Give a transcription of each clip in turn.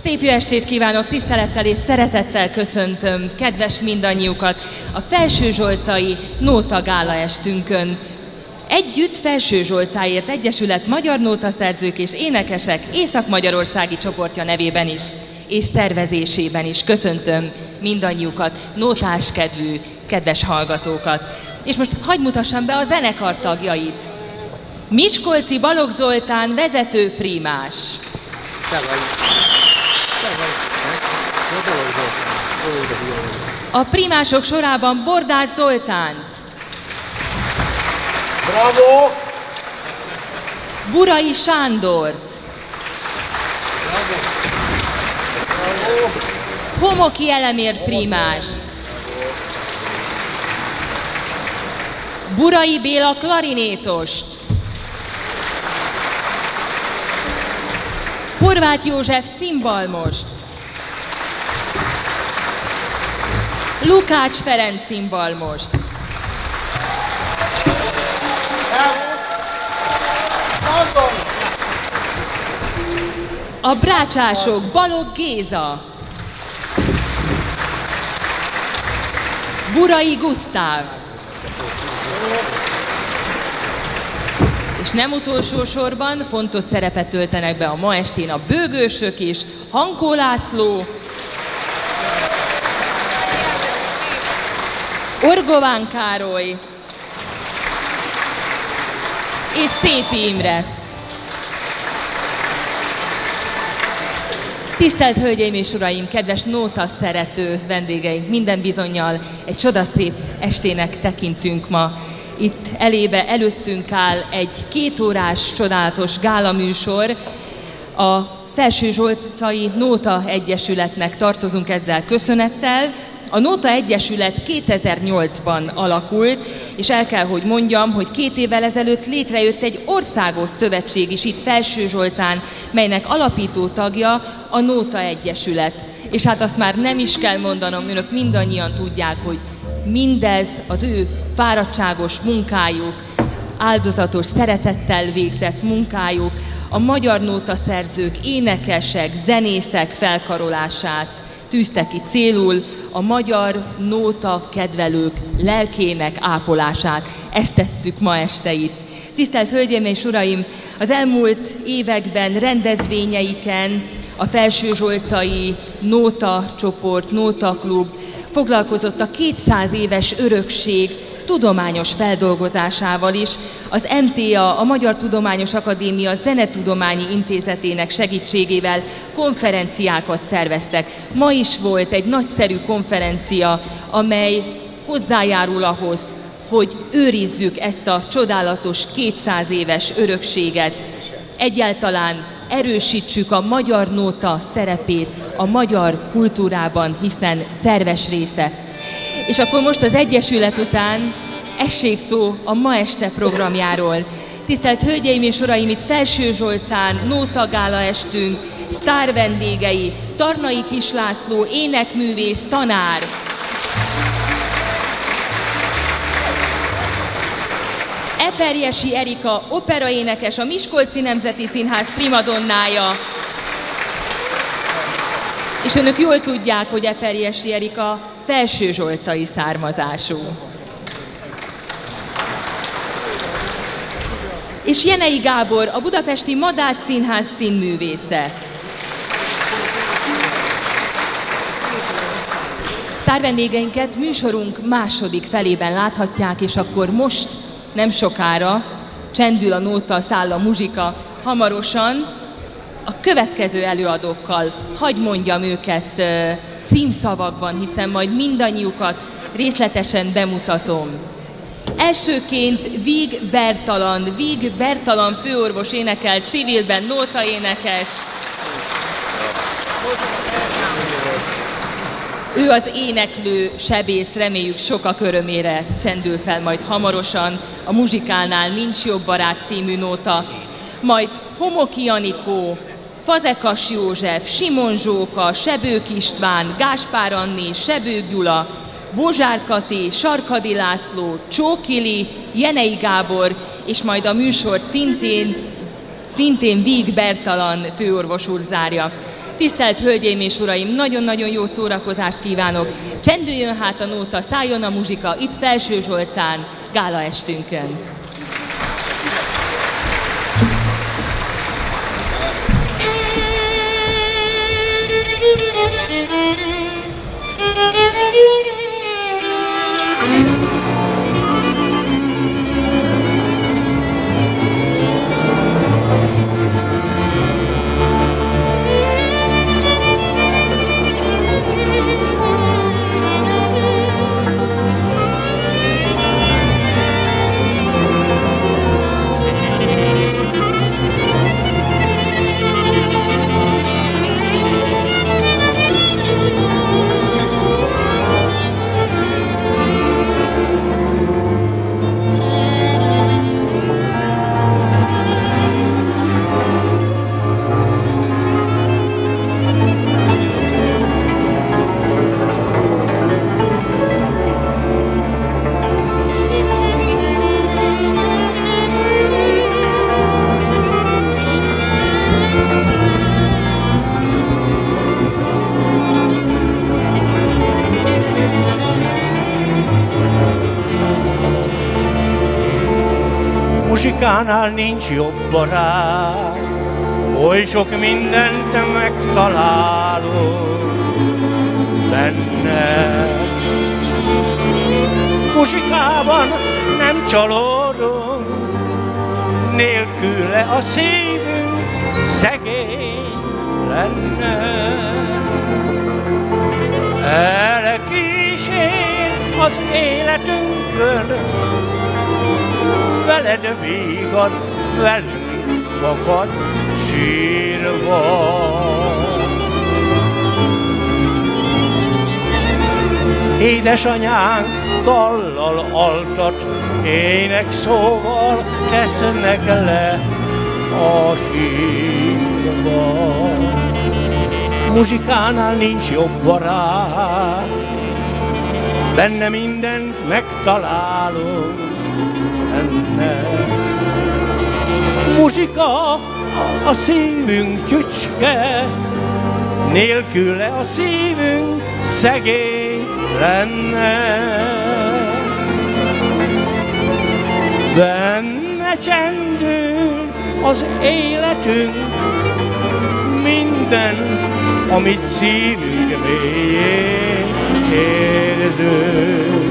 Szép jó estét kívánok, tisztelettel és szeretettel köszöntöm kedves mindannyiukat a Felsőzsolcai Nóta Gála estünkön. Együtt Felsőzsolcáért Egyesület magyar nótaszerzők és énekesek észak-magyarországi csoportja nevében is, és szervezésében is köszöntöm mindannyiukat, nótáskedvű, kedves hallgatókat. És most hadd mutassam be a zenekar tagjait. Miskolci Balogh Zoltán vezető prímás. A prímások sorában Bordás Zoltánt. Bravo! Burai Sándort. Bravo! Homoki Elemér prímást. Burai Béla klarinétost. Horváth József cimbalmost. Lukács Ferenc cimbalmost. A brácsások Balogh Géza. Burai Gusztáv. És nem utolsó sorban fontos szerepet töltenek be a ma estén a bőgősök is, Hankó László, Orgován Károly és Szépi Imre. Tisztelt Hölgyeim és Uraim, kedves nóta szerető vendégeink, minden bizonnyal egy csodaszép estének tekintünk ma. Itt előttünk áll egy 2 órás csodálatos gálaműsor. A Felsőzsolcai Nóta Egyesületnek tartozunk ezzel köszönettel. A Nóta Egyesület 2008-ban alakult, és el kell, hogy mondjam, hogy 2 évvel ezelőtt létrejött egy országos szövetség is itt Felsőzsolcán, melynek alapító tagja a Nóta Egyesület. És hát azt már nem is kell mondanom, önök mindannyian tudják, hogy mindez az ő fáradtságos munkájuk, áldozatos szeretettel végzett munkájuk, a magyar nótaszerzők, énekesek, zenészek felkarolását tűzte ki célul, a magyar nóta kedvelők lelkének ápolását. Ezt tesszük ma este itt. Tisztelt Hölgyeim és Uraim, az elmúlt években rendezvényeiken a Felsőzsolcai Nóta Csoport, Nóta Klub foglalkozott a 200 éves örökség tudományos feldolgozásával is. Az MTA, a Magyar Tudományos Akadémia Zenetudományi Intézetének segítségével konferenciákat szerveztek. Ma is volt egy nagyszerű konferencia, amely hozzájárul ahhoz, hogy őrizzük ezt a csodálatos 200 éves örökséget. Egyáltalán erősítsük a magyar nóta szerepét a magyar kultúrában, hiszen szerves része. És akkor most az Egyesület után essék szó a ma este programjáról. Tisztelt Hölgyeim és Uraim, itt Felsőzsolcán Nóta Gála estünk, sztár vendégei, Tarnai Kis László, énekművész, tanár. Eperjesi Erika, operaénekes, a Miskolci Nemzeti Színház primadonnája. És önök jól tudják, hogy Eperjesi Erika felsőzsolcai származású. És Jenei Gábor, a Budapesti Madách Színház színművésze. Sztárvendégeinket műsorunk második felében láthatják, és akkor most nem sokára csendül a nóta, száll a muzsika, hamarosan a következő előadókkal, hadd mondjam őket címszavakban, hiszen majd mindannyiukat részletesen bemutatom. Elsőként Víg Bertalan főorvos énekel, civilben nótaénekes. Ő az éneklő sebész, reméljük sokak örömére csendül fel majd hamarosan. A muzsikálnál Nincs jobb barát című nóta. Majd Homoki Anikó, Fazekas József, Simon Zsóka, Sebők István, Gáspár Anni, Sebők Gyula, Bozsár Kati, Sarkadi László, Csókili, Jenei Gábor, és majd a műsort szintén Víg Bertalan főorvos úr zárja. Tisztelt Hölgyeim és Uraim, nagyon-nagyon jó szórakozást kívánok! Csendüljön hát a nóta, szálljon a muzsika itt Felső Zsolcán, gálaestünkön! Muzsikánál nincs jobb barát, oly sok mindent megtalálok benne. Muzsikában nem csalódunk, nélküle a szívünk szegény lenne. Elkísér az életünkön, veled vígad, velünk fakad sírva. Édesanyánk dallal altat, ének szóval tesznek le a sírba. Muzsikánál nincs jobb barát, benne mindent megtalálunk. Muzsika a szívünk csücske, nélküle a szívünk szegény lenne. Benne csendül az életünk, minden, amit szívünk mélyén érzünk.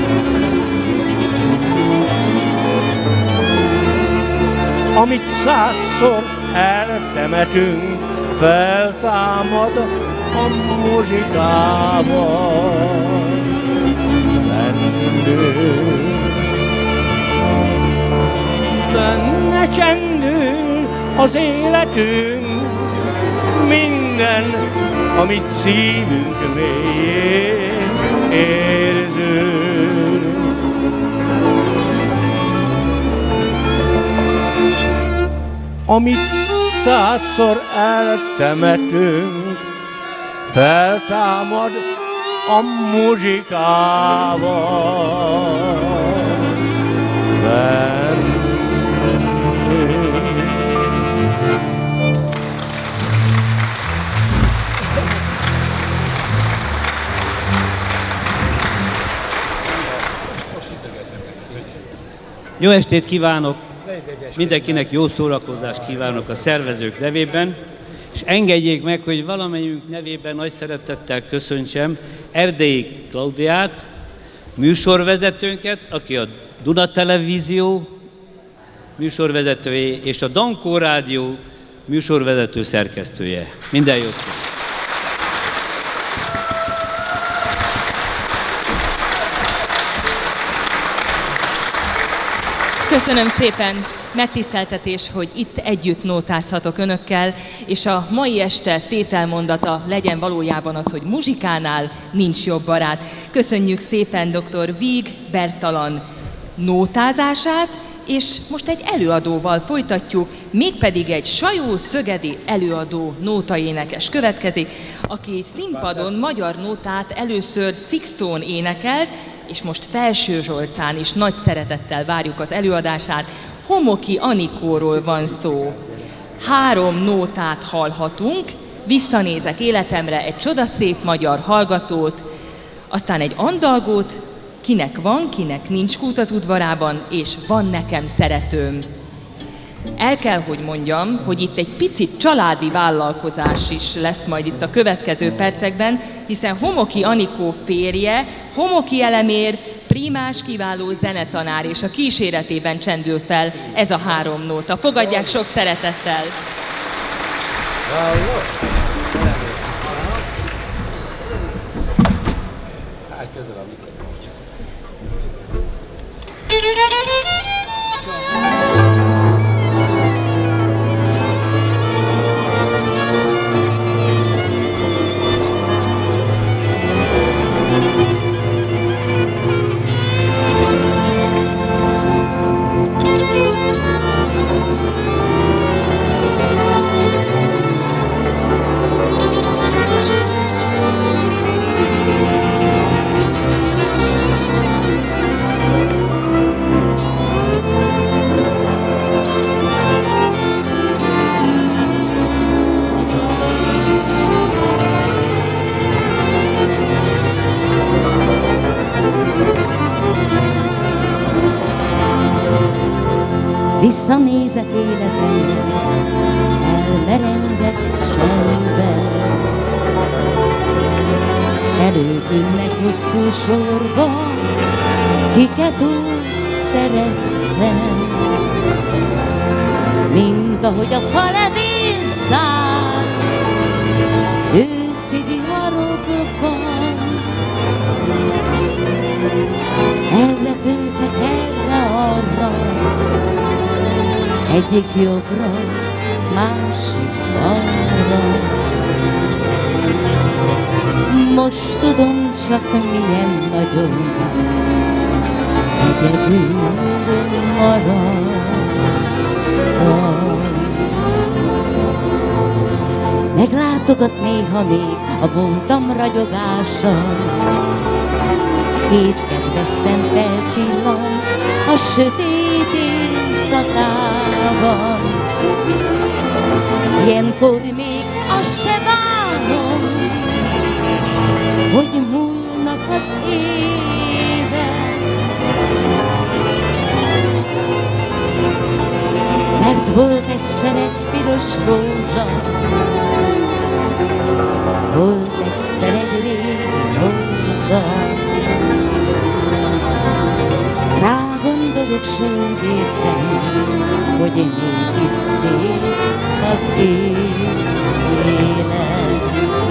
Amit százszor eltemetünk, feltámad a muzsikában bennünk. Benne csendül az életünk, minden, amit szívünk mélyén érzünk. Amit százszor eltemetünk, feltámad a muzsikával bennünk. Jó estét kívánok! Mindenkinek jó szórakozást kívánok a szervezők nevében, és engedjék meg, hogy valamelyünk nevében nagy szeretettel köszöntsem Erdélyi Klaudiát, műsorvezetőnket, aki a Duna Televízió műsorvezetője, és a Dankó Rádió műsorvezető szerkesztője. Minden jót! Köszönöm szépen! Megtiszteltetés, hogy itt együtt nótázhatok önökkel, és a mai este tételmondata legyen valójában az, hogy muzsikánál nincs jobb barát. Köszönjük szépen dr. Víg Bertalan nótázását, és most egy előadóval folytatjuk, mégpedig egy Sajó Szögedi előadó nótaénekes következik, aki színpadon magyar nótát először Szikszón énekelt, és most Felső Zsolcán is nagy szeretettel várjuk az előadását. Homoki Anikóról van szó. 3 nótát hallhatunk, visszanézek életemre egy csodaszép magyar hallgatót, aztán egy andalgót, kinek van, kinek nincs kút az udvarában, és van nekem szeretőm. El kell, hogy mondjam, hogy itt egy picit családi vállalkozás is lesz majd itt a következő percekben, hiszen Homoki Anikó férje, Homoki Elemér, primás kiváló zenetanár, és a kíséretében csendül fel ez a 3 nóta. Fogadják sok szeretettel! Visszanézek életemre, elmerengek csendben. Előtűnnek hosszú sorban, kiket úgy szerettem. Mint ahogy a falevél száll, őszi viharokban. Elrepültek erre-arra, egyik jobbra, másik balra. Most tudom csak milyen nagyon egyedül maradtam. Meglátogat néha még a boltam ragyogása, két kedves szem felcsillan a sötét éjszakában. Ilyenkor még azt se várom, hogy múlnak az évek, mert volt egyszer egy piros rózsa, volt egyszer egy régi oldal. Rágondolok, s úgy érzem, hogy mégis szép az élet.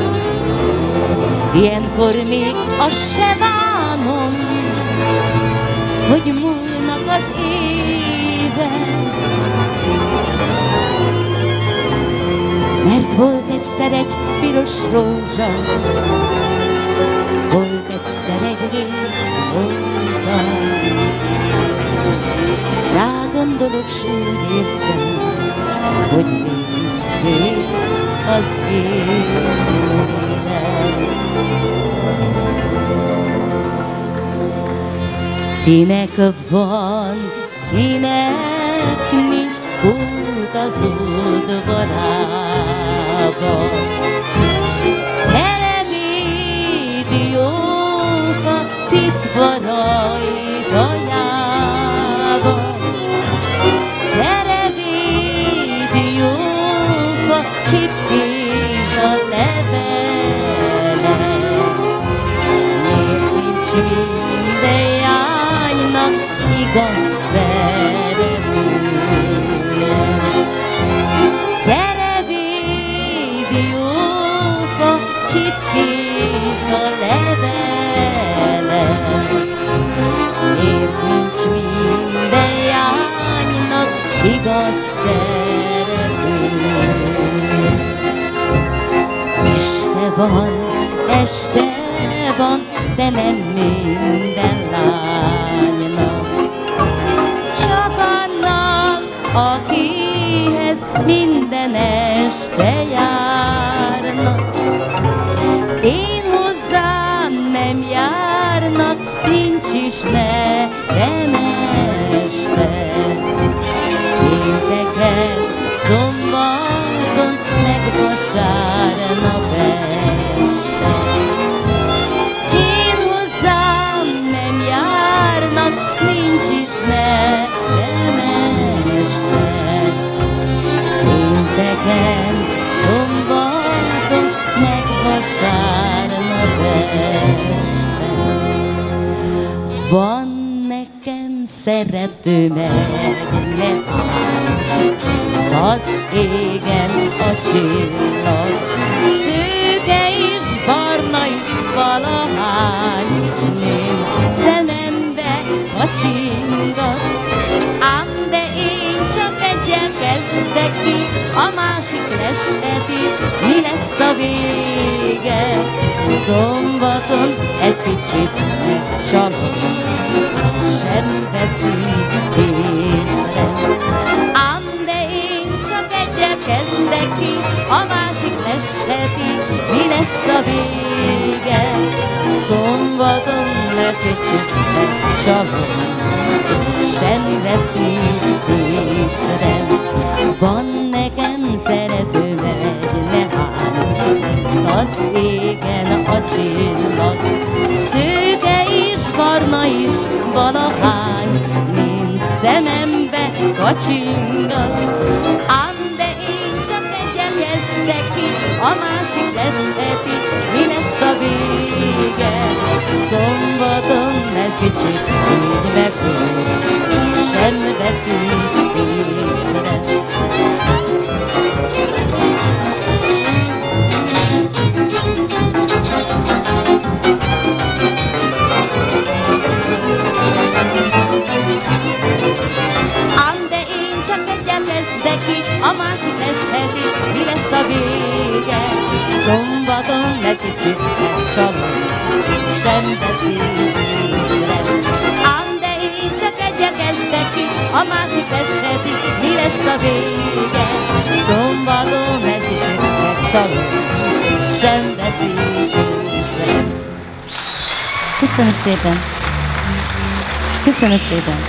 Ilyenkor még azt se bánom, hogy múlnak az évek, mert volt egyszer egy piros rózsa, volt egyszer egy régi oldal. Rágondolok, s úgy érzem, hogy mégis szép az élet. Kinek van, kinek nincs út az udvarába, televídiófa pitva rajtajába, televídiófa csipkés a levele. Miért nincs minden jánynak igaz szeretője? Televídiófa csipkés a levele. Miért nincs minden jánynak igaz szeretője? Este van, de nem minden lánynak, csak annak, akihez minden este járnak. Én hozzám nem járnak, nincs is nekem este. Pénteken, szombaton, meg vasárnap szerető megy, ne állj. Az égen a csillag, szőke és barna is valahány, mint szemembe kacsingat. Ám de én csak egyel kezdek ki, a másik leseti, mi lesz a vége. Szombaton egy kicsit megcsalom, sem veszi észre. Ám de én csak egyel kezdek ki, a másik leseti, mi lesz a vége. Szombaton egy kicsit megcsalom, sem veszi észre. Van nekem szeretőm egy, ne állj, az égen a csillag, szőke és barna is valahány, mint szemembe kacsingat. Ám de én csak egyel kezdek ki, a másik leseti, mi lesz a vége. Szombaton egy kicsit így megúr, sem veszi észre. Ám de én csak egyel kezdek ki, a másik lesheti, mi lesz a vége. Szombaton egy kicsit megcsalom, sem veszi észre. Ám de én csak egyel kezdek ki, a másik lesheti, mi lesz a vége. Szombaton egy kicsit megcsalom, sem veszi észre. Köszönöm szépen! Köszönöm szépen!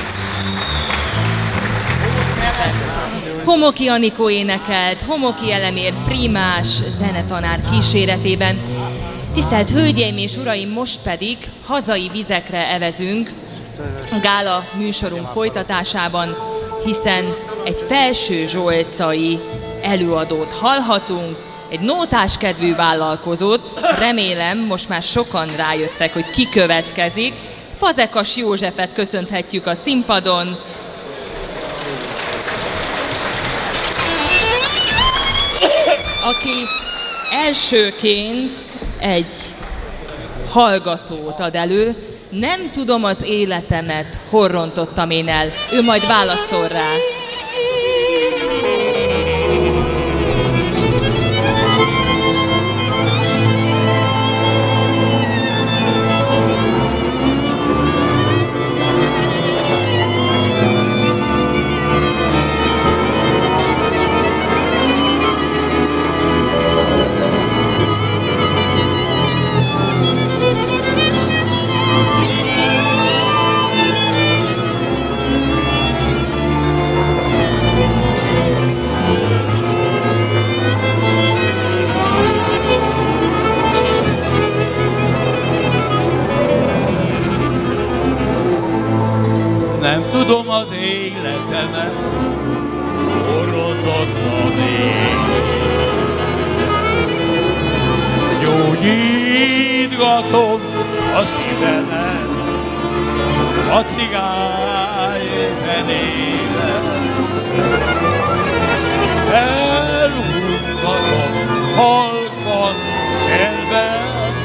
Homoki Anikó énekelt, Homoki Elemér primás zenetanár kíséretében. Tisztelt Hölgyeim és Uraim, most pedig hazai vizekre evezünk a gála műsorunk folytatásában, hiszen egy Felső Zsolcai előadót hallhatunk, egy nótás kedvű vállalkozót, remélem most már sokan rájöttek, hogy ki következik. Fazekas Józsefet köszönhetjük a színpadon. Aki elsőként egy hallgatót ad elő, nem tudom az életemet, hol rontottam én el. Ő majd válaszol rá. Nem tudom az életemet, orrodottam én. Gyógyítgatom a szívemet a cigány zenével. Elhúzhatom halkan cserben,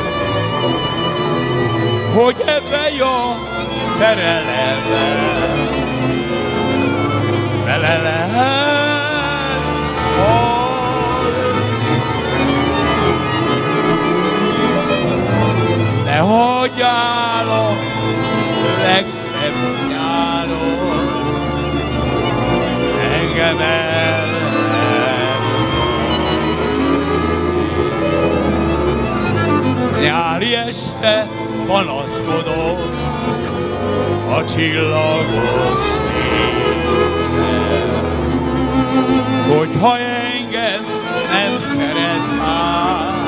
hogy ebben a szerelemben bele lehet halni. Ne hagyjál a legszebb nyáron engem nyári este panaszkodom a csillagos égben, hogyha engem nem szeretsz már,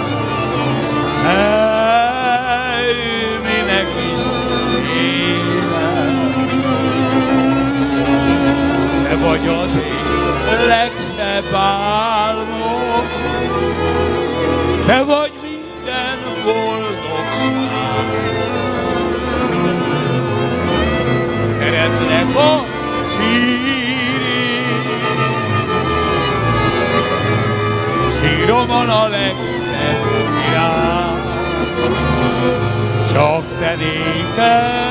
minek is élem. Te vagy az én legszebb álmom, te vagy minden boldogság. Szeretlek hiába sírik. Síromon a legszebb virág, csak te néked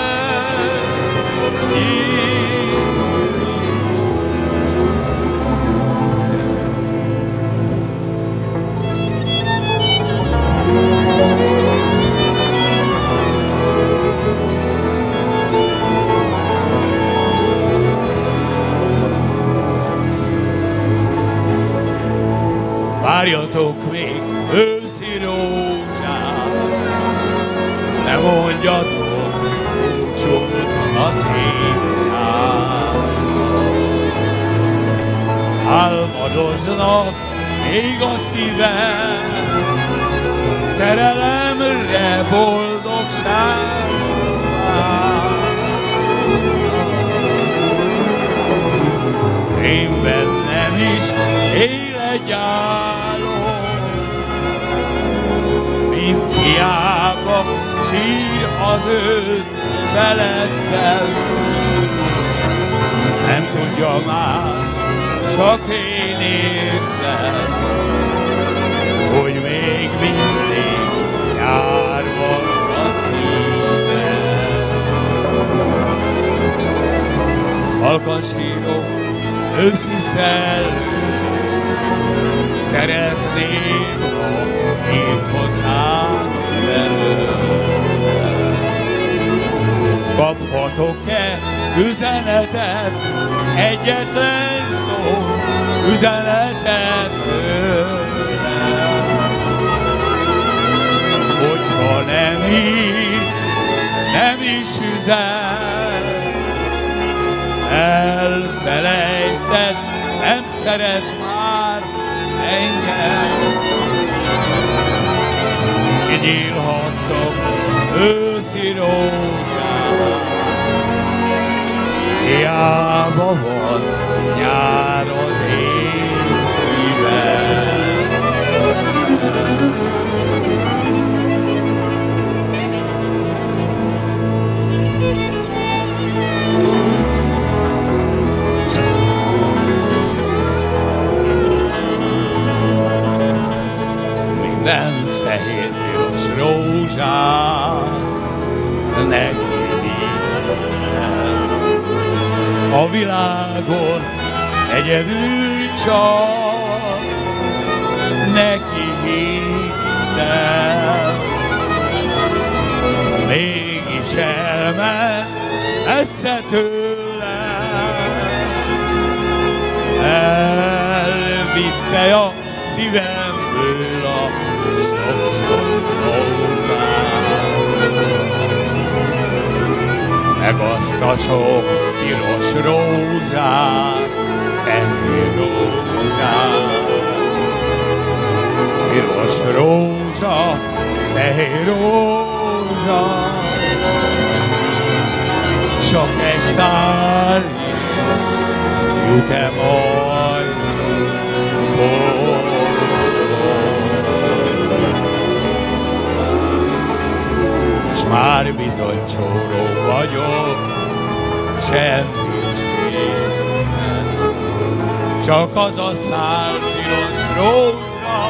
várjatok még őszi rózsát, ne mondjatok búcsút a színját. Álmodoznak még a szívem, szerelemre boldogság. Én bennem is él egy álom, mint hiába sír az őt felettem. Nem tudja már, csak én értem, hogy még mindig nyár van a szívem. Halkan sírok, őszi szellő, szeretném, ha írt hozzám belőle. Kaphatok-e üzenetet, egyetlen szó üzenetet tőlem? Hogyha nem ír, nem is üzen, elfelejtett, nem szeret már engem. Kinyílhattok őszi rózsát, hiába van nyár az én szívem. Minden fehér piros rózsát neki vittem. A világon egyedül csak neki hittem. Mégis elment messze tőlem, elvitte a szívemből a sok-sok rózsát. Meg azt a sok piros rózsát, fehér rózsát. Piros rózsa, fehér rózsa, csak egy szál jut-e majd s már bizony csóró vagyok, semmi sem, csak az a szál piros rózsa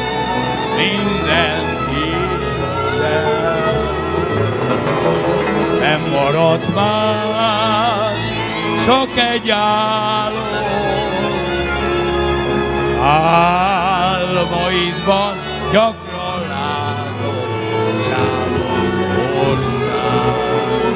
minden hiszem. Nem maradt más, csak egy álom. Álmaidban gyakran látom sávon ország.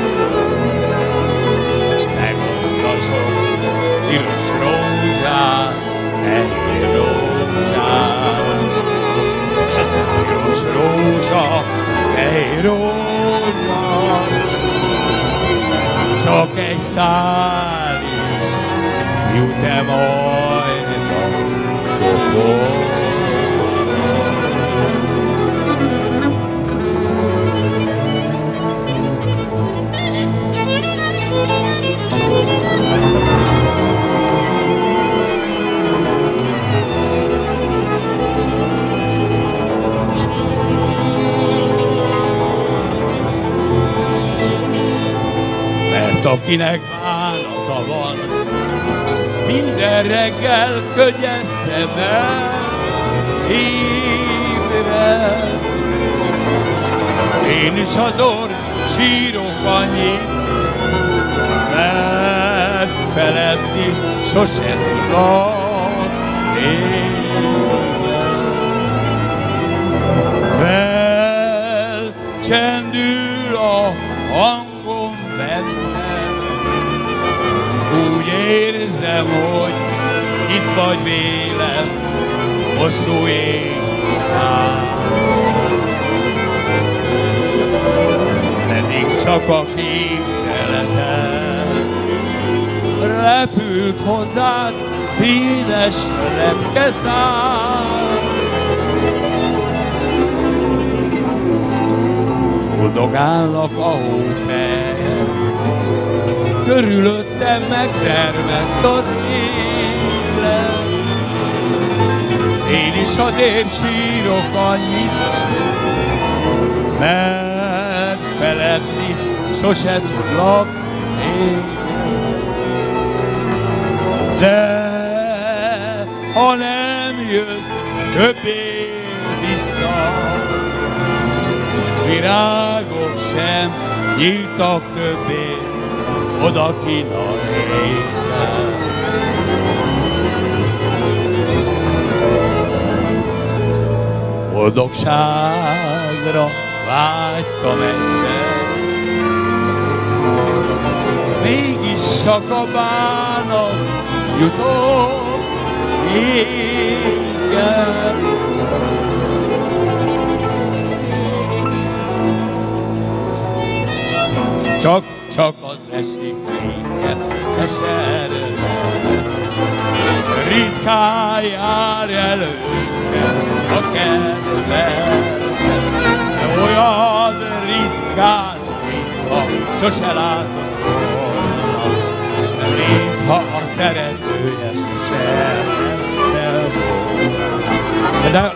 Meg azt a sok tilos rózsát, fehér rózsát. Piros rózsa, fehér rózsa, csak egy szál jut-e majd a kopor. Mert akinek bánat minden reggel könnyes szemmel ébred. Én is azon sírok annyit, mert feledni sose tudlak téged. Felcsendül a hangom bennem, úgy érzem, hogy itt vagy vélem hosszú éjszakán. Pedig csak a képzeletem repült hozzád színes lepkeszál. Boldogálnak a hópelyek, körülöttem megtermett az élet. Én is azért sírok annyit, mert feledni sose tudlak téged. De ha nem jössz többé vissza, virágok sem nyíltak többé odakinn a réten. Boldogságra vágytam egyszer, mégis csak a bánat jutott égen. Csak az esik régen eserre, ritkán jár előttem a kedvel, de olyan ritkán, mintha sose látott volna, mintha a szeretője sose mente volna. De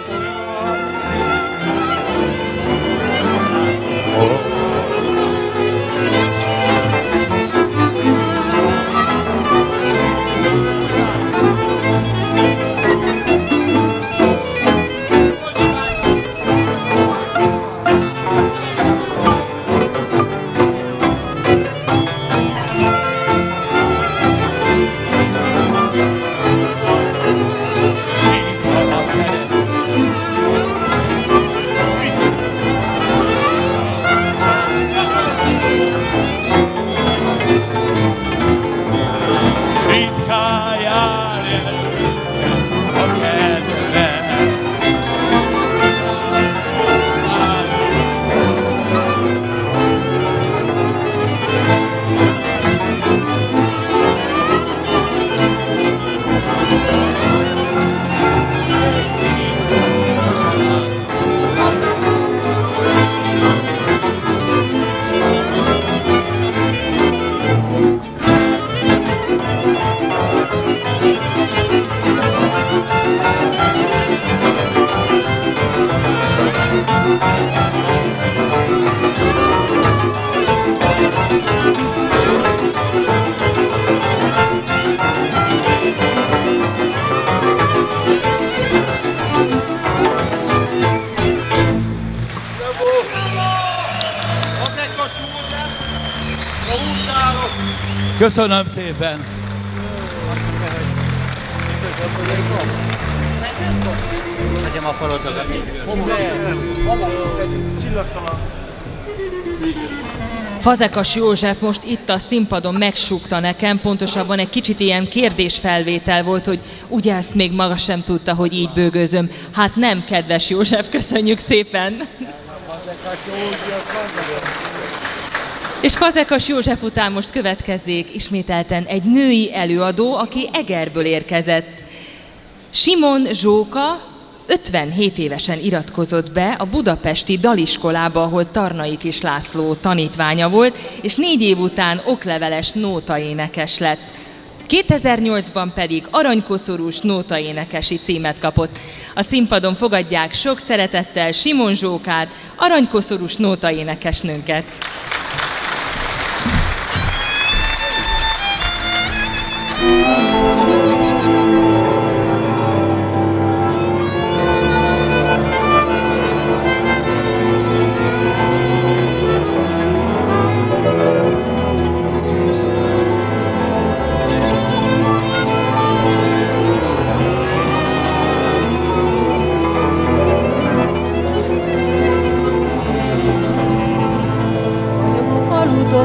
köszönöm szépen! Tegyem a falotokat. Csillagtalan. Fazekas József most itt a színpadon megsúgta nekem, pontosabban egy kicsit ilyen kérdésfelvétel volt, hogy ugye ezt még maga sem tudta, hogy így bőgőzöm. Hát nem, kedves József, köszönjük szépen! És Fazekas József után most következzék ismételten egy női előadó, aki Egerből érkezett. Simon Zsóka 57 évesen iratkozott be a budapesti daliskolába, ahol Tarnai Kis László tanítványa volt, és 4 év után okleveles nótaénekes lett. 2008-ban pedig aranykoszorús nótaénekesi címet kapott. A színpadon fogadják sok szeretettel Simon Zsókát, aranykoszorús nótaénekesnőnket.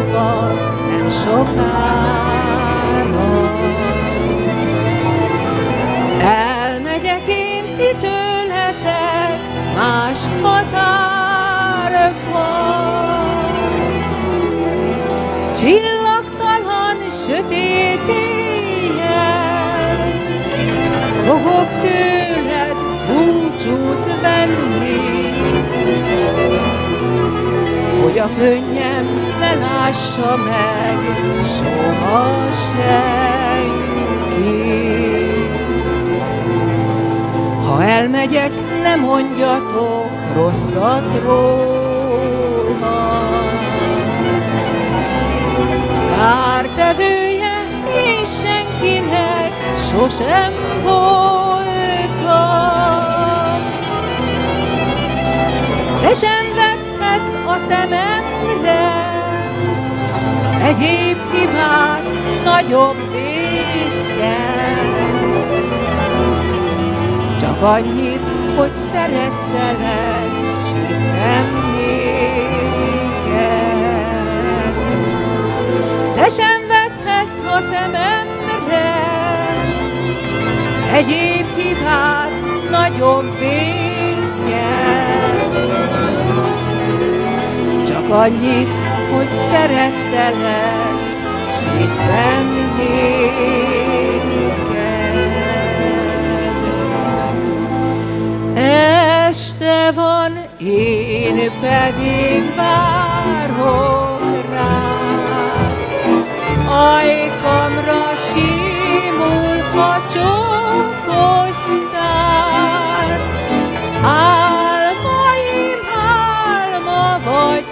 Európa nem sokára. Elmegyek én ti tőletek más határokba, csillagtalan sötét éjjel, fogok tőled búcsút venni, hogy a könnyem ne lássa meg soha senki. Ha elmegyek, ne mondjatok rosszat róla, kártevője én senkinek sosem voltam. Te sem vethetsz a szememre egyéb hibát, nagyobb vétket. Csak annyit, hogy szerettelek, s hittem néked. Te sem vethetsz a szememre egyéb hibát, nagyobb vétket. Csak annyit, hogy szerettelek, s hittem néked. Este van, én pedig várok rád, ajkamra simul a csókos szád. Álmaim álma vagy,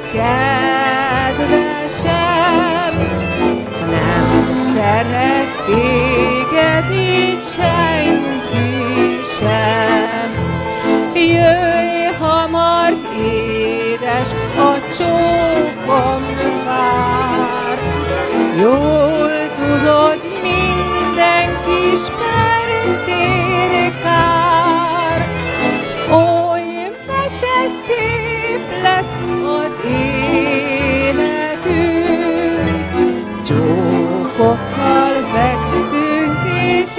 kedvesem, nem szeret téged így senki sem. Jöjj hamar, édes, a csókom vár. Jól tudod, minden kis percér kár. Oly mese szép lesz az életünk, csókokkal fekszünk és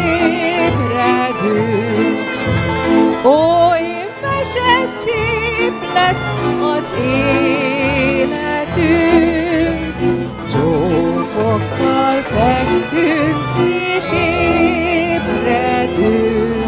ébredünk. Oly mese szép lesz az életünk, csókokkal fekszünk és ébredünk.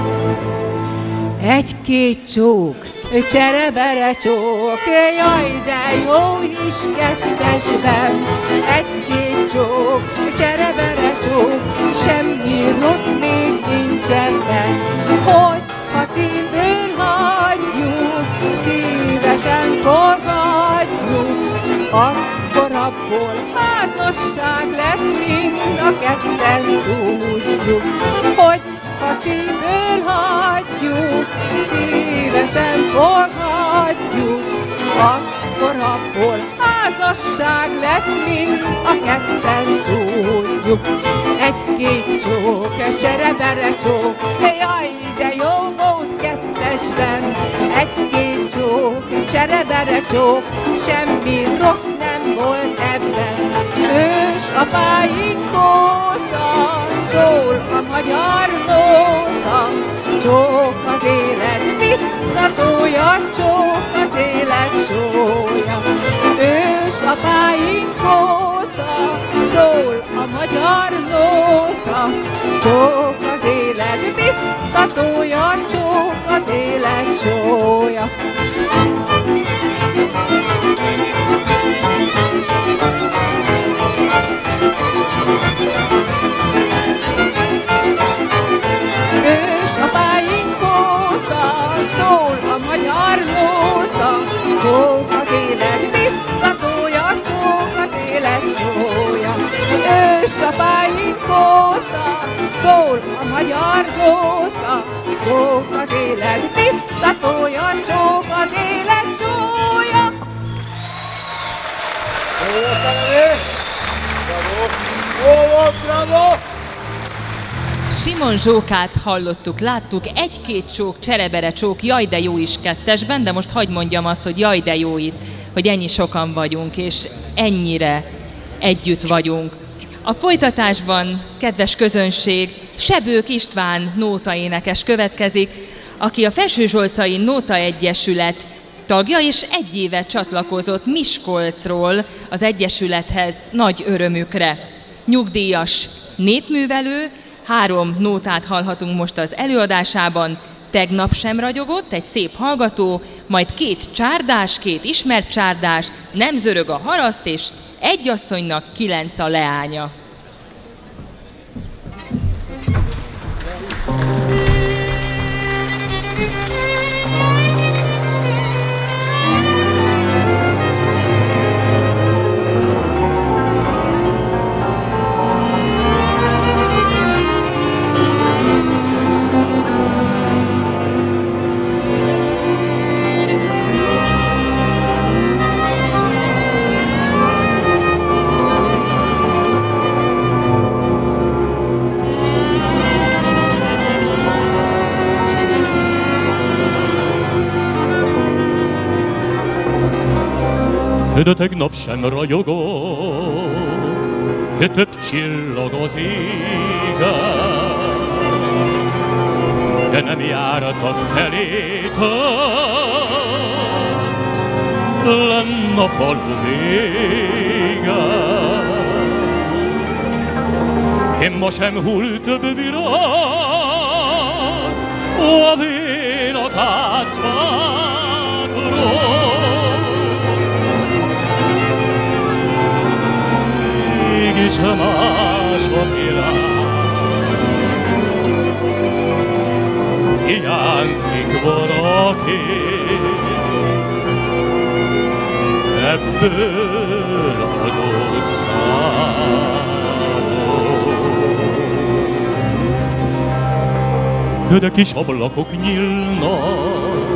Egy-két csók, cserebere csók, jaj, de jó is kettesben. Egy-két csók, cserebere csók, semmi rossz még nincsen benn. Hogy ha szívből hagyjuk, szívesen fogadjuk, akkor abból házasság lesz, mind a ketten tudjuk. Hogy ha szívből hagyjuk, szívesen fogadjuk, akkor abból házasság lesz, mind a ketten tudjuk. Egy-két csók, cserebere csók, jaj, de jó volt kettesben. Egy-két csók, cserebere csók, semmi rossz nem volt ebben. Ős apáink óta szól a magyar nóta, csók az élet biztatója, csók az élet sója. Ős apáink óta szól a magyar nóta, csók az élet biztatója, csók az élet sója. Csók az élet biztatója, csók az élet sója. Ősapáink óta szól a magyar nóta, csók az élet biztatója, csók az élet sója. Bravo, bravo! Simon Zsókát hallottuk, láttuk, egy-két csók, cserebere csók, jaj de jó is kettesben, de most hadd mondjam azt, hogy jaj de jó itt hogy ennyi sokan vagyunk, és ennyire együtt vagyunk. A folytatásban, kedves közönség, Sebők István nótaénekes következik, aki a Felsőzsolcai Nóta Egyesület tagja, és egy éve csatlakozott Miskolcról az Egyesülethez nagy örömükre. Nyugdíjas népművelő, 3 nótát hallhatunk most az előadásában. Tegnap sem ragyogott, egy szép hallgató, majd 2 csárdás, 2 ismert csárdás, nem zörög a haraszt, és egy asszonynak 9 a leánya. De tegnap sem ragyogott, de több csillag az égen, de nem jártak felétek, lenn a falu végen. Én ma sem hull több virág, a vén a házfákról. Mégis más a világ, hiányzik valaki ebből az országból. De kis ablakok nyílnak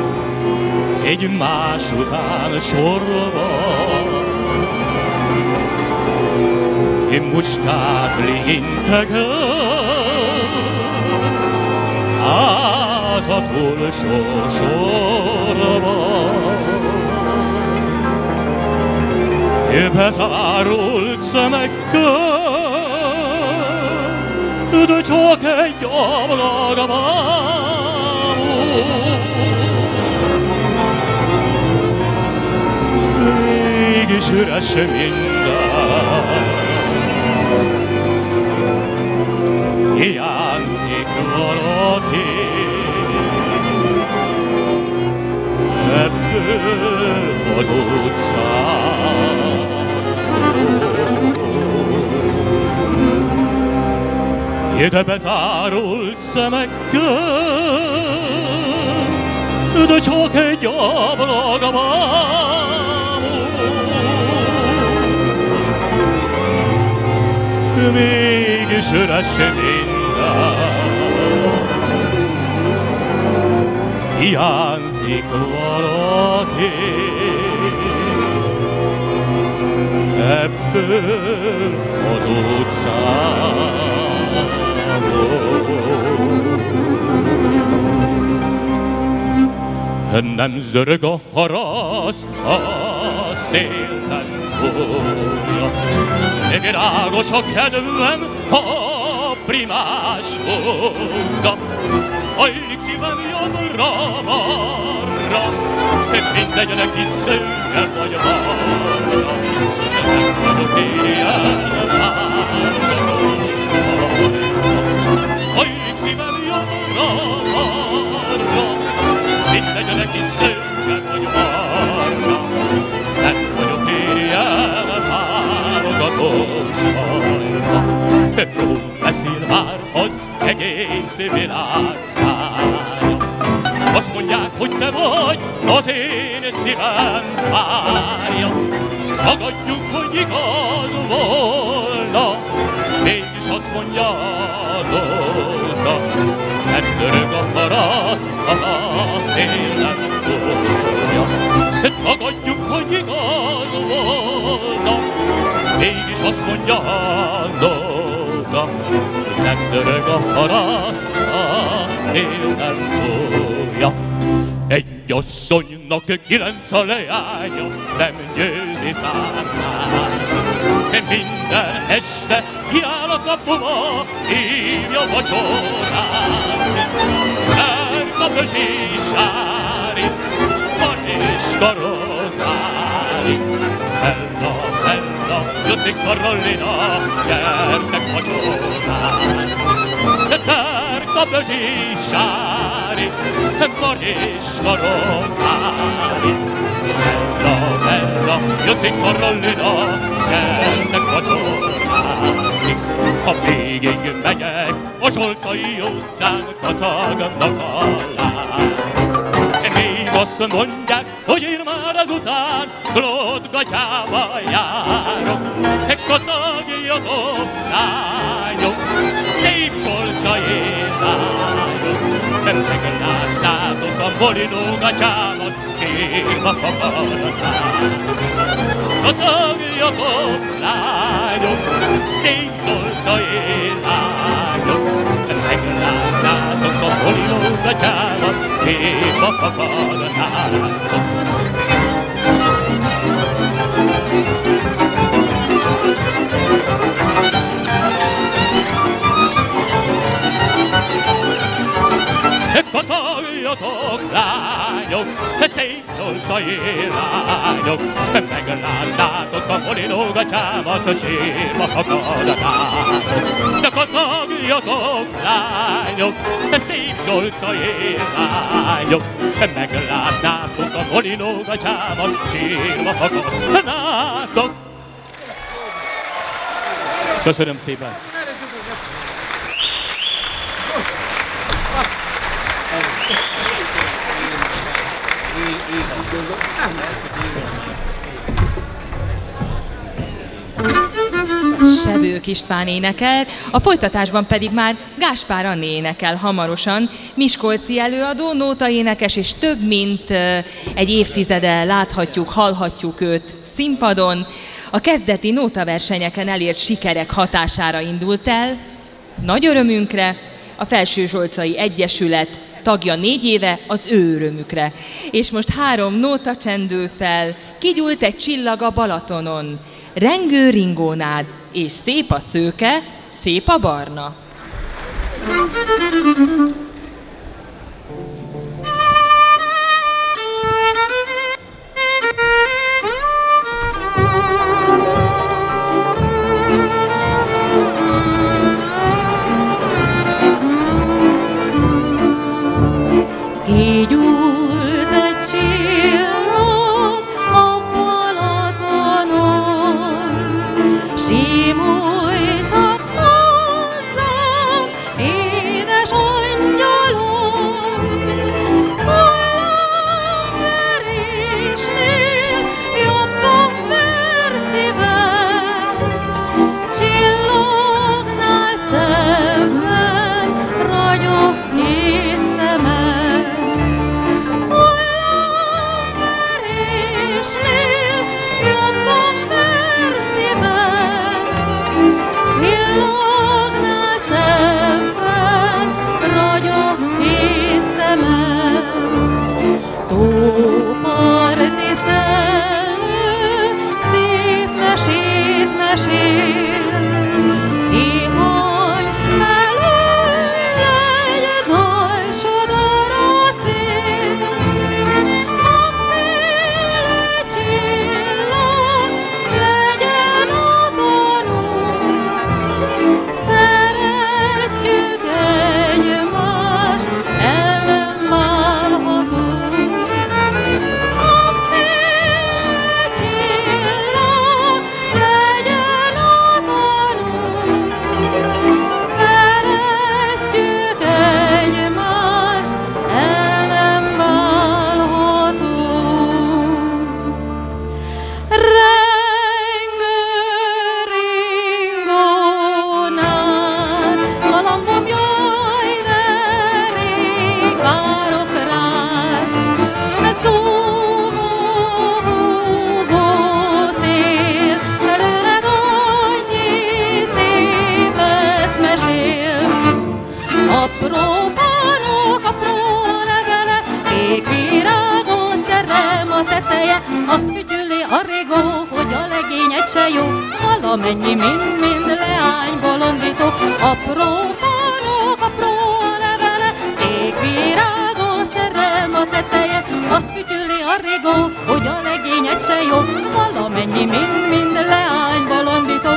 egymás után sorban, én muskát léntek át a túlsó sorba. Bezárult szemekkel, de csak egy ablakban, mégis üres minden. Hiányzik valaki ebből az utcából. De bezárult szemekkel, de csak egy ablakban, mégis üres minden. Hiányzik valaki ebből az utcából. Nem zörög a haraszt, a szél nem fújja, de virágos a kedvem, a primás húzza. Hajlik szívem jobbra-balra, szép legyenek is szőke vagy barna, nem vagyok ilyen hajlik szívem jobbra-balra, szép legyenek is szőke vagy barna, nem vagyok ilyen válogatós hajra. Róla beszél már az egész világ szája. Azt mondják, hogy te vagy az én szívem párja. Tagadjuk, hogy igaz volna, mégis azt mondja a nóta, nem dörög a paraszt, a szélen fújja. Tagadjuk, hogy igaz volna, mégis azt mondja a nóta, nem dörög a paraszt, a szélen fújja. Egy Egy asszonynak 9 a leánya, nem győzi számát. Minden este kiáll a kapuba, hívja vacsorát. Elkap a zsísári, van és karotári. Bella, bella, jötték Karolina, gyertek vacsorát. Elkap a zsísári, van és karotári. Bella, bella, jötték Karolina, gyertek vacsorálni. A végig megyek, a Zsolcai utcán kacagnak a lány. Még azt mondják, hogy én már azután Glódgatyába járok. Kacagjatok, lányok, szép Zsolcai lányok. Megláttátok a Molinógatyámat, sírva fakaratát. Kacagjatok, lányok, szép Zsolcai lányok. Megláttátok a Molinógatyámat, sírva fakaratát. Kacagjatok, lányok, szép Zsolcai lányok. Megláttátok a Molinógatyámat, sírva fakaratát. Kacagjatok, lányok, szép Zsolcai lányok. Megláttátok a Molinógatyámat, sírva fakaratát. Köszönöm szépen! Sebők István énekel, a folytatásban pedig már Gáspár Anné énekel hamarosan. Miskolci előadó, nótaénekes, és több mint egy évtizede láthatjuk, hallhatjuk őt színpadon. A kezdeti nótaversenyeken elért sikerek hatására indult el. Nagy örömünkre a Felső-Zsolcai Egyesület tagja 4 éve az ő örömükre. És most 3 nóta csendül fel, kigyúlt egy csillag a Balatonon, rengő ringónád, és szép a szőke, szép a barna. Kigyúlt egy csillag a Balatonon, simulj csak hozzám, édes anyja. teteje, azt fütyüli a rigó, hogy a legényed se jó. Valamennyi mind-mind leány bolondító, apró falok, apró a levele, égvirágot terem a teteje, azt fütyüli a rigó, hogy a legényed se jó. Valamennyi mind-mind leány bolondító.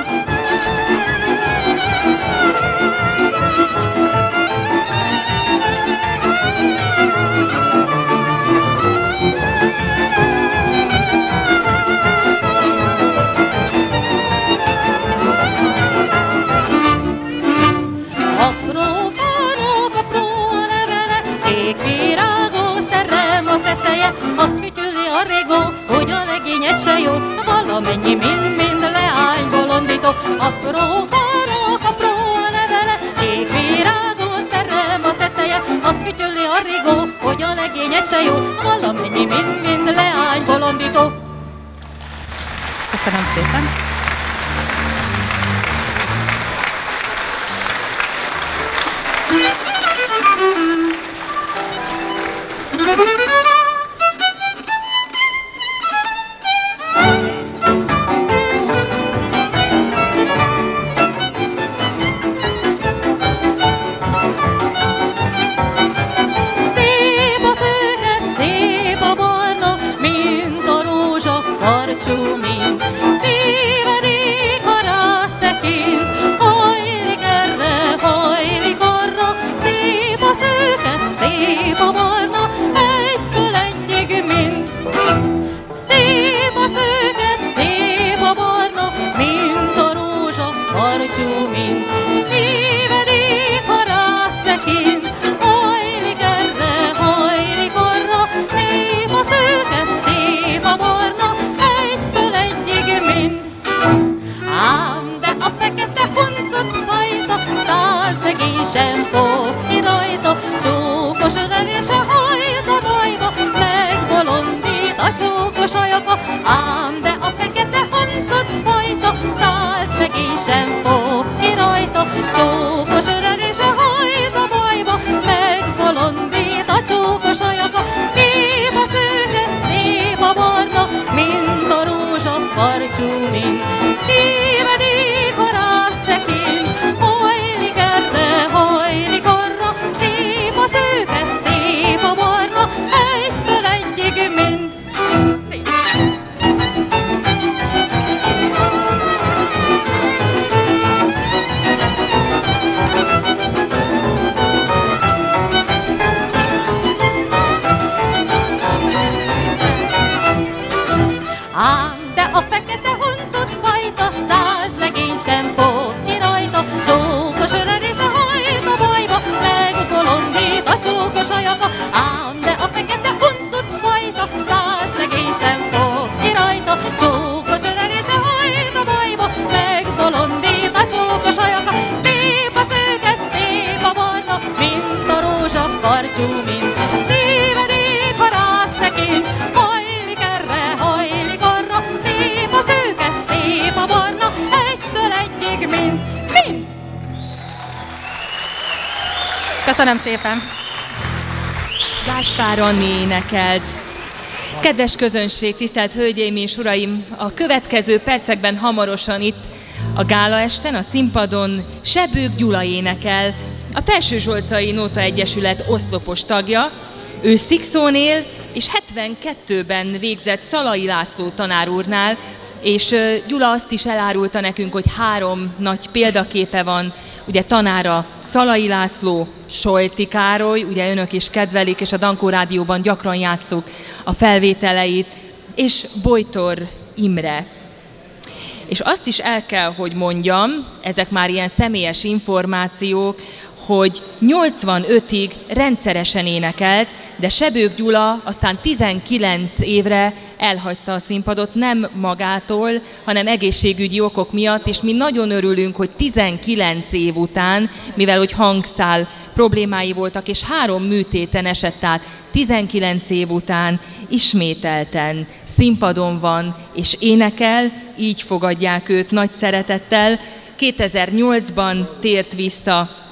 Azt fütyüli a rigó, hogy a legényed se jó. Valamennyi mind-mind leány bolondító, apró farok, apró a levele, égvirágot terem a teteje. Azt fütyüli a rigó, hogy a legényed se jó. Valamennyi mind-mind leány bolondító. Köszönöm szépen! Köszönöm szépen! Gáspár Anni énekelt. Kedves közönség, tisztelt hölgyeim és uraim, a következő percekben hamarosan itt a gálaesten, a színpadon Sebők Gyula énekel, a Felsőzsolcai Nóta Egyesület oszlopos tagja. Ő Szikszón él, és 72-ben végzett Szalai László tanár úrnál, és Gyula azt is elárulta nekünk, hogy 3 nagy példaképe van, ugye tanára Szalai László, Solti Károly, ugye önök is kedvelik, és a Dankó Rádióban gyakran játsszuk a felvételeit, és Bojtor Imre. És azt is el kell, hogy mondjam, ezek már ilyen személyes információk, hogy 85-ig rendszeresen énekelt, de Sebők Gyula aztán 19 évre elhagyta a színpadot, nem magától, hanem egészségügyi okok miatt, és mi nagyon örülünk, hogy 19 év után, mivel hogy hangszál problémái voltak, és 3 műtéten esett át, 19 év után ismételten színpadon van, és énekel, így fogadják őt nagy szeretettel. 2008-ban tért vissza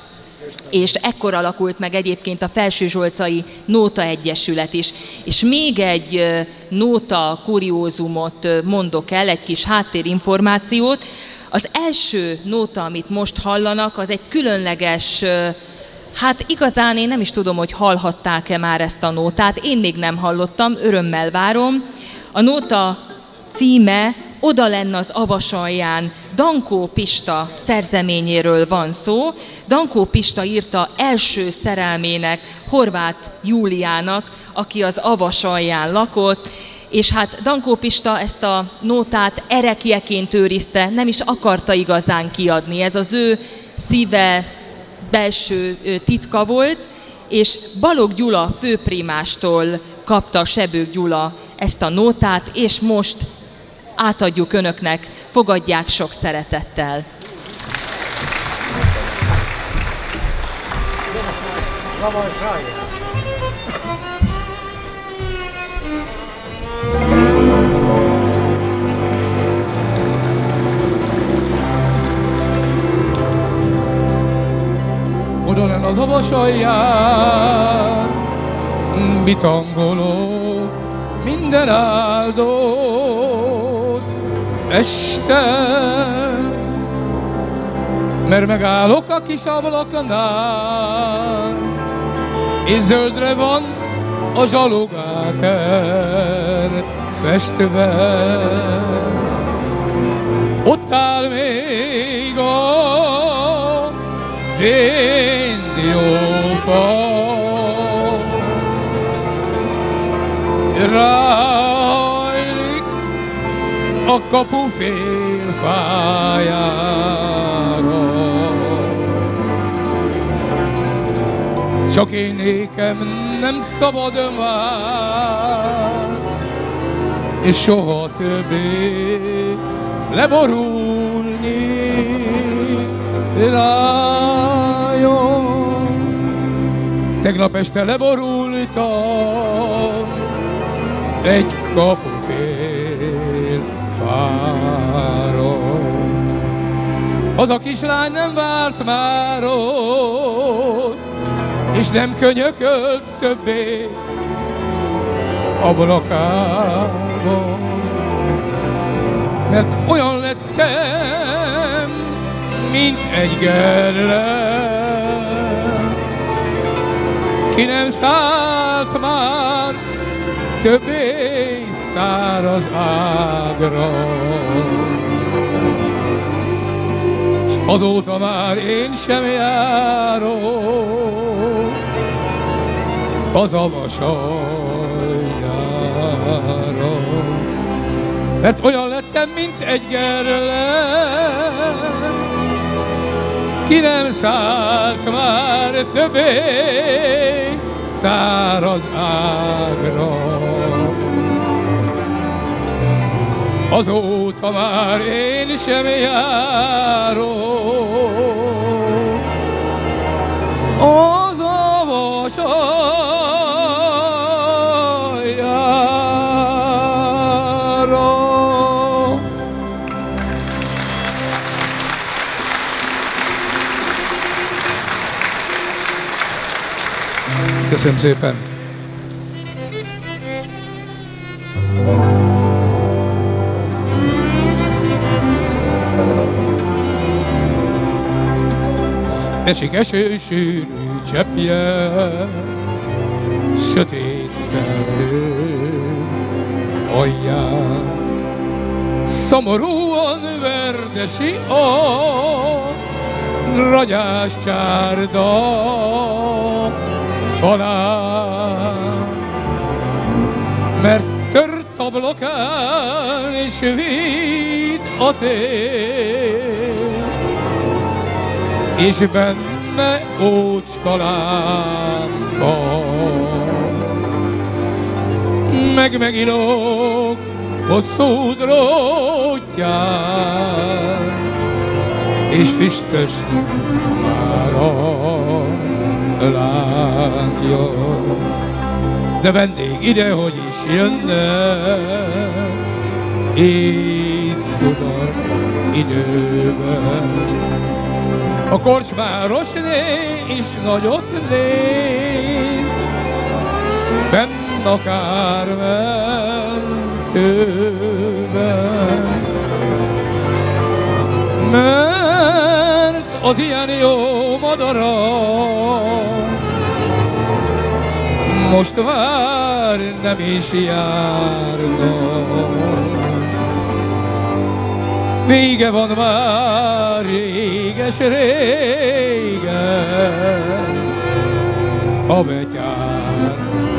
és ekkor alakult meg egyébként a Felső-Zsolcai Nóta Egyesület is. És még egy nóta kuriózumot mondok el, egy kis háttérinformációt. Az első nóta, amit most hallanak, az egy különleges, hát igazán én nem is tudom, hogy hallhatták-e már ezt a nótát, én még nem hallottam, örömmel várom. A nóta címe Oda lenn az Avasalján, Dankó Pista szerzeményéről van szó. Dankó Pista írta első szerelmének, Horváth Júliának, aki az Avasalján lakott, és hát Dankó Pista ezt a nótát erekjeként őrizte, nem is akarta igazán kiadni. Ez az ő szíve, belső titka volt, és Balogh Gyula főprimástól kapta Sebők Gyula ezt a nótát, és most átadjuk önöknek, fogadják sok szeretettel. Oda lenn az Avasalján, bitangoló minden áldott este, mert megállok a kis ablaknál, és zöldre van a zsalogáter festve. Ott áll még a véndiófa, rájlik a kapu félfájára. Csak én nékem nem szabad már, és soha többé leborulni rájom. Tegnap este leborultam egy kapufél fáról. Az a kislány nem várt már ott, és nem könyökölt többé ablakában, mert olyan lettem, mint egy gerle, ki nem szállt már többé száraz ágra. S azóta már én sem járok az Avasaljára, mert olyan lettem, mint egy gerle, ki nem szállt már többé száraz ágra. Azóta már én sem járok az Avasaljára. Köszönöm szépen! Esik eső sűrű cseppje, sötét felhő alján, szomorúan verdesi a ragyás csárda falán, mert tört ablakán és vitt a szél, és benne ócska lámpa, meg megilok hosszú drótján, és füstös már a lángja. De vendég ide, hogy is jönne, így sudar időben. A korcsmárosné is nagyot lép, benn a Kármentőben. Mert az ilyen jó madarak most már nem is járnak. Vége van már réges-régen a betyár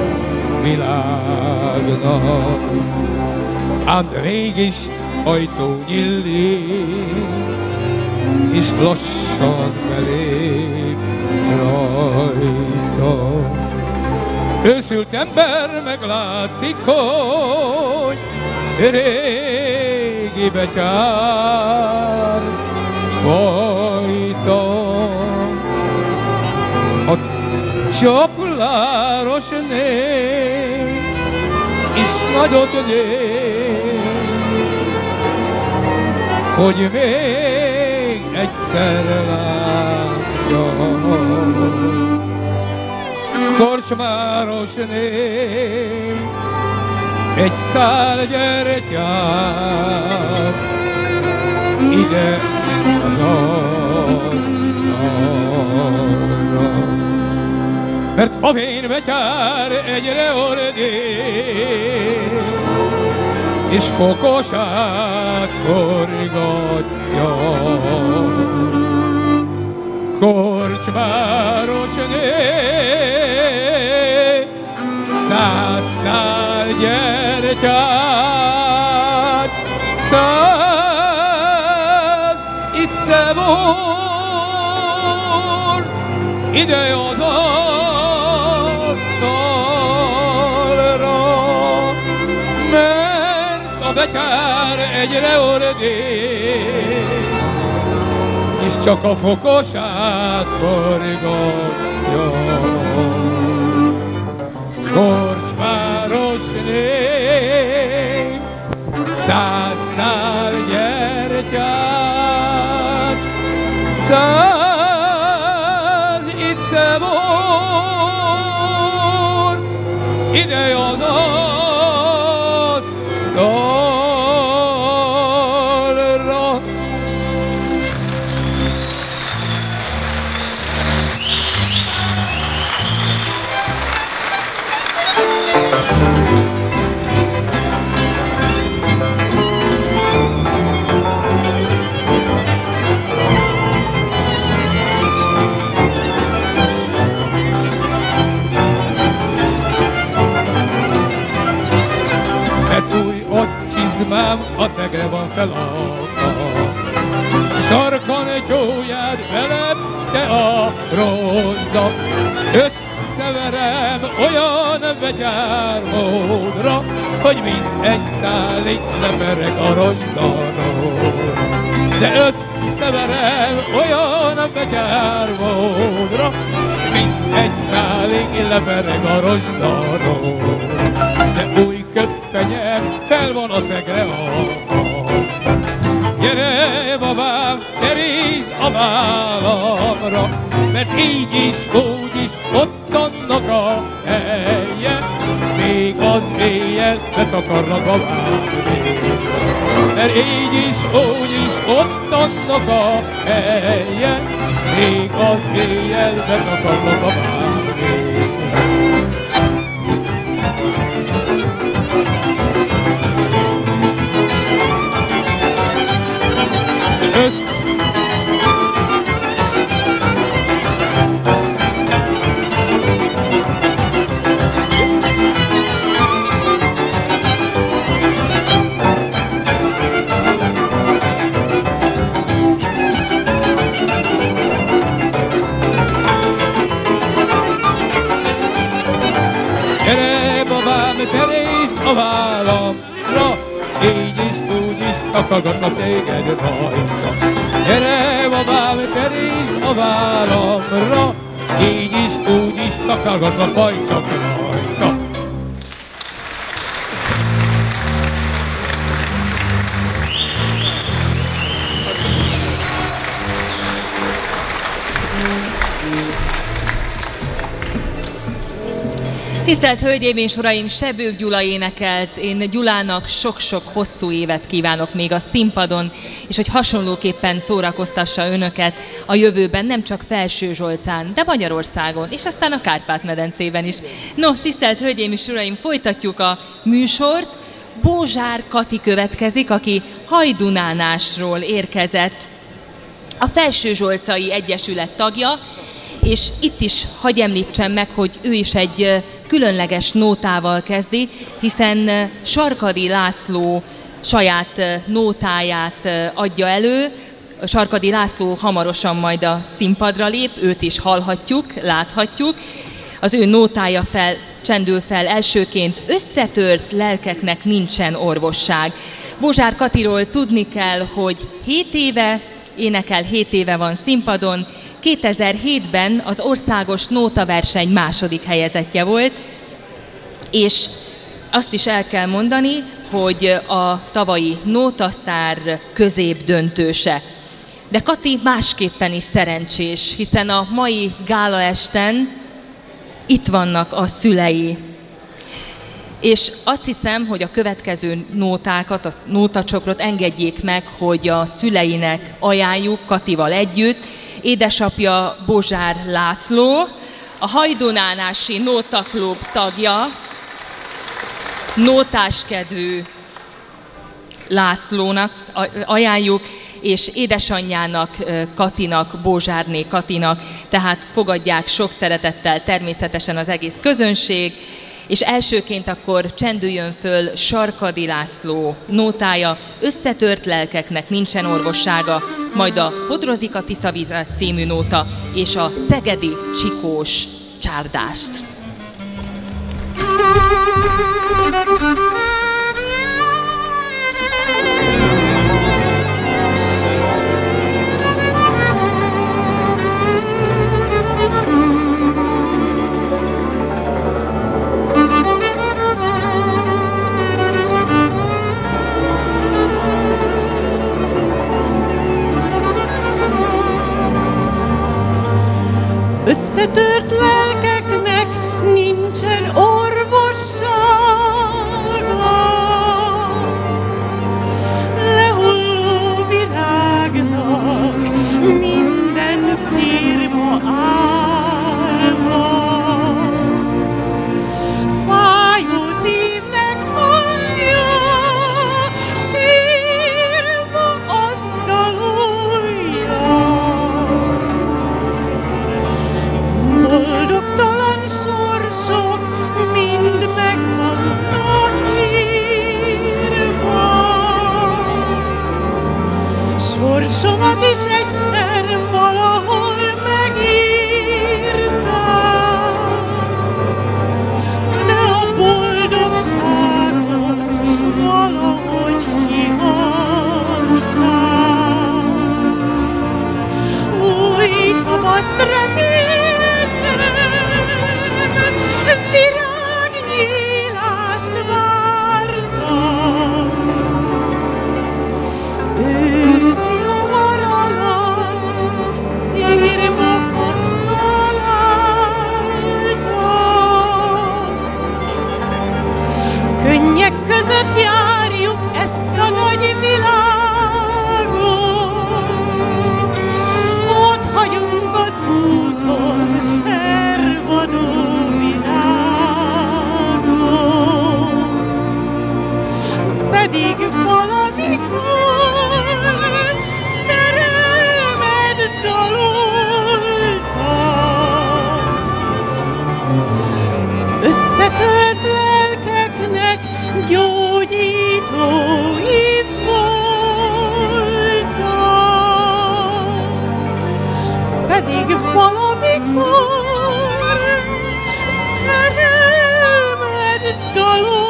világnak. Ám de mégis ajtó nyílik, és lassan belép rajta. Őszült ember meglátszik, hogy régi betyár fajta. A csapláros nép is nagyot néz, hogy még egyszer látja. Korcsmáros nép egy szál gyertyát ide az asztalra. Mert a vén betyár egyre ordít, és fokosát forgatja. Korcsmáros nép 100 szál gyertyát, 100 iccebor ide az asztalra. Mert a betyár egyre ordít, és csak a fokosát forgatja. Korcsmáros nép 100 szál gyertyát, 100 iccebor ide az asztalra. Csizmám a szegre van feladva, sarkon tyójád belepte a rozsda. Összeverem olyan betyár módra, hogy mint egy szálig lepereg a rozsdaról. De összeverem olyan betyár módra, mint egy szálig lepereg a rozsdaról. De új köpenyem fel van a szegre alkalmaz. Gyere, babám, terítsd a vállamra, mert így is, úgy is, ott annak a helye, még az éjjel betakarnak a várvéra. Mert így is, úgy is, ott annak a helye, még az éjjel betakarnak a várvéra. A vállamra, így is, úgy is takargatnak téged rajta. Gyere, babám, terítsd a vállamra, így is, úgy is takargatnak majd csak rajta. Tisztelt Hölgyeim és Uraim, Sebők Gyula énekelt. Én Gyulának sok-sok hosszú évet kívánok még a színpadon, és hogy hasonlóképpen szórakoztassa önöket a jövőben, nem csak Felsőzsolcán, de Magyarországon, és aztán a Kárpát-medencében is. No, tisztelt Hölgyeim és Uraim, folytatjuk a műsort. Bózsár Kati következik, aki Hajdunánásról érkezett, a Felsőzsolcai Egyesület tagja, és itt is hadd említsem meg, hogy ő is egy különleges nótával kezdi, hiszen Sarkady László saját nótáját adja elő. Sarkady László hamarosan majd a színpadra lép, őt is hallhatjuk, láthatjuk. Az ő nótája csendül fel elsőként: összetört lelkeknek nincsen orvosság. Bózsár Katiról tudni kell, hogy 7 éve énekel, 7 éve van színpadon. 2007-ben az országos nótaverseny második helyezettje volt, és azt is el kell mondani, hogy a tavalyi Nótasztár középdöntőse. De Kati másképpen is szerencsés, hiszen a mai gálaesten itt vannak a szülei. És azt hiszem, hogy a következő nótákat, a nótacsokrot engedjék meg, hogy a szüleinek ajánljuk Katival együtt. Édesapja Bózsár László, a Hajdunánási Nótaklub tagja, nótáskedvű Lászlónak ajánljuk, és édesanyjának, Katinak, Bózsárné Katinak, tehát fogadják sok szeretettel természetesen az egész közönség, és elsőként akkor csendüljön föl Sarkady László nótája, összetört lelkeknek nincsen orvossága, majd a Fodrozik a Tiszavizet című nóta, és a szegedi csikós csárdást. Összetört lelkeknek nincsen orvossága, lehulló világnak minden szírma állva, fájó szívnek hangja, sírva azt dalolja. Boldogtalan sorsok mind meg vannak írva. Sorsomat is egyszer valahol megírtam, de a boldogságot valahogy kihagytam. Új tavaszt virágnyílást vártam, őszi hamar alatt szírmokat találtam. Könnyek között járjuk ezt a nagy világot, ott hagyunk az úton ervadó pedig valamikor szerelmed daloltam. Összetört lelkeknek gyógyító hív voltam, pedig valamikor szerelmed daloltam.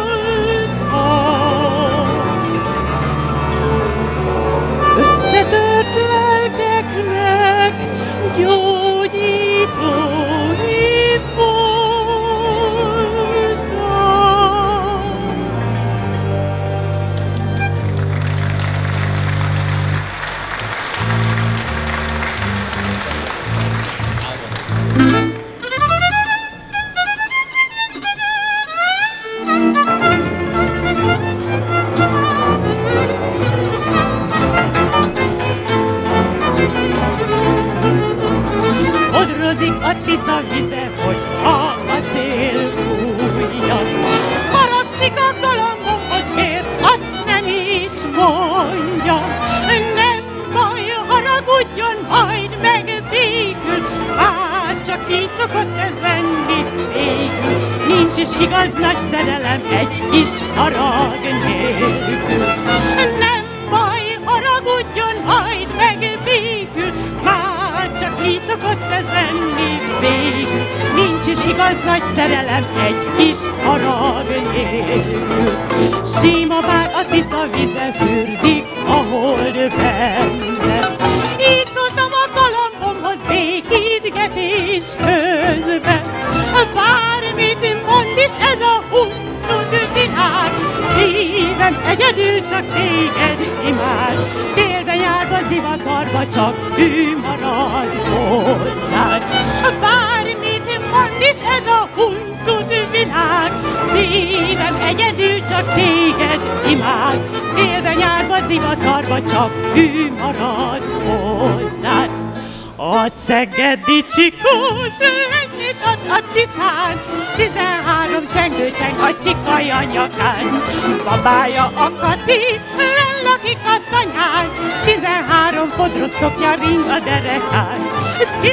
Összetört lelkeknek gyógyító hív voltam. szokott ez lenni végül? Nincs is igaz nagy szerelem egy kis harag nélkül. Nem baj, haragudjon majd meg végül, már csak így szokott ez lenni végül. Nincs is igaz nagy szerelem egy kis harag nélkül. Sima bár a Tisza vize fürdik a hold benne. Így szóltam a galambomhoz békítgetés közben. Bármit mond is ez a huncut világ, szívem egyedül csak téged imád. Délben járva zivatarba csak ő marad hozzád. Bármit mond is ez a huncut világ, szívem egyedül csak téged imád. Délben járva zivatarba csak ő marad hozzád. A szegedi csikós ennyit ad a Tiszán, 13 csengő cseng a csikaja nyakán. Babája a Kati, lakik a tanyán, 13 fodros szoknya ring a derekán. 13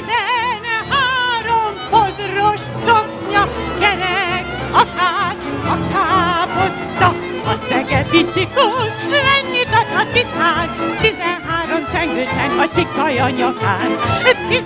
fodros szoknya, gyerek, akár a káposzta. A szegedi csikós ennyit ad a Tiszán, 13 csengő cseng a csikaja nyakán. 13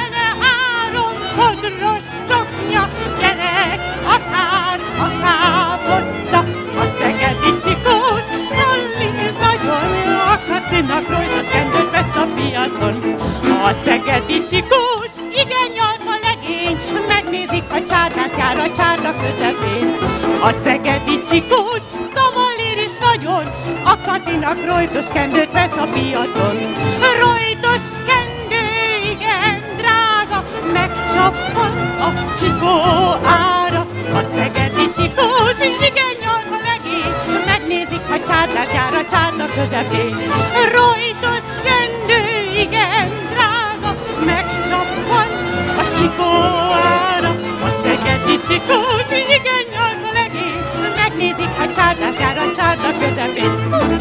fodros szoknya, gyerek, akár a káposzta. A szegedi csikós nalliz nagyon, a Katinak rojtos kendőt vesz a piacon. A szegedi csikós igen nyalva legény, megnézik a csárdást, jár a csárda közepén. A szegedi csikós kavallér is nagyon, a Katinak rojtos kendőt vesz a piacon. Rojtos kendő, igen drága, megcsaphat a csikó ára. A szegedi csikós igen nyalva legény, megnézik a csárdást, jár a csárda közepén. Rojtos kendő, igen drága, megcsaphat a csikó ára. A szegedi csikós igen nyalva legény, megnézik a csárdást, jár a csárda közepén.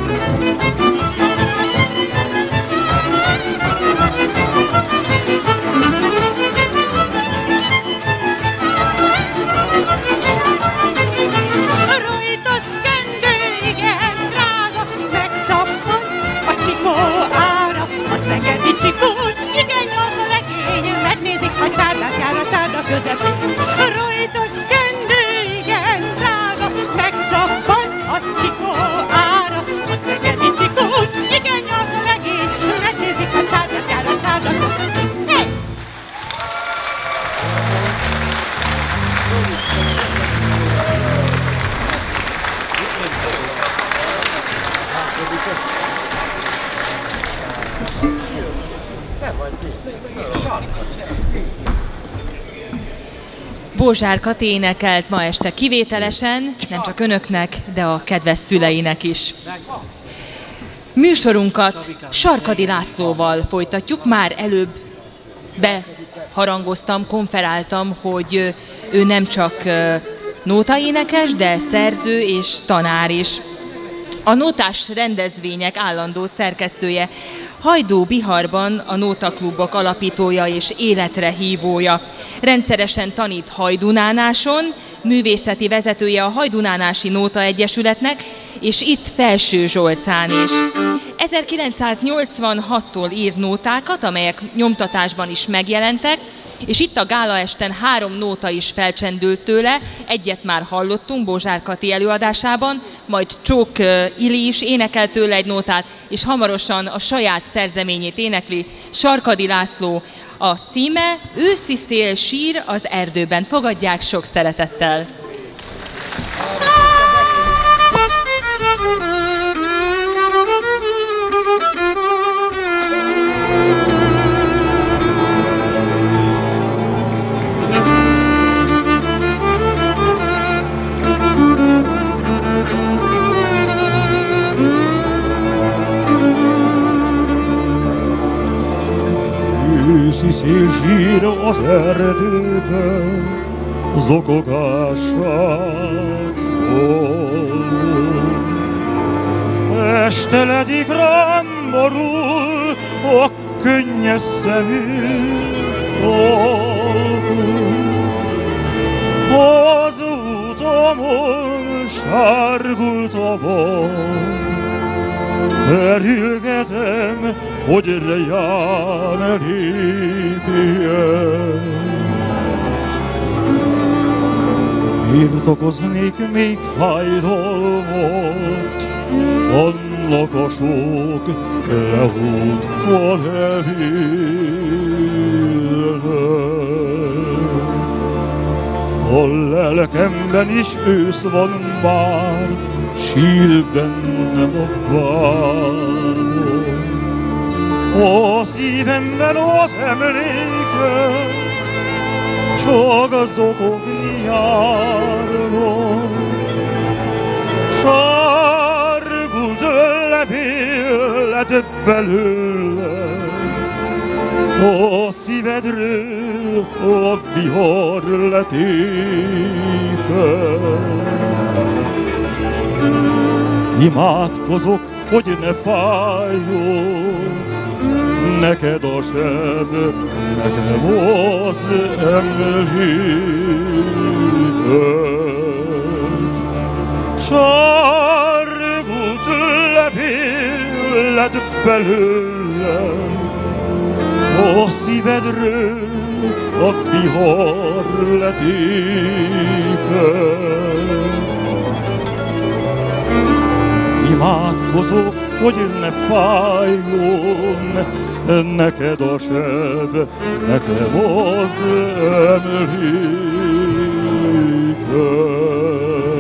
Rojtos kendő, igen drága, megcsaphat a csikó ára. A szegedi csikós igen nyalva legény, megnézik a csárdást, jár a csárda közepén. Rojtos kendő, igen drága, megcsaphat a csikó ára. A szegedi csikós igen nyalva legény, megnézik a csárdást, jár a csárda közepén. Hey! Bózsár Kati énekelt ma este kivételesen, nem csak önöknek, de a kedves szüleinek is. Műsorunkat Sarkady Lászlóval folytatjuk. Már előbb beharangoztam, konferáltam, hogy ő nem csak nótaénekes, de szerző és tanár is. A nótás rendezvények állandó szerkesztője, Hajdú Biharban a nótaklubok alapítója és életre hívója. Rendszeresen tanít Hajdunánáson, művészeti vezetője a Hajdunánási Nóta Egyesületnek, és itt Felső Zsolcán is. 1986-tól ír nótákat, amelyek nyomtatásban is megjelentek, és itt a gálaesten 3 nóta is felcsendült tőle, egyet már hallottunk Bózsár Kati előadásában, majd Csók Ili is énekel tőle egy nótát, és hamarosan a saját szerzeményét énekli Sarkady László. A címe Őszi szél sír az erdőben. Fogadják sok szeretettel! Őszi szél sír az erdőben, zokogását hall. Esteledik rám borul a könnyes szemű Az utamon sárgult a van, Örülgetem, hogy reján elépjen. Birtokoznék még fájdalmat, annak a sok lehútt falevélnek. A lelkemben is ősz van már, sír bennem a bánom. A szívemben az emlékek, csak zokogni járnak. Sárgult levél lett belőle, a szívedről a vihar letépett. Imádkozok, hogy ne fájjon neked a seb, nekem az emléket. Sárgult levél lett belőle, a szívedről a vihar letépett. Imádkozok, hogy ne fájjon neked a seb, nekem az emléket.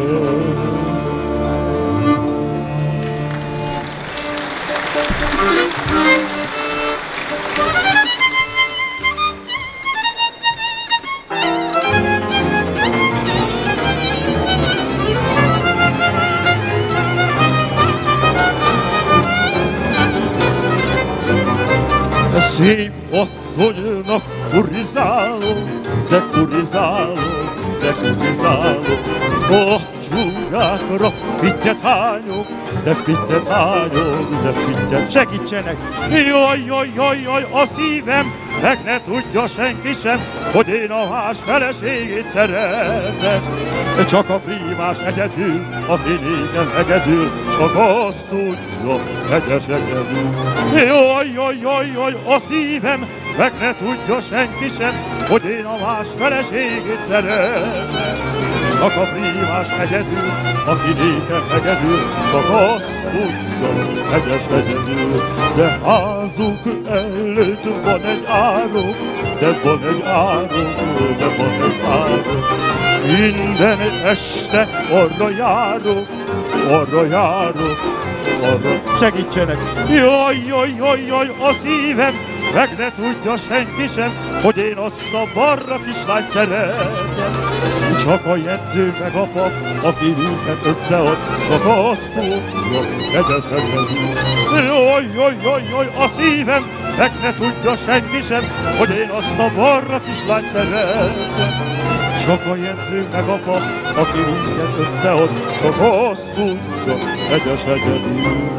Szép asszonynak kurizálok, de kurizálok, de kurizálok. A csúnyákra fittyet hányok, de fittyet hányok, de fittyet. Segítsenek! Jaj, jaj, jaj, jaj, a szívem, meg ne tudja senki sem, hogy én a más feleségét szeretem. Csak a frímás egyedül, aki nékem egyedül, csak azt tudja, egyes egyedül. Jaj, jaj, jaj, jaj, a szívem, meg ne tudja senki sem, hogy én a más feleségét szeretem. Csak a frímás egyedül, aki nékem egyedül, csak azt tudja, egyes egyedül. De házunk előtt van egy árok, de van egy árok, de van egy árok. Minden este arra járok, arra járok, arra. Segítsenek! Jaj, jaj, jaj, jaj, a szívem, meg ne tudja senki sem, hogy én azt a barra kislányt szeretem. Csak a jegyző meg a pap, aki minket összead, csak azt tudja, egyes egyedül. Jaj, jaj, jaj, jaj, a szívem, meg ne tudja senki sem, hogy én azt a barra kislányt szeretem. Csak a jegyző meg a pap, aki minket összead, csak azt tudja, egyes egyedül.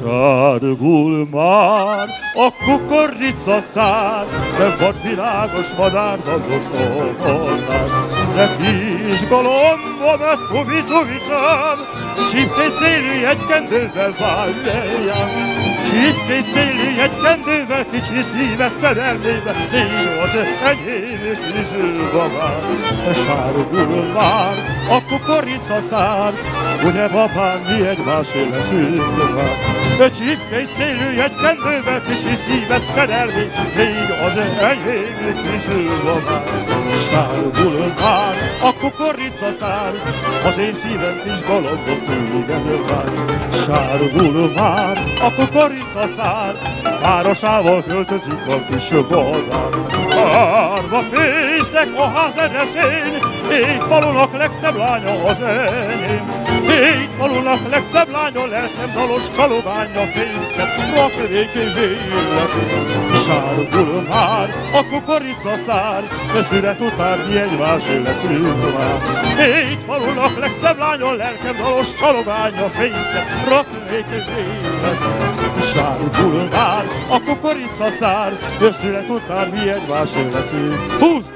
Sárgul már a kukorica szár, de vadvilágos madárdalos olvasás. De kis galomba mert csubi-csubicám, csipkés szélű jegykendővel várjál. Csipkés szélű jegykendővel kicsi szívet szerelmébe, négy az enyém kis babám. Sárgul már a kukorica szár, ugye babám, mi egymásé leszünk már. Csipkés szélű jegykendővel kicsi szívet szerelmébe, négy az enyém kis babám. Sárgul már a kukorica szár, az én szívem kis galambot tőled vár. Sárgul már a kukorica szár, városával költözik a kis madár. Árva fészek a ház ereszén, így falunak legszebb lánya az enyém. Így falunak legszebb lánya, lelkem dalos kalogánya fészket, rakvéki véletén. Sárgul már a kukorica szár, szület után mi egymásé leszünk már. Így falunak legszebb lánya, lelkem dalos kalogánya fészket, rakvéki véletén. sárgul már a kukoricaszár, szület után mi egymásé leszünk. Húzd!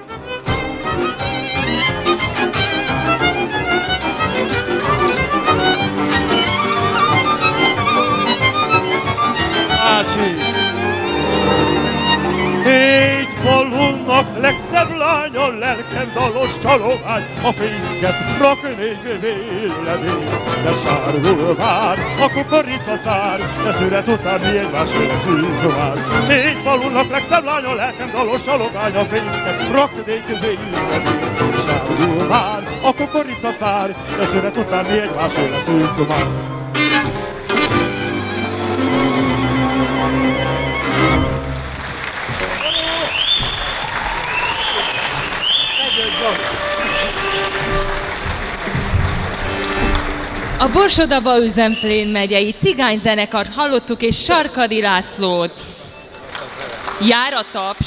Négy falunak legszebb lánya, lelkem dalos csalomány, a fészket rak négy véledény. De sárgul már a kukoricaszár, de szület után mi egymásé leszünk már. Négy falunak legszebb lánya, lelkem dalos csalomány, a fészket rak négy véledény. Sárgul már a kukoricaszár, de szület után mi egymásé leszünk már. A Borsod-Abaúj-Zemplén megyei cigányzenekart hallottuk, és Sarkady Lászlót. Jár a taps.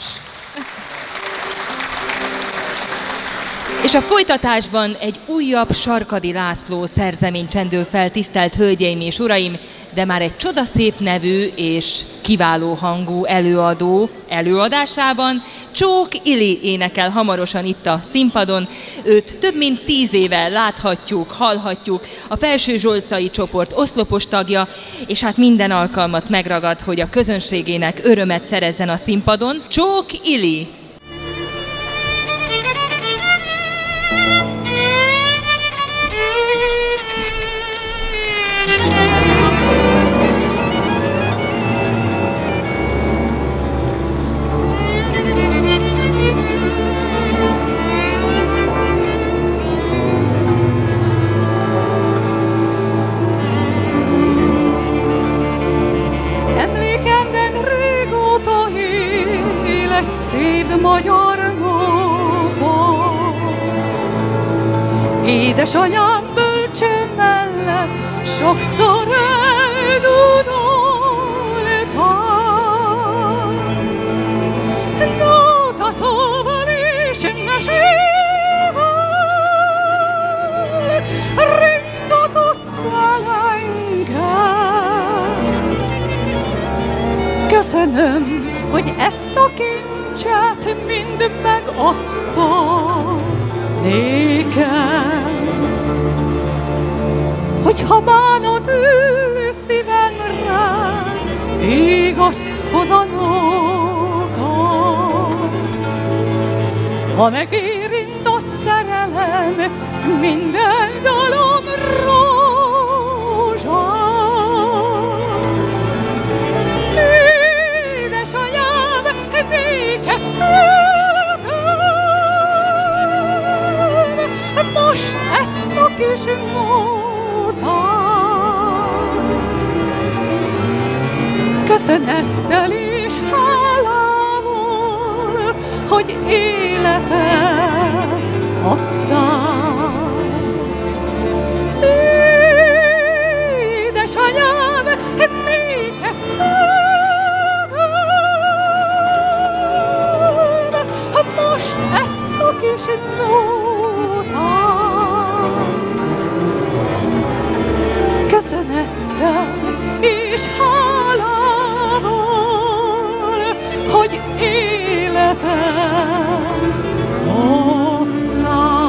És a folytatásban egy újabb Sarkady László szerzemény csendül fel, tisztelt hölgyeim és uraim, de már egy csodaszép nevű és kiváló hangú előadó előadásában Csók Ili énekel hamarosan itt a színpadon. Őt több mint 10 éve láthatjuk, hallhatjuk, a Felső Zsolcai csoport oszlopos tagja, és hát minden alkalmat megragad, hogy a közönségének örömet szerezzen a színpadon. Csók Ili! Magyar nóta. Édesanyám bölcső mellett sokszor eldudoltam. Nóta szóval és mesével ringatott el engem. Köszönöm, hogy ezt a kincset mind megadta nékem. Hogyha bánat ül szívemre, vigaszt hoz a nóta. Ha megérint a szerelem, minden dalom rózsa. Édesanyám, néked töltöm most ezt a kis nótát. Köszönettel és hálával, hogy életet adtál. Édesanyám, néked töltöm most ezt a kis nótát. Köszönettel és hálával, hogy életet adtál.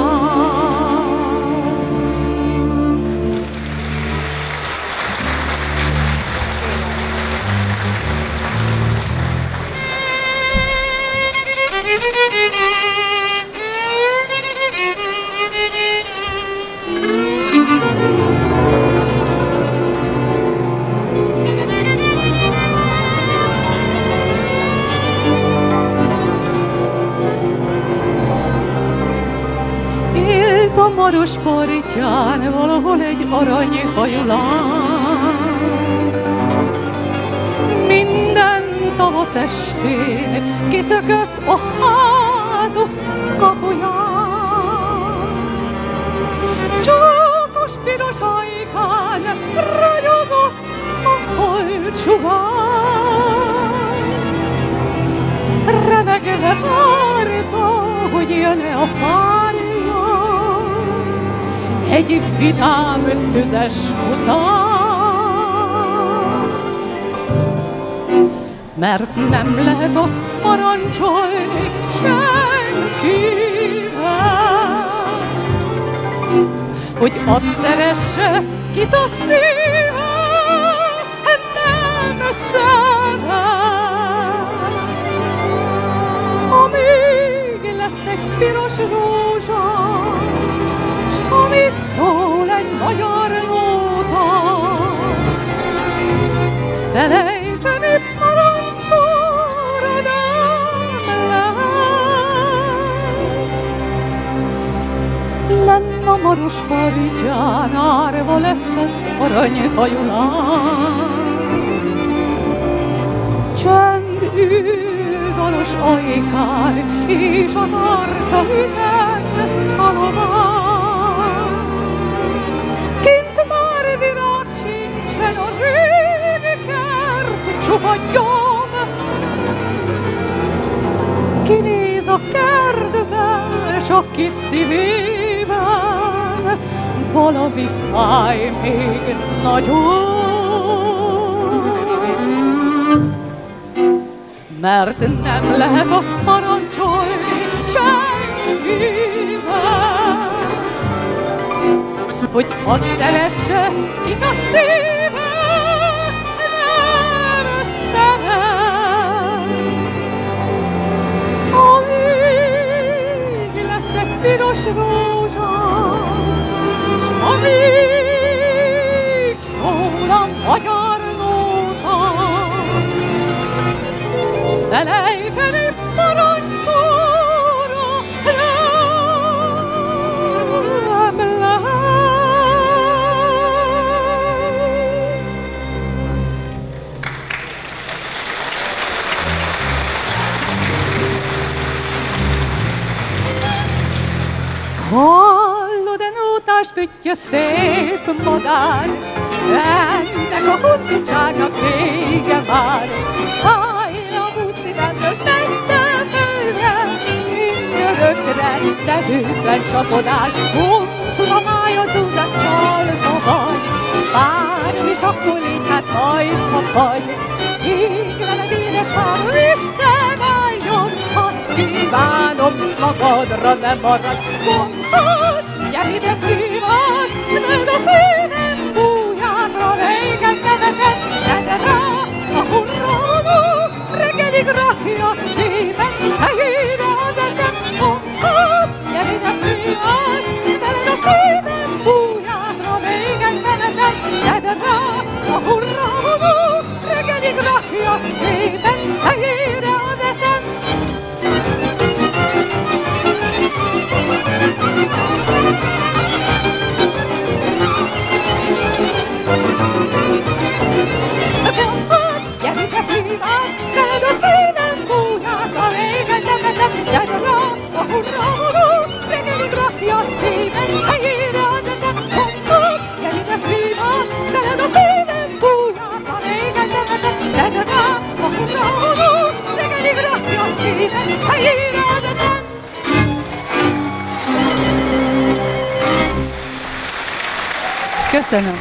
Élt a Maros partján valahol egy aranyhajú lány. Minden tavasz estén kiszökött a házuk kapuján. Csókos piros hajkán ragyogott a holdsugár. Remegve várta, hogy jön-e a párja, egy vidám tüzes huszár. mert nem lehet azt parancsolni senkivel, hogy azt szeresse, kit a szíve nem szeret. Amíg lesz egy piros rózsa, s amíg szól egy magyar nóta, felejteni parancsolra nem lehet. Lenn a Maros partján árva lett az aranyhajú lány, csend ül dalos ajkán, és az arca ilyen halovány. Kint már virág sincsen a régi kert, csupa gyom. Kinéz a kertben, s a kis szívében valami fáj még nagyon. Mert nem lehet azt parancsolni senkivel, hogy azt szeresse, kit a szíve nem szeret. Amíg lesz egy piros rózsa, s amíg szól a magyar nóta, felejteni parancsolra nem lehet. Hallod-e nótás füttye szép madár, ennek a huncutságnak vége már. De hűtlen csapodás, huncut a mája zúzat csalva vagy. Bármi is akkor így, hát majd ha vagy. Így veled édes párom, Isten álljon, azt kívánom, magadra nem maradj. Gondold, gyere ide prívás, nőd a szívem bújátra, régen neveted, gyere rá a hurraló, reggelig rakja szívem, helyére az eszem. Gyere ide prívás, veled a szívem bújátra, régen neveted, gyere rá a hurraló, reggelig rakja szívem, helyére az eszem. Gyere ide prívás, veled a szívem bújátra, régen neveted, gyere rá a hurraló, reggelig rakja szívem, helyére az eszem. Gyere ide prívás, veled a szívem bújátra, régen neveted, gyere rá a hurraló, reggelig rakja szívem, helyére az eszem. Köszönöm.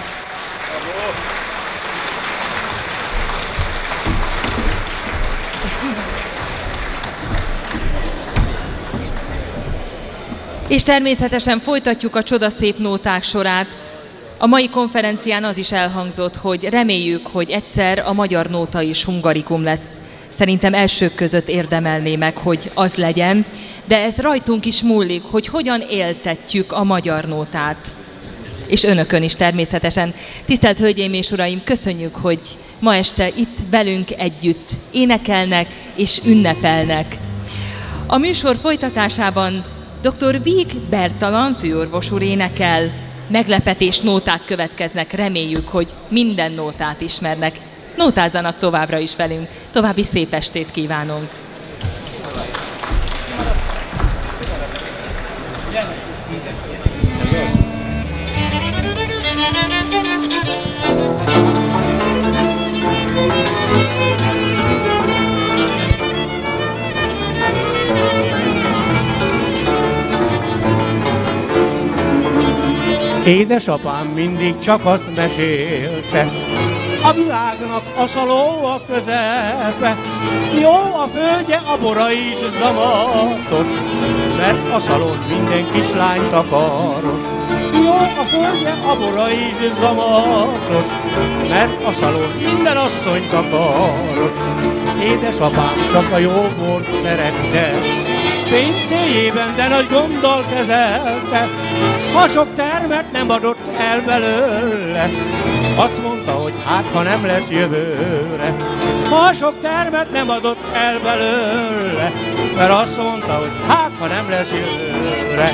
És természetesen folytatjuk a csodaszép nóták sorát. A mai konferencián az is elhangzott, hogy reméljük, hogy egyszer a magyar nóta is hungarikum lesz. Szerintem elsők között érdemelné meg, hogy az legyen, de ez rajtunk is múlik, hogy hogyan éltetjük a magyar nótát. És önökön is természetesen. Tisztelt Hölgyeim és Uraim, köszönjük, hogy ma este itt velünk együtt énekelnek és ünnepelnek. A műsor folytatásában dr. Víg Bertalan főorvos úr énekel, meglepetés nóták következnek, reméljük, hogy minden nótát ismernek. Nótázzanak továbbra is velünk, további szép estét kívánunk! Édesapám mindig csak azt mesélte, a világnak a szaló a közepe. Jó a földje, a bora is zamatos, mert a szalon minden kislány takaros. Jó a földje, a bora is zamatos, mert a szalon minden asszony takaros. Édesapám csak a jó bort szerette, pénzéjében, de nagy gonddal kezelte. Ha sok termet nem adott el belőle, azt mondta, hogy hát ha nem lesz jövőre. Ha sok termet nem adott el belőle, mert azt mondta, hogy hát ha nem lesz jövőre.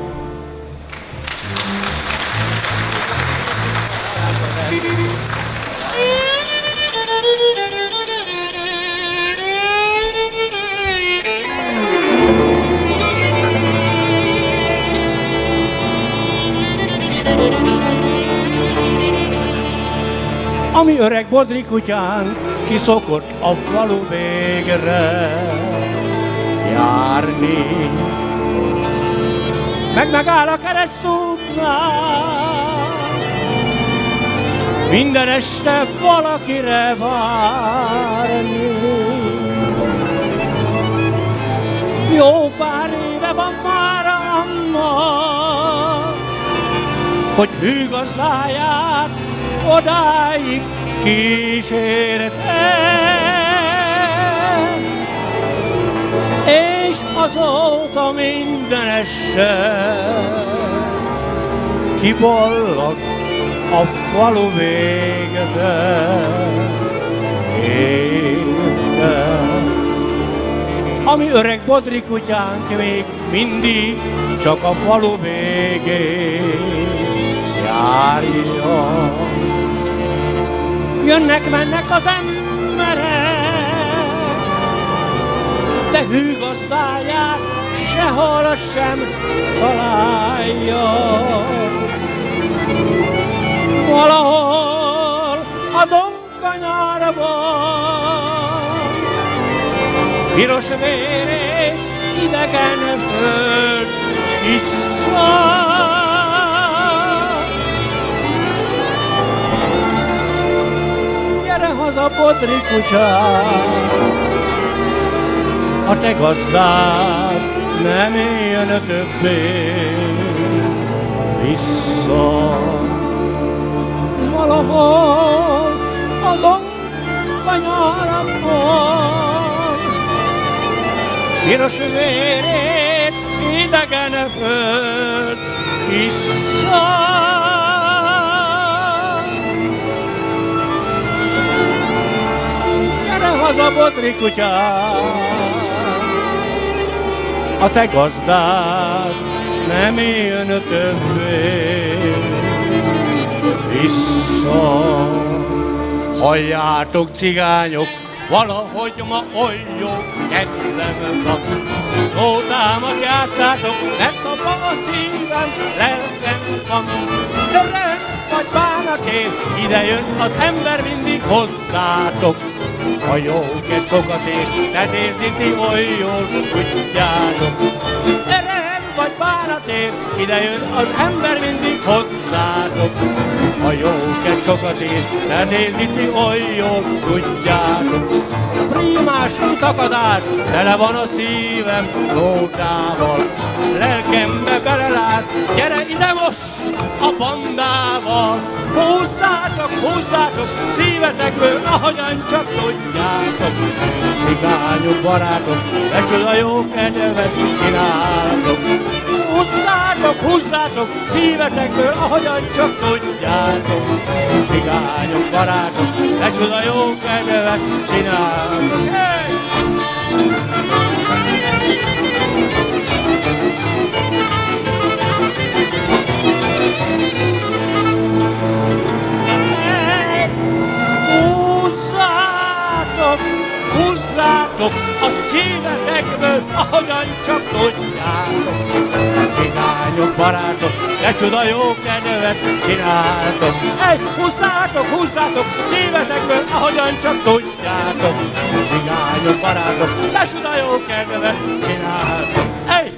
Ami öreg bodri kutyán kiszokott a falu végre járni, megáll a keresztútnál, minden este valakire várni. Jó pár éve van már annak, hogy hűgazdáját odáig kísérte, és azóta minden este kiballag a falu végre. Ami öreg bodri kutyánk még mindig csak a falu végén járja. Jönnek-mennek az emberek, de hűgazdáját sehol sem találja. Valahol a Donkanyarban piros vérét idegen föld iszza. Gyere haza, bodri kutyám, a te gazdád nem jön többé vissza. Valahol a Donkanyarban piros vérét idegen föld iszza. Gyere haza, bodri kutyám, a te gazdád nem jön többé vissza. Halljátok, cigányok, valahogy ma oly jó kedvem van. Nótámat játszátok, mert abban a szívem lelkem van. Öröm vagy bánatért, ide jön az ember mindig hozzátok. A jóket sokat ér, tetézni ti oly jól tudjátok. Öröm vagy bánatért, ide jön az ember mindig hozzátok. A jóket sokat ér, tetézni ti oly jól tudjátok. Prímás utakadás, tele van a szívem nótával. Lelkembe belelát, gyere ide most a bandával. Húzzátok, húzzátok szívetekből, ahogyan csak tudjátok. Cigányok, barátok, becsoda jó kedvet csináltok. Húzzátok, húzzátok szívetekből, ahogyan csak tudjátok. Cigányok, barátok, becsoda jó kedvet csináltok. Hey! Húzzátok a szívetekből, ahogyan csak tudjátok. Cigányok, barátok, de csuda jó kedvet csináltok. Hey, húzzátok, húzzátok szívetekből, ahogyan csak tudjátok. Cigányok, barátok, de csuda jó kedvet csináltok. Hey!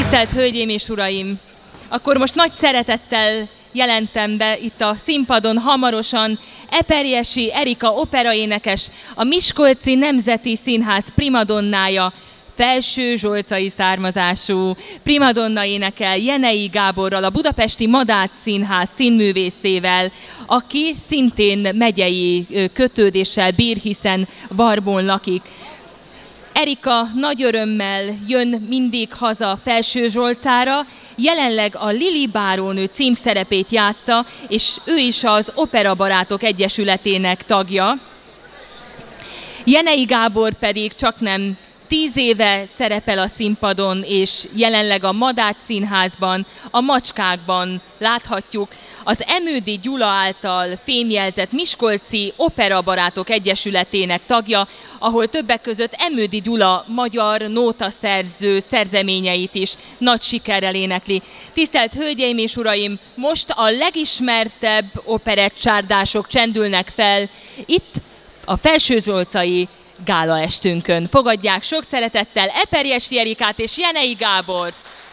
Tisztelt Hölgyeim és Uraim! Akkor most nagy szeretettel jelentem be itt a színpadon hamarosan Eperjesi Erika operaénekes, a Miskolci Nemzeti Színház primadonnája, felső zsolcai származású primadonna énekel Jenei Gáborral, a Budapesti Madách Színház színművészével, aki szintén megyei kötődéssel bír, hiszen Varbón lakik. Erika nagy örömmel jön mindig haza Felső Zsolcára, jelenleg a Lili bárónő címszerepét játsza, és ő is az Opera Barátok Egyesületének tagja. Jenei Gábor pedig csaknem 10 éve szerepel a színpadon, és jelenleg a Madách Színházban, a Macskákban láthatjuk. Az Emődi Gyula által fémjelzett Miskolci Opera Barátok Egyesületének tagja, ahol többek között Emődi Gyula magyar nótaszerző szerzeményeit is nagy sikerrel énekli. Tisztelt Hölgyeim és Uraim, most a legismertebb operettcsárdások csendülnek fel itt a felsőzsolcai gálaestünkön. Fogadják sok szeretettel Eperjesi Erikát és Jenei Gábort!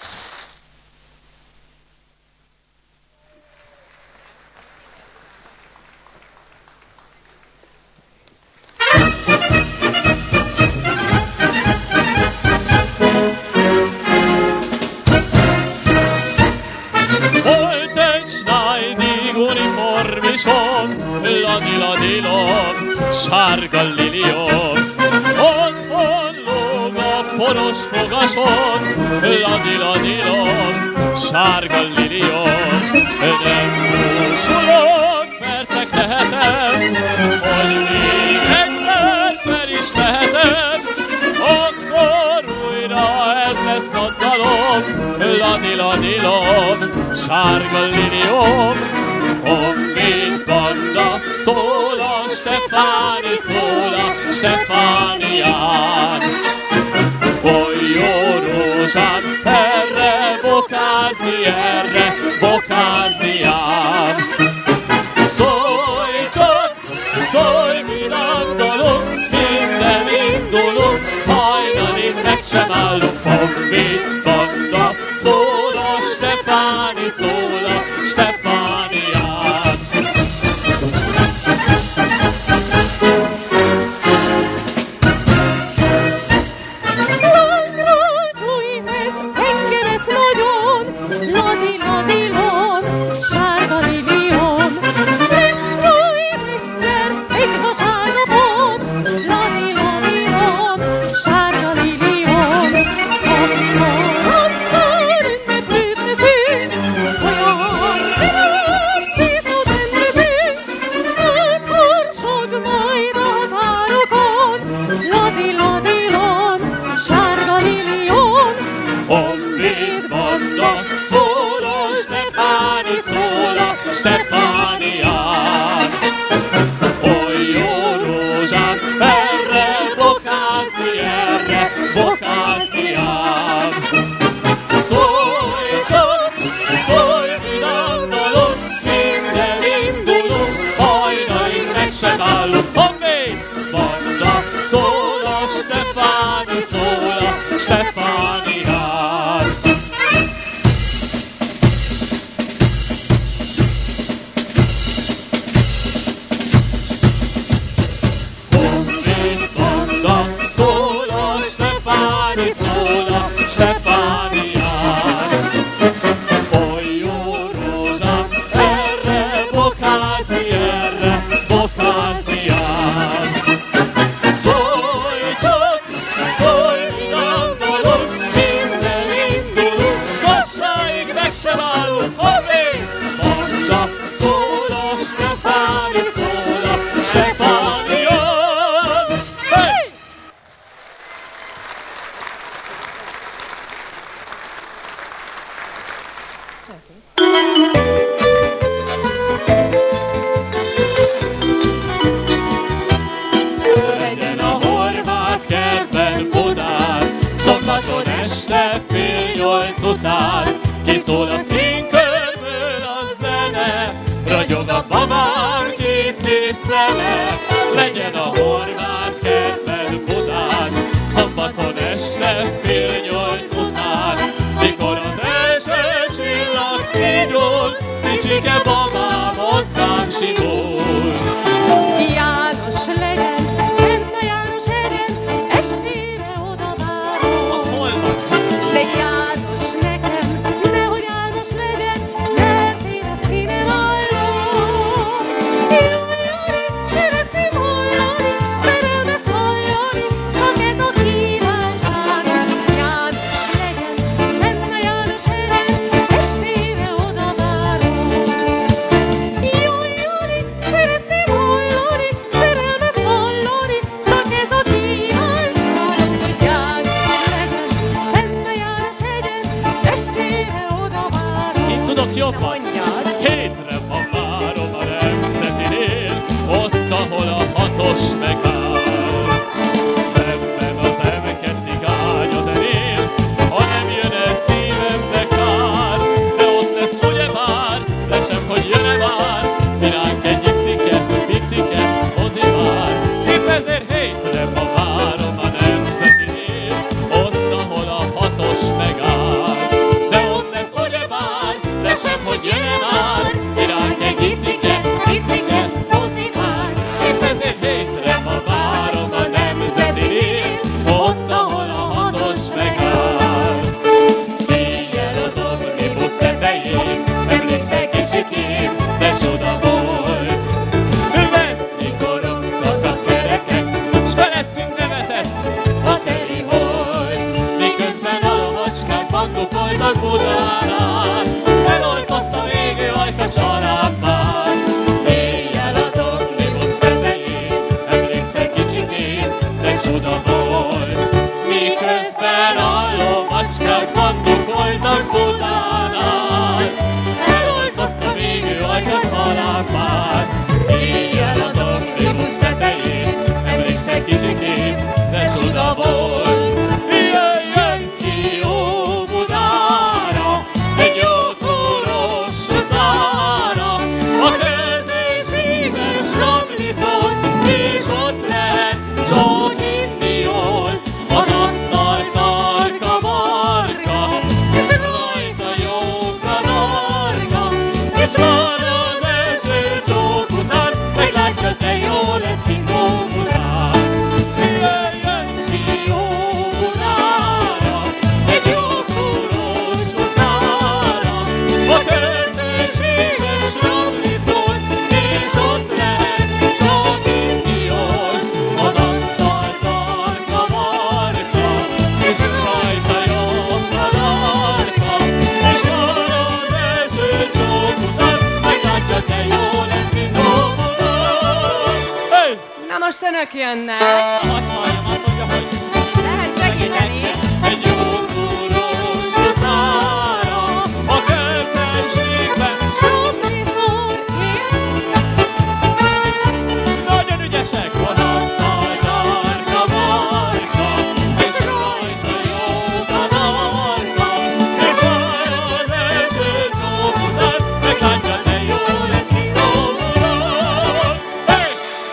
Volt egy snájdig uniformisom, ladi-ladilom, sárga liliom. Otthon lóg a poros fogason, ladi-ladilom, sárga liliom. Nem búsulok, mert megtehetem, hogy még egyszer fel is lehetem. Akkor újra ez lesz a dalom, ladi-ladilom, sárga liliom. Honvéd banda, szól a Stefáni, szól a Stefánián. Oly jó rózsám, erre bokázni ám. Szólj csak, szólj, vidám dalok, minden indulunk, hajnalig meg sem állunk. Honvéd banda, szól a Stefáni, szól a Stefánián. Stefánián. Oly jó rózsám, erre bokázni ám. Szólj csak, szólj, vidám dalok, minden indulunk, hajnalig meg sem állunk. Honvéd banda, szól a Stefáni, szól a Stefánián. Szól a Stefáni, szól a Stefánián. Oly jó rózsám, erre bokázni ám. Szólj csak, szólj, vidám dalok, minden indulunk, gazsáig meg sem állunk. Honvéd banda, szól a Stefáni, szól a Stefánián. Legyen a horvát kertben Bodán, szombaton este 7:30 után. Kiszól a színkörből a zene, ragyog a babám két szép szeme. Legyen a horvát kertben Bodán, szombaton este 7:30 után. Mikor Mondok jobban, hétre ma várom a Nemzetinél, ott, ahol a 6-os megáll. Szemben az emke cigány a zenél, ha nem jön el szívembe kár, de ott lesz ugye már, de sem, hogy jön-e már, miránk egy picike, mozi vár. Épp ezért hétre ma várom a Nemzetinél, ott, ahol a 6-os megáll. De ott lesz ugye már, de sem, hogy jön-e már, miránk egy picike, mozi vár. Épp ezért hétre ma várom a Nemzetinél, ott, ahol a 6-os megáll. Éjjel az omnibusz tetején, emlékszel kicsikém, de csoda volt. Mikor rongtak a kerekek, s felettünk nevetett a teli hold. Miközben a lovacskák bandukoltak Budánál, eloltott a végő ajka csalábbal. Éjjel az omnibusz tetején, emlékszel kicsikén, de csoda volt. Miközben a lovacskák bandukoltak Budánál, eloltott a végő ajka csalábbal. Éjjel az omnibusz tetején, emlékszel kicsikém, de csoda volt. Jöjjön ki Óbudára, egy jó túros szára, a költéséves ramlizon, és ott lehet csak inni jól. Az asztal tarka marka, és rajta jók a darka, és már az első csók után meglátja, de jó lesz, mint Óbudán. Jöjjön ki Óbudára, egy jó túros huszára, a költéséges ramlizon, és ott lehet csak inni jól. Az asztal tarka marka, és rajta jók a darka, és már az első csók után meglátja, de jó lesz, mint Óbudán. Hey! Na most önök jönnek. Hadd halljam, azt mondja, hogy Lehet segíteni. egy jó túrós huszára, a költőségben Somlizon is. nagyon ügyesek. Az asztal tarka marka, és rajta jók a darka, és már az első csók után meglátja, de jó lesz, mint Óbudán. Hey!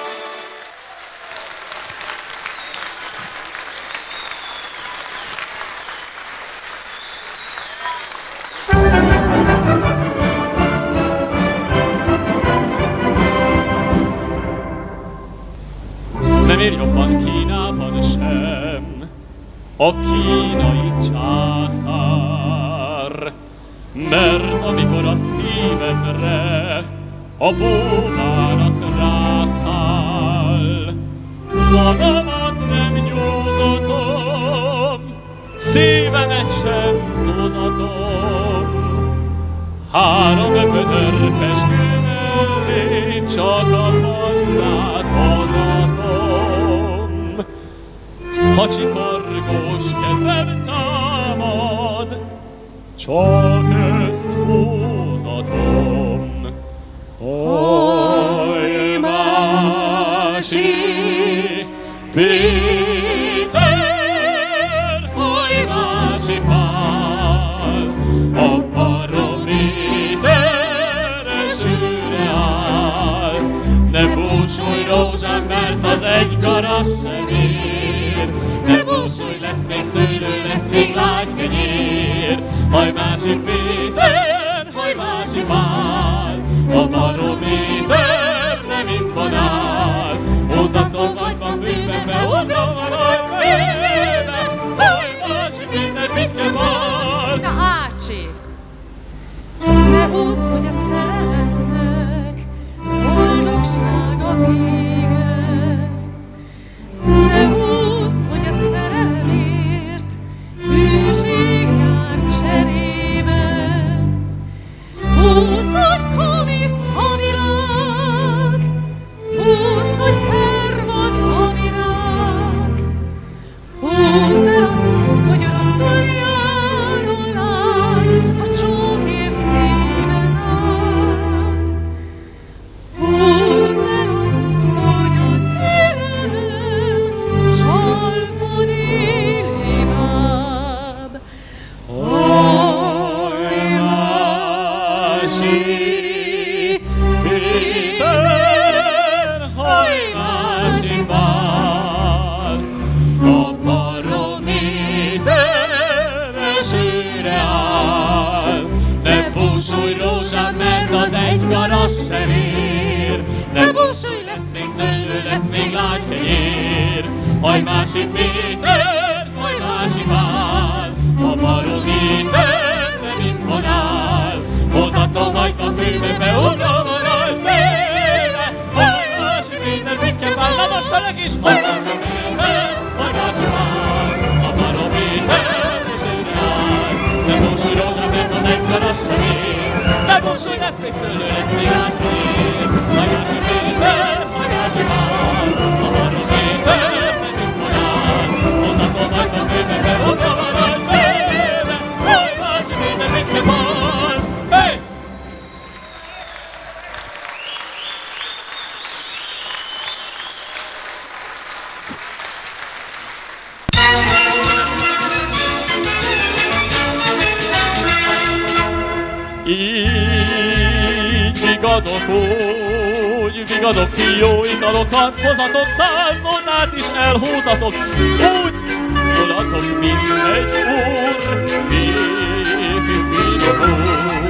Nem ér jobban Kínában sem a kínai császár, mert amikor a szívemre a búvánat rászáll, magamat nem nyúzatom, szívemet sem szózatom. 3 vödör pezsgő mellé csak a mandát hozatom. Ha csikorgós kedvem támad, csak ezt húzatom. Oly másik Péter, oly másik Pál, a barométer esőre áll. Ne búsulj rózsám, mert az egy garas sem ér, ne búsulj, lesz még szőlő, lesz még lágy kenyér. Oly másik Péter, oly másik Pál, a barométer nem imponál. Húzatom nagyban főben, beugrom a nagy főbe, oly másik Péter, Pitke Pál. Na Ácsi! Ne húzd, hogy a szerelemnek boldogsága vége. Ne húzd, hogy a szerelemért hűség jár cserébe. Húzd, hogy komisz a világ, húzd, hogy hervad a virág. Húzd el azt, hogy rosszul járó lány a csókért szíve. az sem ér. Ne búsulj, lesz még szőlő, lesz még lágykenyér. Hajmási Péter, hajmási Pál, a baromi tör nem imponál. Hozatom nagyba főbe, beugrom a nagy béle. Hajmási Péter, mit kell vállalmassanak is? Hajmási Péter, hajmási Pál, a baromi tör és őre áll. Ne búsulj, rózsa, mert az egykor az sem ér. Ne búsulj, lesz még szőlő, lesz még lágykenyér. Hajmási Péter, hajmási Pál, a baromi tör nem imponál. Hozatom nagyba főbe, beugrom a nagy béle. Hajmási Péter, mit kell bal? Hey! Így vigadok úgy, vigadok jó italokat, hozatok 100 nótát is elhúzatok, úgy mulatok, mint egy úr, finom úr.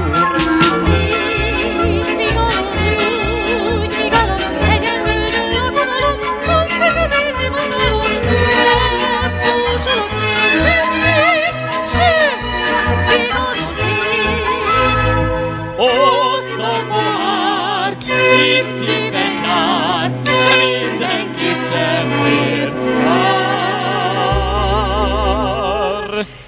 Így vigadok, egyenbőrön lakodalom, mondd ez az én hivatalom, nem búsulok még, sőt, vigadok én. Ott a pohár, itt kiben jár, mindenki semmért vár.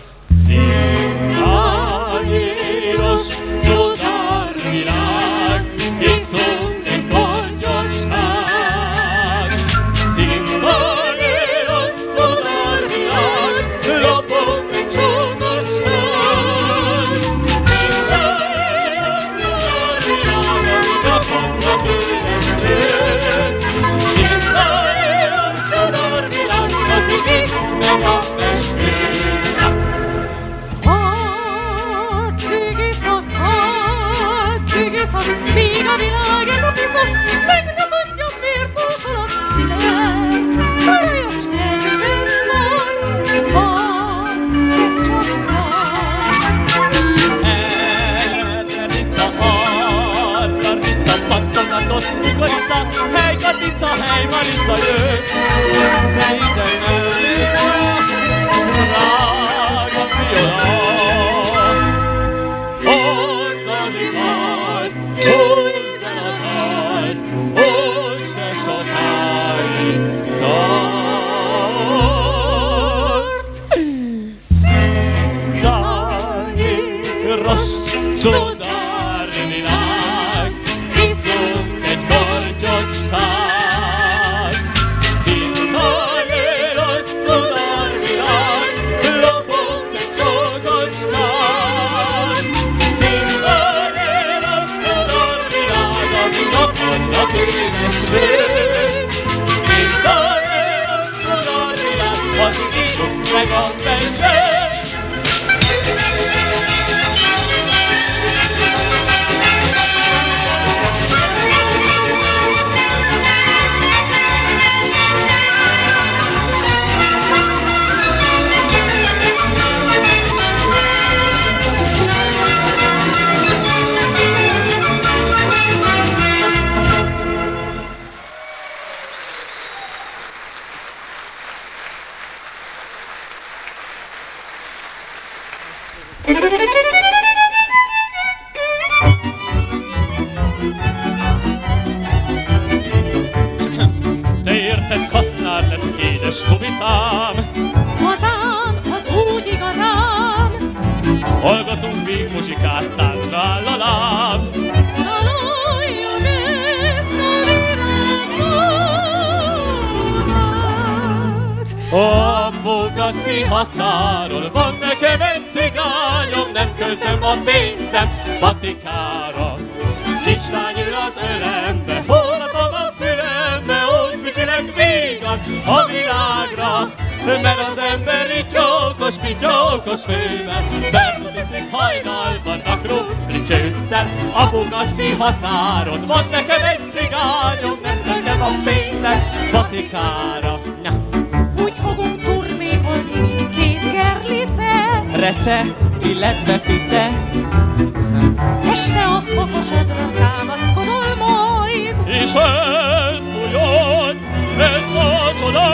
Cintányéros szodárvilág, iszunk egy kortyosság. Cintányéros szodárvilág, lopunk egy csókocskát. Cintányéros szodárvilág, amíg a fognak édesnő. Cintányéros szodárvilág, addig itt meg a festő. Addig iszak, míg a világ ez a piszak, meg ne tudjam, miért búsulok, mert aranyos kedvem van egy csapnál. Errica, arra rica, pattogatott kukorica, hely Katica, hely Marica, jössz, te ide mellé, drága viola. Ott az ipar, húzd el a kard, úgy se sokáig tart. Cintányéros szodárvilág, iszunk egy kortyocskát. Cintányéros szodárvilág, lopunk egy csókocskát. Cintányéros szodárvilág, amíg akadnak édesnő. Cintányéros szodárvilág, addig írjuk meg a festő. Te érted, kasznár lesz édes Tubicám. Hazám, az úgy igazám, Hallgatunk vég muzsikát, táncra áll a láb. találjon ezt a virágot. A Bogaci határól van nekem egy cigányom, nem költöm a pénzem patikára. Kislány ül az ölembe, hordom a fülembe, úgy figyelek vígan a világra. Mert az emberi csókos, pityókos főben, mert iszik hajnalban a krumpli ősszel. A Bogaci határon van nekem egy cigányom, nem költöm a pénzem patikára. Úgy fogunk turnékolni, mint két gerlice. Rece, illetve Fice. Este a fogosodra támaszkodol majd, és elfújod ezt a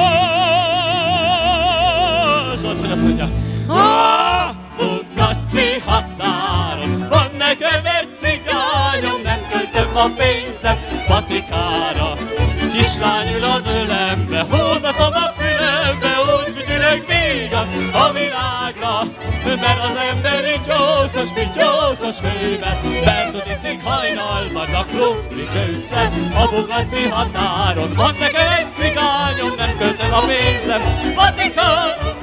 csodásat, hogy azt mondja, a Bugatzi határon van nekem egy cigányom, nem költöm a pénzem patikára. Kislány ül az ölembe, húzatom a fülembe, úgy fütyülök vígan a világra, mert az emberi csókos, pityókos főben, Bertud iszik hajnalban a krumpli csősszel. A Bugatzi határon van nekem egy cigányom, nem költöm a pénzem patikára.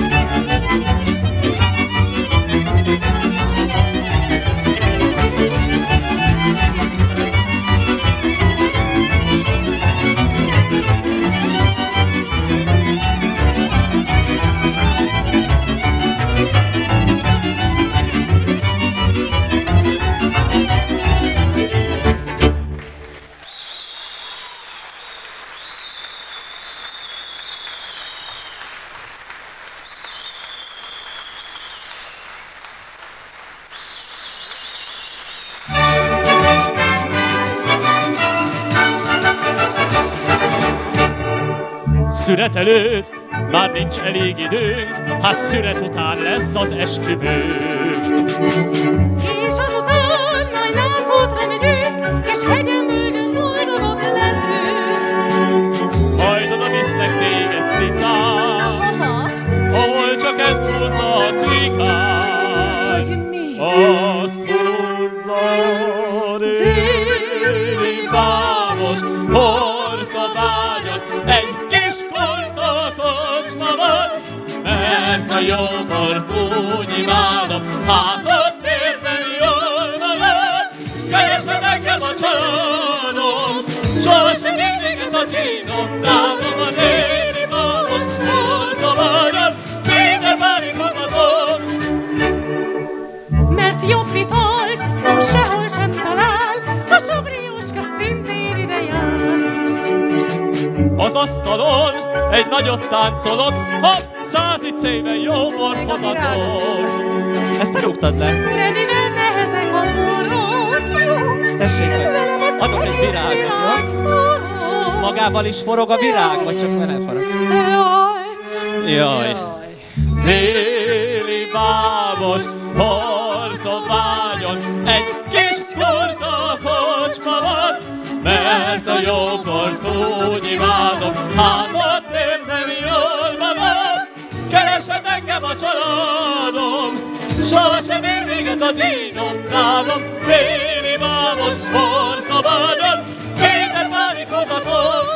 Szüret előtt már nincs elég időnk, hát szüret után lesz az esküvőnk. és azután nagy nászútra megyünk, és hegyen bőgön boldogok leszünk. Majd oda visznek téged cicán, ahol csak ezt húzza a cikán. Azt húzza déli bábos horkabágyat, egy kis kurta kocsmában, mert a jó bort úgy imádom, hát ott érzem jól magam. Keresed engem a családom, sohasem mindiget a kínom, távom a déli bábos horkabágyat, minden bánik hozhatom. Mert jobb italt ma sehol sem talál, a Sobriuska szintén ide jár. Az asztalon egy nagyot táncolok, hopp, 100 icében jó bort hozatok. Ezt te rúgtad le? De mivel nehezek a borok, jó? Tessék meg, Velem az adok egy egész virágot, világ jó? forog. Magával is forog a virág, vagy csak vele forog? Jaj. Jaj. Déli bábos portobágyon egy kis kurta kocsma van, mert a jó bort úgy imádom, hát ott érzem jól magam. Keresed engem a családom, sohasem ér véget a dínom nálom. Déli bábos portobágyon, minden bánik hozatom.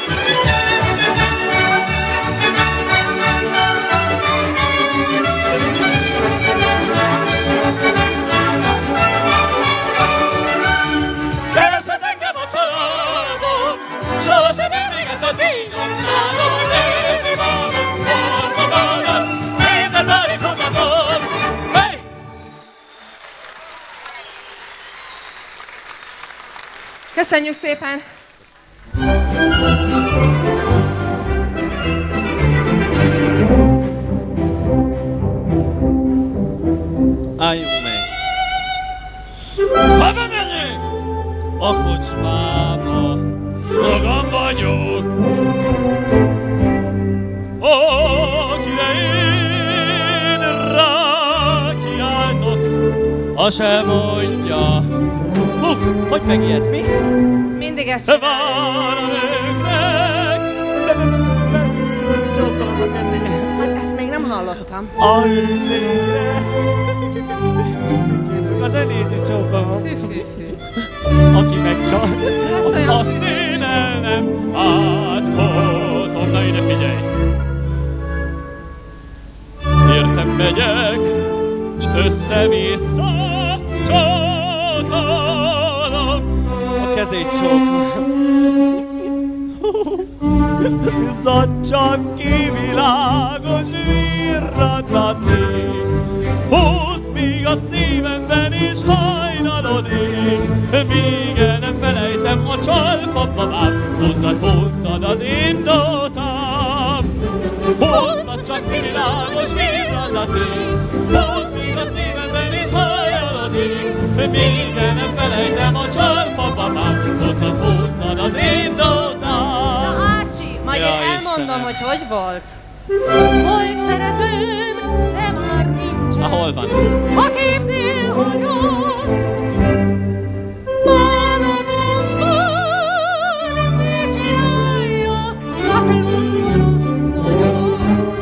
Keresed engem a családom, sohasem ér véget a dínom nálom. A déli bábos portobágyon, minden bánik hozatom. Hey! Köszönjük szépen! Álljunk meg! Ha bemegyek a kocsmába, magam vagyok, akire én rákiáltok, a se mondja. Hogy megijedt, mi? Mindig ezt csinálja. Vár a nőknek, csókolom a kezét. Hát ezt még nem hallottam. A hűségre, a zenét is csókolom. Aki megcsal, azt én el nem átkozom. Na ide figyelj! Értem megyek, s össze-vissza csókolom. A kezét csókolom. Zacsak ki világos virrataték, húzd, míg a szívemben is hajnalodik, míg el nem felejtem a csalfababám, húzzad az én nótám. Húzzad csak ki világos virrataték, húzd, míg a még nem felejtem a csalpapapám, hozzad az én nótám. Na Ácsi, majd Ja, én elmondom, Istenem. hogy hogy volt. Volt szeretőm, de már nincsen. Na, hol van? A képnél hagyott. Bánatomban mit csináljak? Hát Londonon nagyon.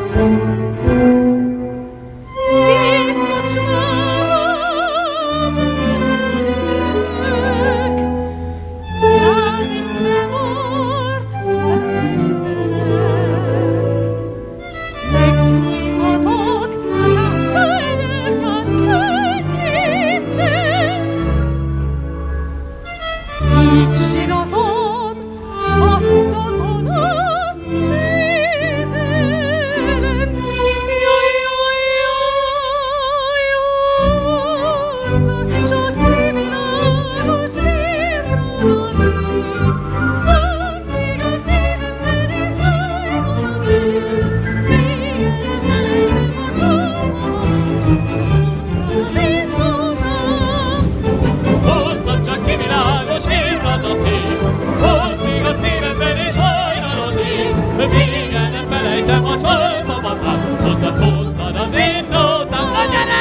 Kész kocsmában ülök. 100 icemort rendelek. Meggyújtatok 100 szajnyártyát könnyészet. Így síratom azt a gonosz vételt. Jaj, jaj, jaj, hozzad csak kivilágos érradani. Az ég a szívemben és hajradani. Még elfelejtem a csókolom, az én nótám. Hozzad csak kivilágos éradaték, hozz még a szívemben és hajnalaték, még el nem felejtem a csalpapapám, hozzad az én nótám. Na gyere!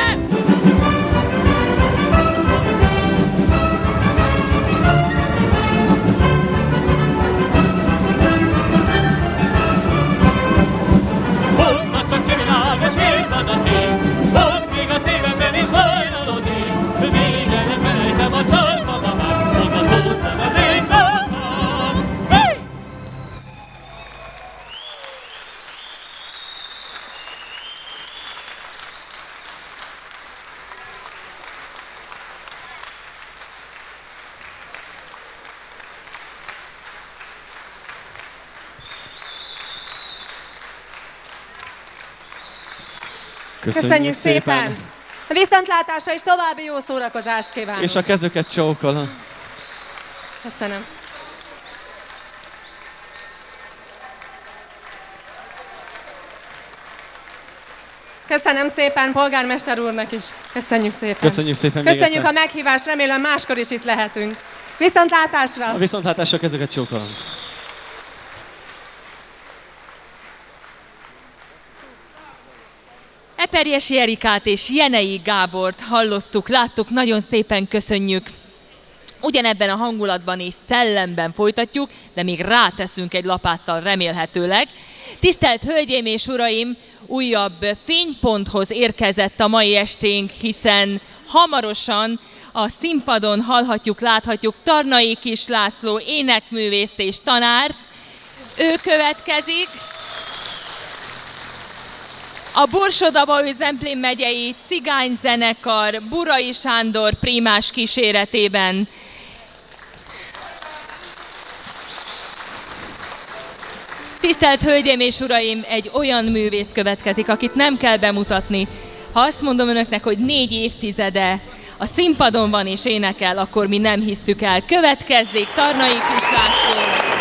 Hozzad csak kivilágos éradaték, hozz még a szívemben és hajnalaték, még el nem felejtem a csalpapapám, hozzad az én nótám. Hey! Köszönjük szépen! A viszontlátásra és további jó szórakozást kívánok. És a kezüket csókolom. Köszönöm. Köszönöm szépen polgármester úrnak is. Köszönjük szépen. Köszönjük szépen még Köszönjük egyszer. a meghívást, remélem máskor is itt lehetünk. Viszontlátásra! A viszontlátásra kezüket csókolom. Eperjesi Erikát és Jenei Gábort hallottuk, láttuk, nagyon szépen köszönjük. Ugyanebben a hangulatban és szellemben folytatjuk, de még ráteszünk egy lapáttal remélhetőleg. Tisztelt Hölgyeim és Uraim, újabb fényponthoz érkezett a mai esténk, hiszen hamarosan a színpadon hallhatjuk, láthatjuk Tarnai Kis László énekművészt és tanárt. Ő következik. A Borsod-Abaúj-Zemplén megyei cigányzenekar Burai Sándor prímás kíséretében. Tisztelt Hölgyeim és Uraim, egy olyan művész következik, akit nem kell bemutatni. Ha azt mondom önöknek, hogy 4 évtizede a színpadon van és énekel, akkor mi nem hisztük el. Következzék Tarnai Kis László!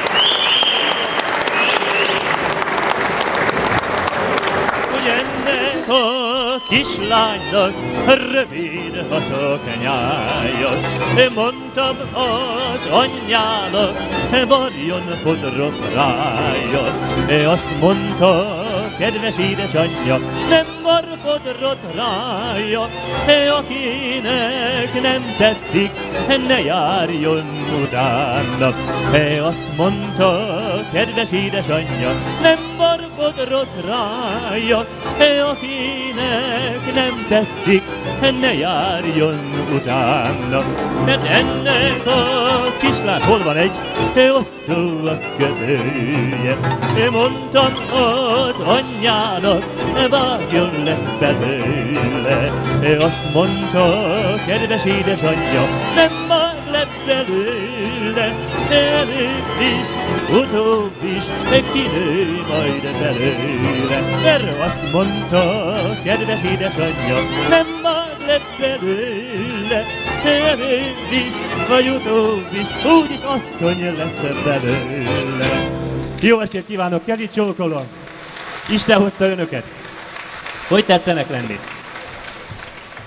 Ennek a kislánynak rövid a szoknyája. Mondtam az anyjának, varjon fodrot rája. Azt mondta, kedves édesanyja, nem var fodrot rája. Akinek nem tetszik, ne járjon utána. Azt mondta, kedves édesanyja, nem var fodrot rája. Akinek nem tetszik, ne járjon utána. Mert ennek a kislány, hol van egy hosszú a kötője. Mondtam az anyjának, vágjon le belőle. Azt mondta, kedves édesanyja, nem vág le belőle. Előbb is, utóbb is, kinő majd belőle. Mert azt mondta, kedves édesanyja, nem vág le belőle. Előbb is, vagy utóbb is, úgyis asszony lesz belőle. Jó estét kívánok, kezi csókolom! Isten hozta önöket! Hogy tetszenek lenni?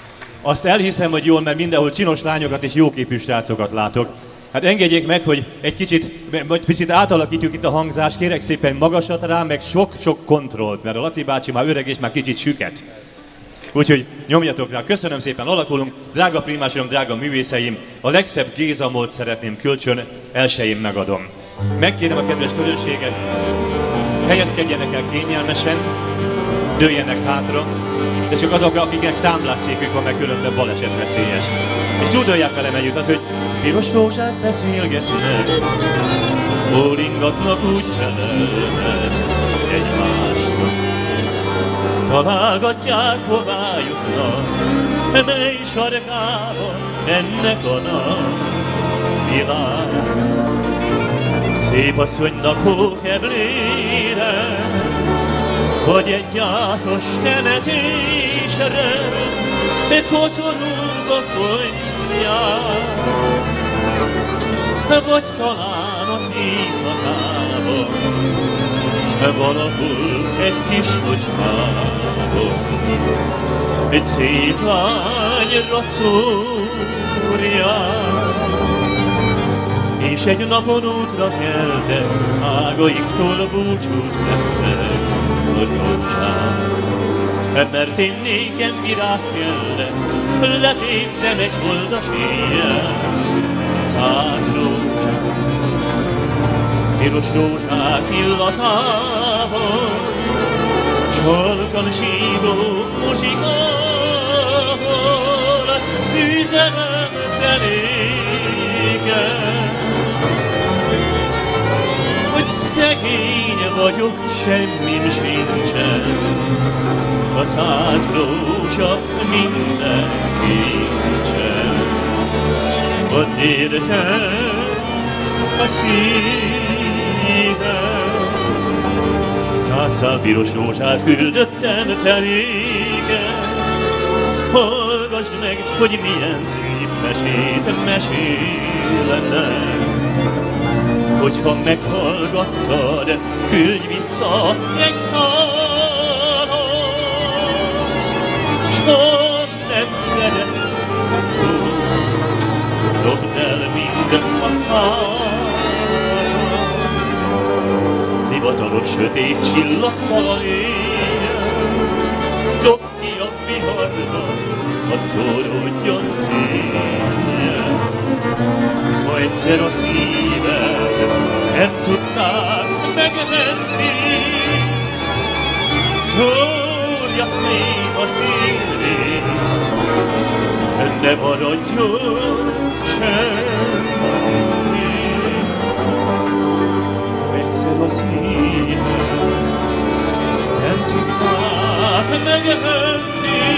Azt elhiszem, hogy jól, mert mindenhol csinos lányokat és jóképű srácokat látok. Hát engedjék meg, hogy egy picit átalakítjuk itt a hangzást, kérek szépen magasat rá, meg sok-sok kontrollt, mert a Laci bácsi már öreg és már kicsit süket. Úgyhogy nyomjatok rá, köszönöm szépen, alakulunk, drága primásorom, drága művészeim, a legszebb Géza-mód szeretném kölcsön, elsőjén megadom. Megkérem a kedves közönséget, helyezkedjenek el kényelmesen, dőljenek hátra, de csak azok, akiknek támlásszékük van, meg különben baleset veszélyes. És tudolják velem együtt az, hogy piros rózsát beszélgetnek, bólingatnak úgy felelnek egymásnak. Találgatják, hová jutnak, mely sarkába ennek a napvilág. Szép asszonynak hókeblére, vagy egy gyászos temetésre, kocorúba fonják, vagy talán az éjszakában, valahol egy kis kocsmában, egy szép lányra szórják, és egy napon útra keltek, ágaiktól búcsút vettek a rózsák. Mert én nékem virág kellett, letéptem egy holdas éjjel 100 rózsát. Piros rózsák illatával, csalkan sívó muzsikával, üzenem te nékem, hogy szegény vagyok, semmin sincsen, a 100 rózsa minden kincsen. Van értem a szívem, 100 szál piros rózsát küldöttem te néked. Hallgasd meg, hogy milyen szép mesét mesélnek. Hogyha meghallgattad, küldj vissza egy szállat. S ha nem szeretsz, dobd el mind a százat. Zivataros sötét csillagtalan éjjel, dobd ki a viharba, hadd szóródjon széjjel. Ha egyszer a szíved nem tudták megvenni, szórja szét a szívét, ne maradjon semmi. Ha egyszer a szíved nem tudták megvenni,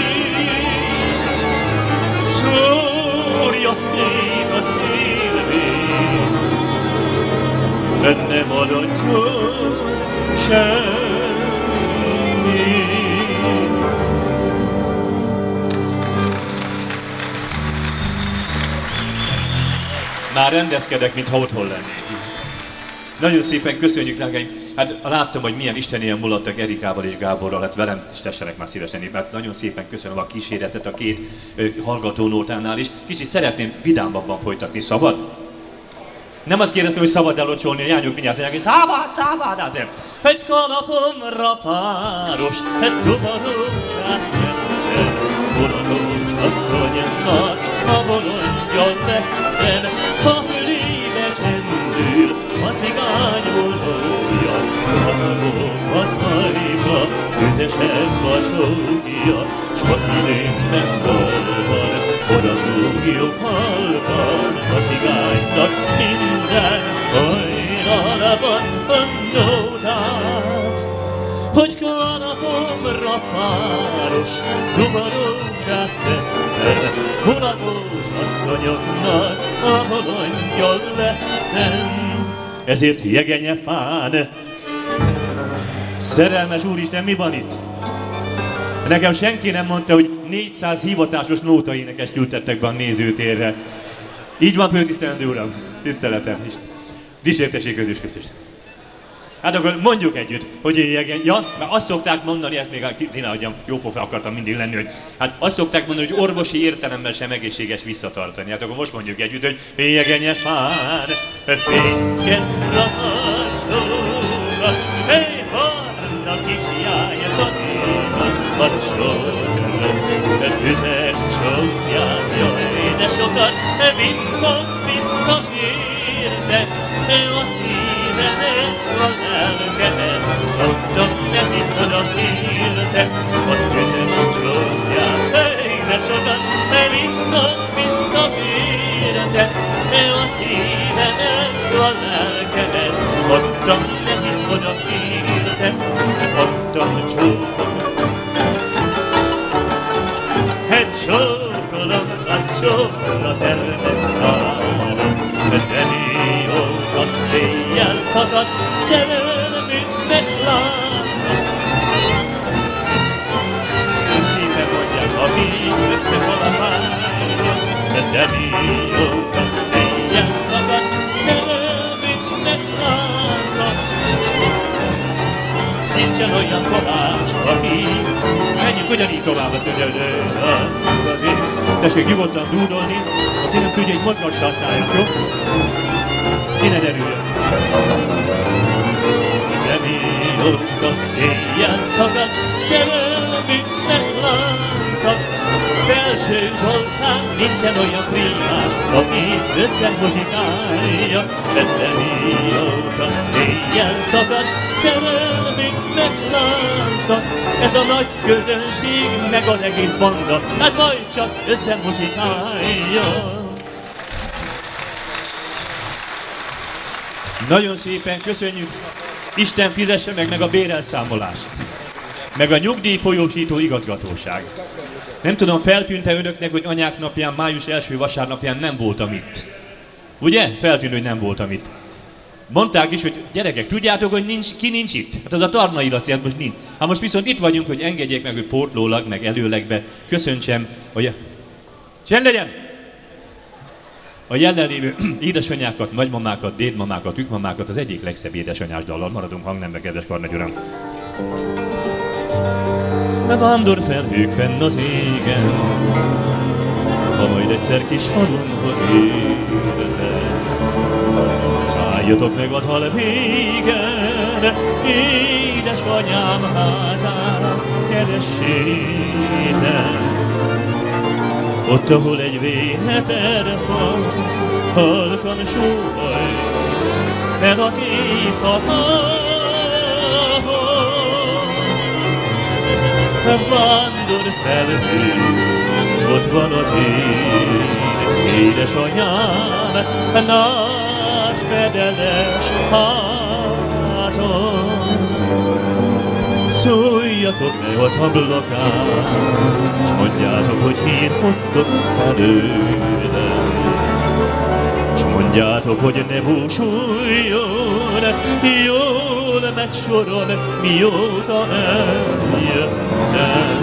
szórja szét a szívét, ne maradjon semmi. Már rendezkedek, mintha otthon lennék. Nagyon szépen köszönjük, drágáim. Hát láttam, hogy milyen istenien mulattak Erikával és Gáborral, hát velem is tessenek már szívesen, mert nagyon szépen köszönöm a kíséretet a két hallgatónótánál is. Kicsit szeretném vidámabban folytatni, szabad? Nem azt kérdeztem, hogy szabad elocsolni, a lányok mindjárt mondják, hogy szabad, azért. Egy kalapomra páros, egy dumarócsát vettem, uradós asszonynak a bolondja lettem, a fülébe csendül a cigány bolója, hazagok az ajka, közesebb a csókja, s a szívemben dolban, oda súgjuk halkan a cigánynak minden hajnalban a nótát. Hogy kalapomra páros, dumarócsát tettem, mulatós asszonyoknak a bolondja lettem. Ezért jegenyefán, szerelmes úristen, mi van itt? Nekem senki nem mondta, hogy 400 hivatásos nótaénekest ültettek be a nézőtérre. Így van, főtisztelendő uram, tiszteletem is. Dicsértesség közös közös. Hát akkor mondjuk együtt, hogy éjjegen. Ja, mert azt szokták mondani, ezt még tényleg adjam, jópofa akartam mindig lenni, hogy hát azt szokták mondani, hogy orvosi értelemben sem egészséges visszatartani. Hát akkor most mondjuk együtt, hogy éjjegen fán, fészken ramacsóra, hely harnak is jájt a néma, a csóra, tüzes csókján, jaj, de sokat visszaértek, a szívemet, a lelkemet, mondom neki odakértek, a tüzes csókján, hely, de sokat visszaértek, a szívemet, a lelkemet, mondom neki odakértek, mondom csókom. Csókolom a termet szállom, de mióta széjjel fakad, szerelmünknek látom. Szíve mondják, a víz összekalapálja, de mióta széjjel fakad, szerelmünknek látom. Nincsen olyan kovács, aki menjünk ugyanígy tovább az ügyelőn. Tessék nyugodtan dúdolni, aki nem tudja, hogy mozgassa a száját, jó? Innen erüljön. De mióta széjjel szakad, szerelmünknek lánca, felső Zsoltán nincsen olyan prímás, aki összemuzsikálja. De mióta széjjel szakad, szerelmünknek lánca, ez a nagy közönség, meg az egész banda, hát majd csak összemuzsikálja. Nagyon szépen köszönjük, Isten fizesse meg a bérelszámolás, meg a nyugdíjfolyósító igazgatóság. Nem tudom, feltűnt-e önöknek, hogy anyák napján, május első vasárnapján nem voltam itt. Ugye? Feltűnt, hogy nem voltam itt. Mondták is, hogy gyerekek, tudjátok, hogy ki nincs itt? Hát az a Tarnai Laci, hát most nincs. Hát most viszont itt vagyunk, hogy engedjék meg, hogy pótlólag, meg előlegbe köszöntsem, hogy... Csend legyen! A jelenlévő édesanyákat, nagymamákat, dédmamákat, ükmamákat az egyik legszebb édesanyás dallal. Maradunk hangnembe, kedves Karnagy uram. Ne vándorfelhők fenn az égen, ha majd egyszer kis falunhoz értek. Szálljatok meg a hal végen, édesanyám házára keressétek. Ott, ahol egy véneperfa halkan sóhajt fel az éjszakához. Vándorfelhő, ott van az én édesanyám, nagy fedeles házon. Szóljatok meg az ablakán, s mondjátok, hogy hírt hoztok felőlem. S mondjátok, hogy ne búsuljon, jól megy soron, mióta eljöttem.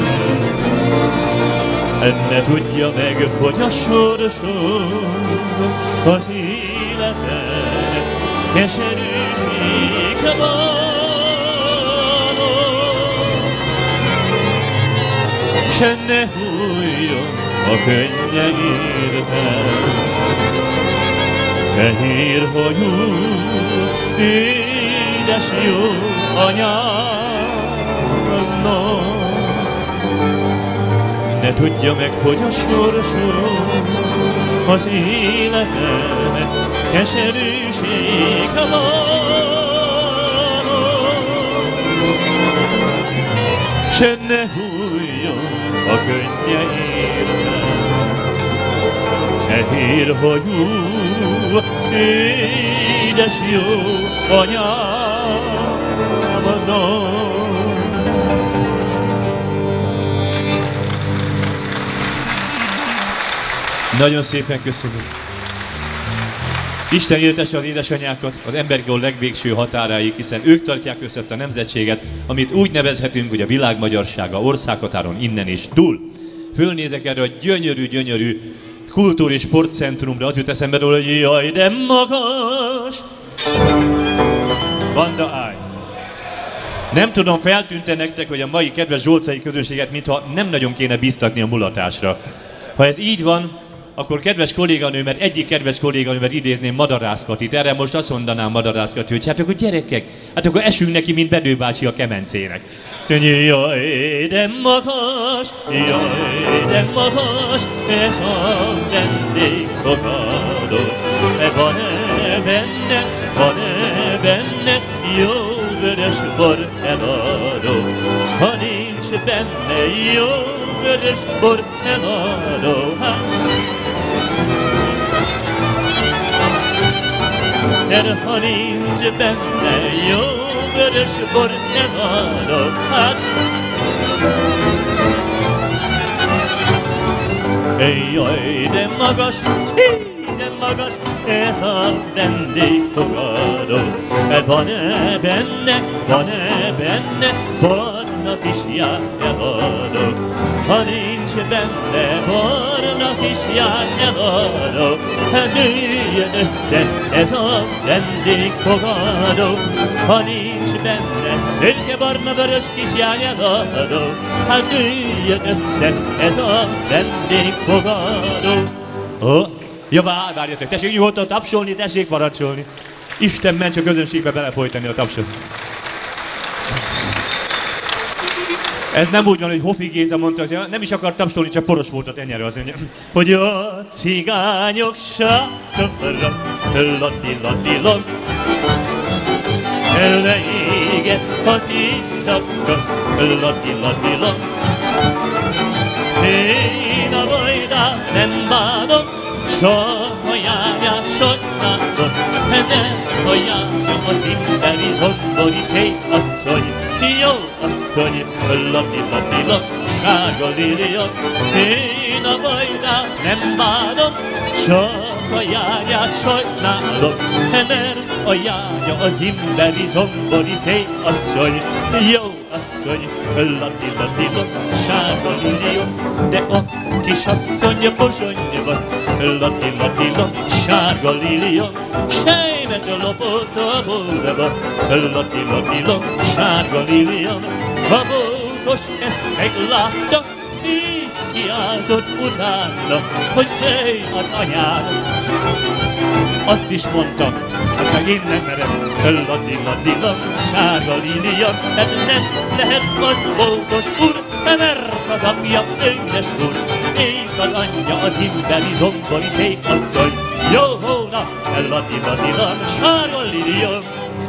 Ne tudja meg, hogy a sorsom az életen keserűség van. Se ne hújjon a könnye értem, fehér hajú, édes jó anyámnak. Ne tudja meg, hogy a sorsom az életem keserűség van. Se ne hújjon a könnye értem, fehér hajú, édes jó anyámnak. Nagyon szépen köszönöm. Isten éltesse az édesanyákat az embergól legvégső határáig, hiszen ők tartják össze ezt a nemzetséget, amit úgy nevezhetünk, hogy a világ magyarsága országhatáron innen és túl. Fölnézek erre a gyönyörű kultúr- és sportcentrumra, az jut eszembe róla, hogy jaj, de magas! Banda állj! Nem tudom, feltűnt-e nektek, hogy a mai kedves zsolcai közönséget mintha nem nagyon kéne bíztatni a mulatásra. Ha ez így van, akkor kedves kolléganőmet, egyik kedves kolléganőmet idézném, Madarász Katit. Erre most azt mondanám Madarász Kati, hogy hát akkor gyerekek, hát akkor esünk neki, mint Bedő bácsi a kemencének. Jaj, de magas, ez a vendégfogadó. Van-e benne, jó vörös bor eladó. Ha nincs benne, jó vörös bor eladó. Ha nincs benne, jó vörös bor eladó. Jaj, de magas, ez a vendégfogadó. Van-e benne, barna kisjár eladó. Ha nincs benne, barna kisjár eladó. Nőjön össze ez a vendégfogadó. Ha nincs benne, szőke-barna vörös kisjár eladó. Nőjön össze ez a vendégfogadó. Ja, várjatok, tessék nyugodtan tapsolni, tessék parancsolni. Isten ments a közönségbe belefolytani a tapsot. Ez nem úgy van, hogy Hofi Géza mondta, hogy nem is akar tapsolni, csak poros volt a tenyere, az mondja, hogy a cigányok sátorra, lati-lati-lom, leéget az éjszaka, lati-lati-lom. Én a bajdát nem bánom, csak a járját sajnálom, nem a járja az imberi zombori szép asszony, jó asszony, lati-lati-lom, sárga lilia. Én a bajdát nem bánom, csak a járját sajnálom, mert a járja az imberi zombori szép asszony, jó asszony, lati-lati-lom, sárga lilia. De a kisasszony pozsonyban, lati-lati-lom, sárga lilia, sejmet lopott a boltba, lati-lati-lom, sárga lilia. A boltos ezt meglátta, így kiáltott utána, hogy hely az anyád. Azt is mondtam, azt meg én nem merem, lati-lati-lom, sárga lilia, mert nem lehet az boltos úr, mert az apja öngyes úr, én az anyja az imberi zombori szép asszony. Jó hóna, lati-lati-lom, sárga lilia.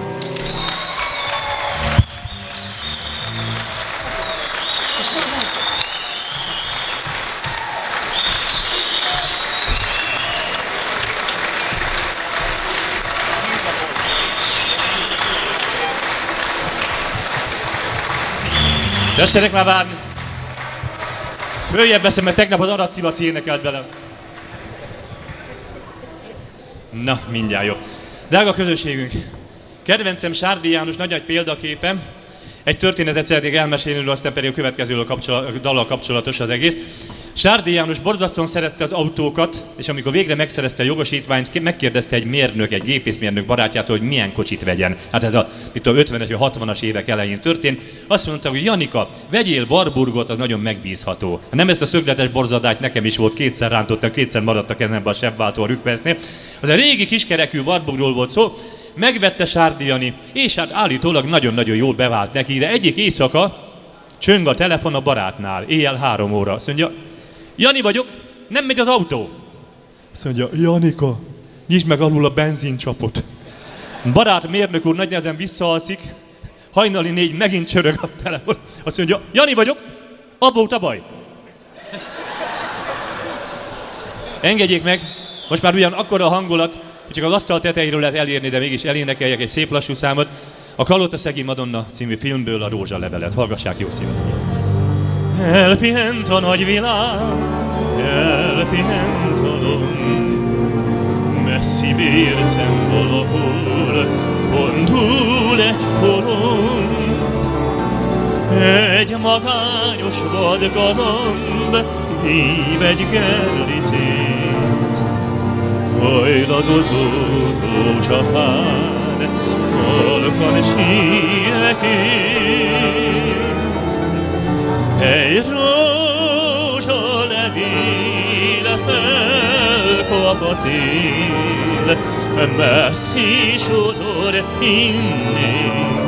Tessenek már várni! Följebb veszem, mert tegnap az Aracki Laci énekelt bele. Na, mindjárt jobb. Drága közönségünk, kedvencem Sárdi János nagy példaképe. Egy történetet szeretnék elmesélni, aztán pedig a következő dallal kapcsolatos az egész. Sárdi János borzasztóan szerette az autókat, és amikor végre megszerezte a jogosítványt, megkérdezte egy mérnök, egy gépészmérnök barátjától, hogy milyen kocsit vegyen. Hát ez a 50-es vagy 60-as évek elején történt. Azt mondta, hogy Janika, vegyél Warburgot, az nagyon megbízható. Nem ezt a szögletes borzadályt nekem is volt, kétszer rántottam, kétszer maradt a kezembe a sebváltó a rükvercnél. Az a régi kiskerekű Warburgról volt szó, megvette Sárdi Jani, és hát állítólag nagyon-nagyon jól bevált neki, de egyik éjszaka csöng a telefon a barátnál, éjjel 3 óra. Azt mondja, Jani vagyok, nem megy az autó. Azt mondja, Janika, nyisd meg alul a benzincsapot. Barát mérnök úr nagy nehezen visszaalszik, hajnali 4 megint csörög a telefon. Azt mondja, Jani vagyok, abba volt a baj. Engedjék meg, most már ugyan akkora a hangulat, hogy csak az asztal tetejéről lehet elérni, de mégis elénekeljek egy szép lassú számot. A Kalotaszegi Madonna című filmből a Rózsalevelet. Hallgassák jó szívesen. Elpihent a nagyvilág, elpihent a lom, messzi bércem valahol, pondul egy kolomb. Egy magányos vadgalamb hív egy gerlicét, hajladozó rózsafán, halkan sír gyermekét. Egy rózsalevél felkap a szél, messzi sodor innét.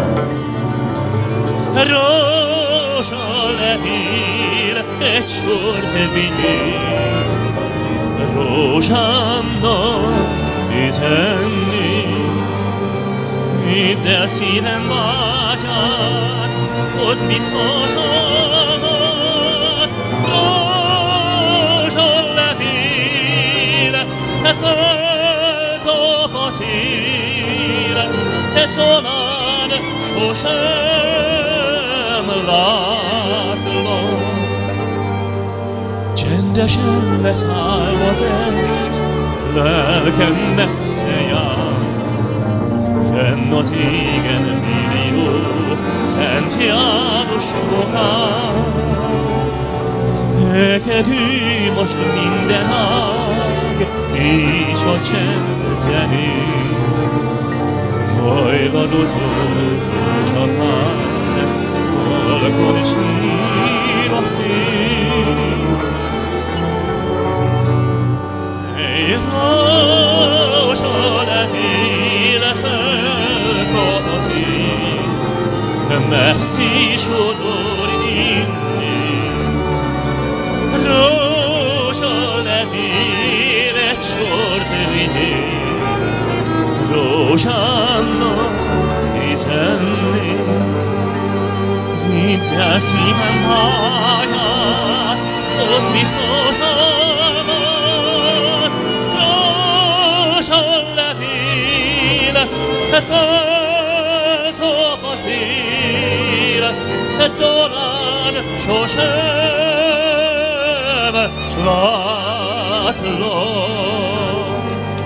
Rózsalevél egy sort vigyél, rózsámnak üzennék. Hidd el szívem vágyát, hozd biztos álmat. Rózsalevél, felkap a szél, talán sosem látlak. Csendesen leszáll az est, lelkem messze jár. Fenn az égen millió Szent János bokár. Ekedő most minden ág, és a csend zené. Hajladozó csapár, halkon sír a szél. Egy rózsalevél felkap a szél, messzi sodor innét. Rózsalevél egy sort vigyél, rózsámnak üzennék. Hidd el szívem vágyát, hozd biztos álmat. Rózsalevél, felkap a szél, talán sosem látlak.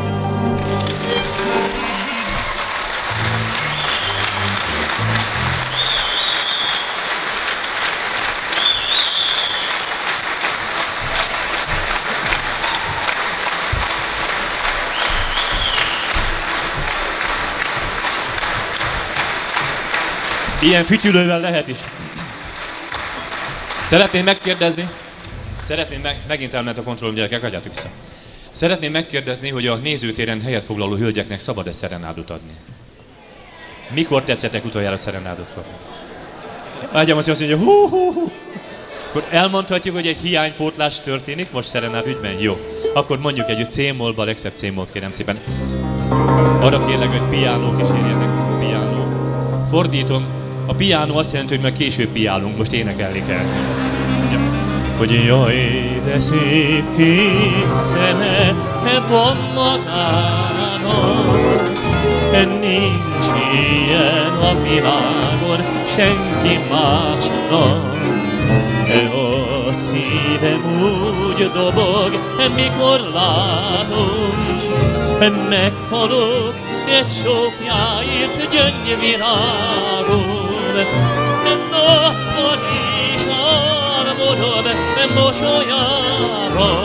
Ilyen fütyülővel lehet is. Szeretném megkérdezni, megint elment a kontrollom, gyerekek, hagyjátok vissza. Szeretném megkérdezni, hogy a nézőtéren helyet foglaló hölgyeknek szabad-e szerenádot adni? Mikor tetszettek utoljára szerenádot kapni? Ágyam azt mondja, hú. Akkor elmondhatjuk, hogy egy hiánypótlás történik most szerenád ügyben? Jó. Akkor mondjuk együtt C-mollba, legszebb C-mollt kérem szépen. Arra kérlek, hogy piánó kísérjetek. Piánó. Fordítom. A piánó azt jelenti, hogy meg később piálunk, most énekelni kell. Hogy jaj, de szép kék szeme van magának, nincs ilyen a világon senki másnak. A szívem úgy dobog, mikor látom, meghalok egy sokjáért gyöngyvirágon. Nappal is álmodom mosolyára,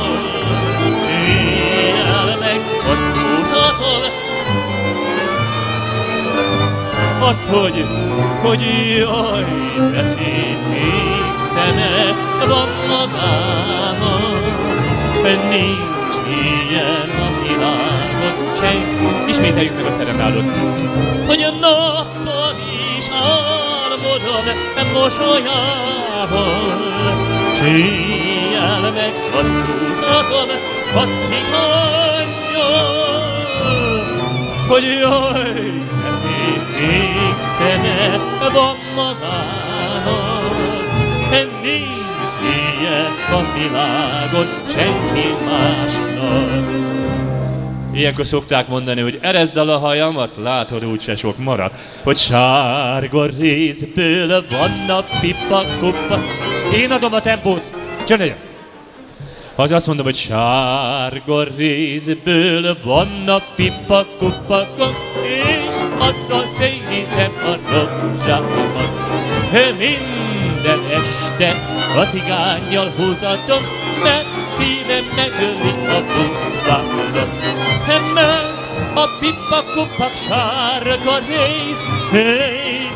éjjel meg azt húzatom, azt, hogy jaj, de szép kék szeme van magának, nincs ilyen a világon senki. Ismételjük meg a szerenádot. Hogy a nappal is álmodom mosolyával, s éjjel meg azt húzatom, pacnik angyal, hogy jaj, de szép kék szeme van magának, nincs ilyen a világon senki másnak. Ilyenkor szokták mondani, hogy ereszd el a hajamat, látod, úgyse sok marad. Hogy sárga rézből vannak pipa-kupa. Én adom a tempót, csöndegyen! Ha azt mondom, hogy sárga rézből vannak pipa-kupa, és azzal szégyítem a rózsámat. Minden este a cigánnyal húzatom, mert szívem megöli a pumpámat. Mert a pipa-kupak sárga rész,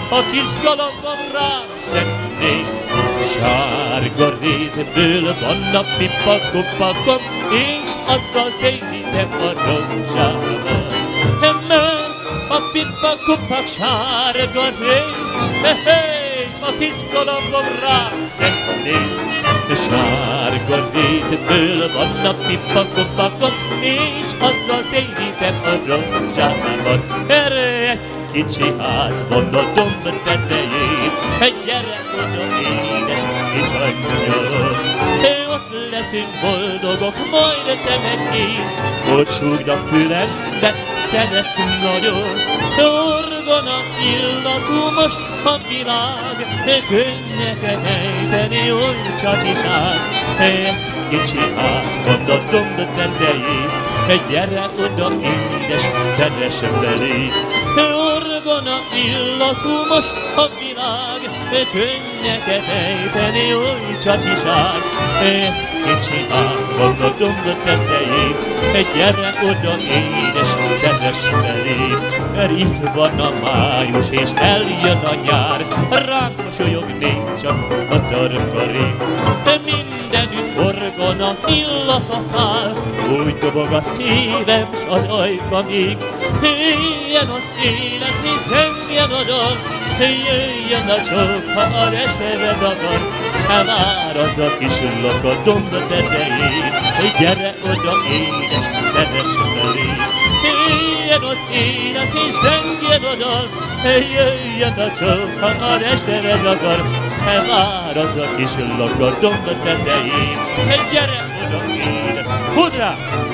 a kis galambom rám sem néz. Sárga rézből vannak pipa-kupakom, és azzal szédítem a rózsával. Mert a pipa-kupak sárga réz, a kis galambom rám sem néz. Sárga rézből vannak pipa-kupakom, és azzal szédítem a rózsával. Erre egy kicsi ház van a domb tetején, gyere oda édes kis angyal. Ott leszünk boldogok, majd te meg én, hogy súgd a fülembe, szeretsz nagyon. Orgona illatú most a világ, könnyeket ejteni, oly csatiság. Egy kicsi ház van a domb tetején, gyere oda édes, szeress belé. Orgona illatú most a világ, könnyeket ejteni, oly csacsiság. Egy kicsi ház van a domb tetején, gyere oda édes, szeress belé. Mert itt van a május és eljön a nyár, ránk mosolyog, nézd csak a darkaré. Mindenütt orgona illata száll, úgy dobog a szívem s az ajkam ég. Éljen az élet, és zengjen a dal, jöjjön a csók, ha a reseved akar. Már az a kis lak a domb tetején, gyere oda édes, szeress belé. Éljen az élet, és zengjen a dal, jöjjön a csók, ha a reseved akar. Már az a kis lak a domb tetején, gyere oda édes, húdd rá!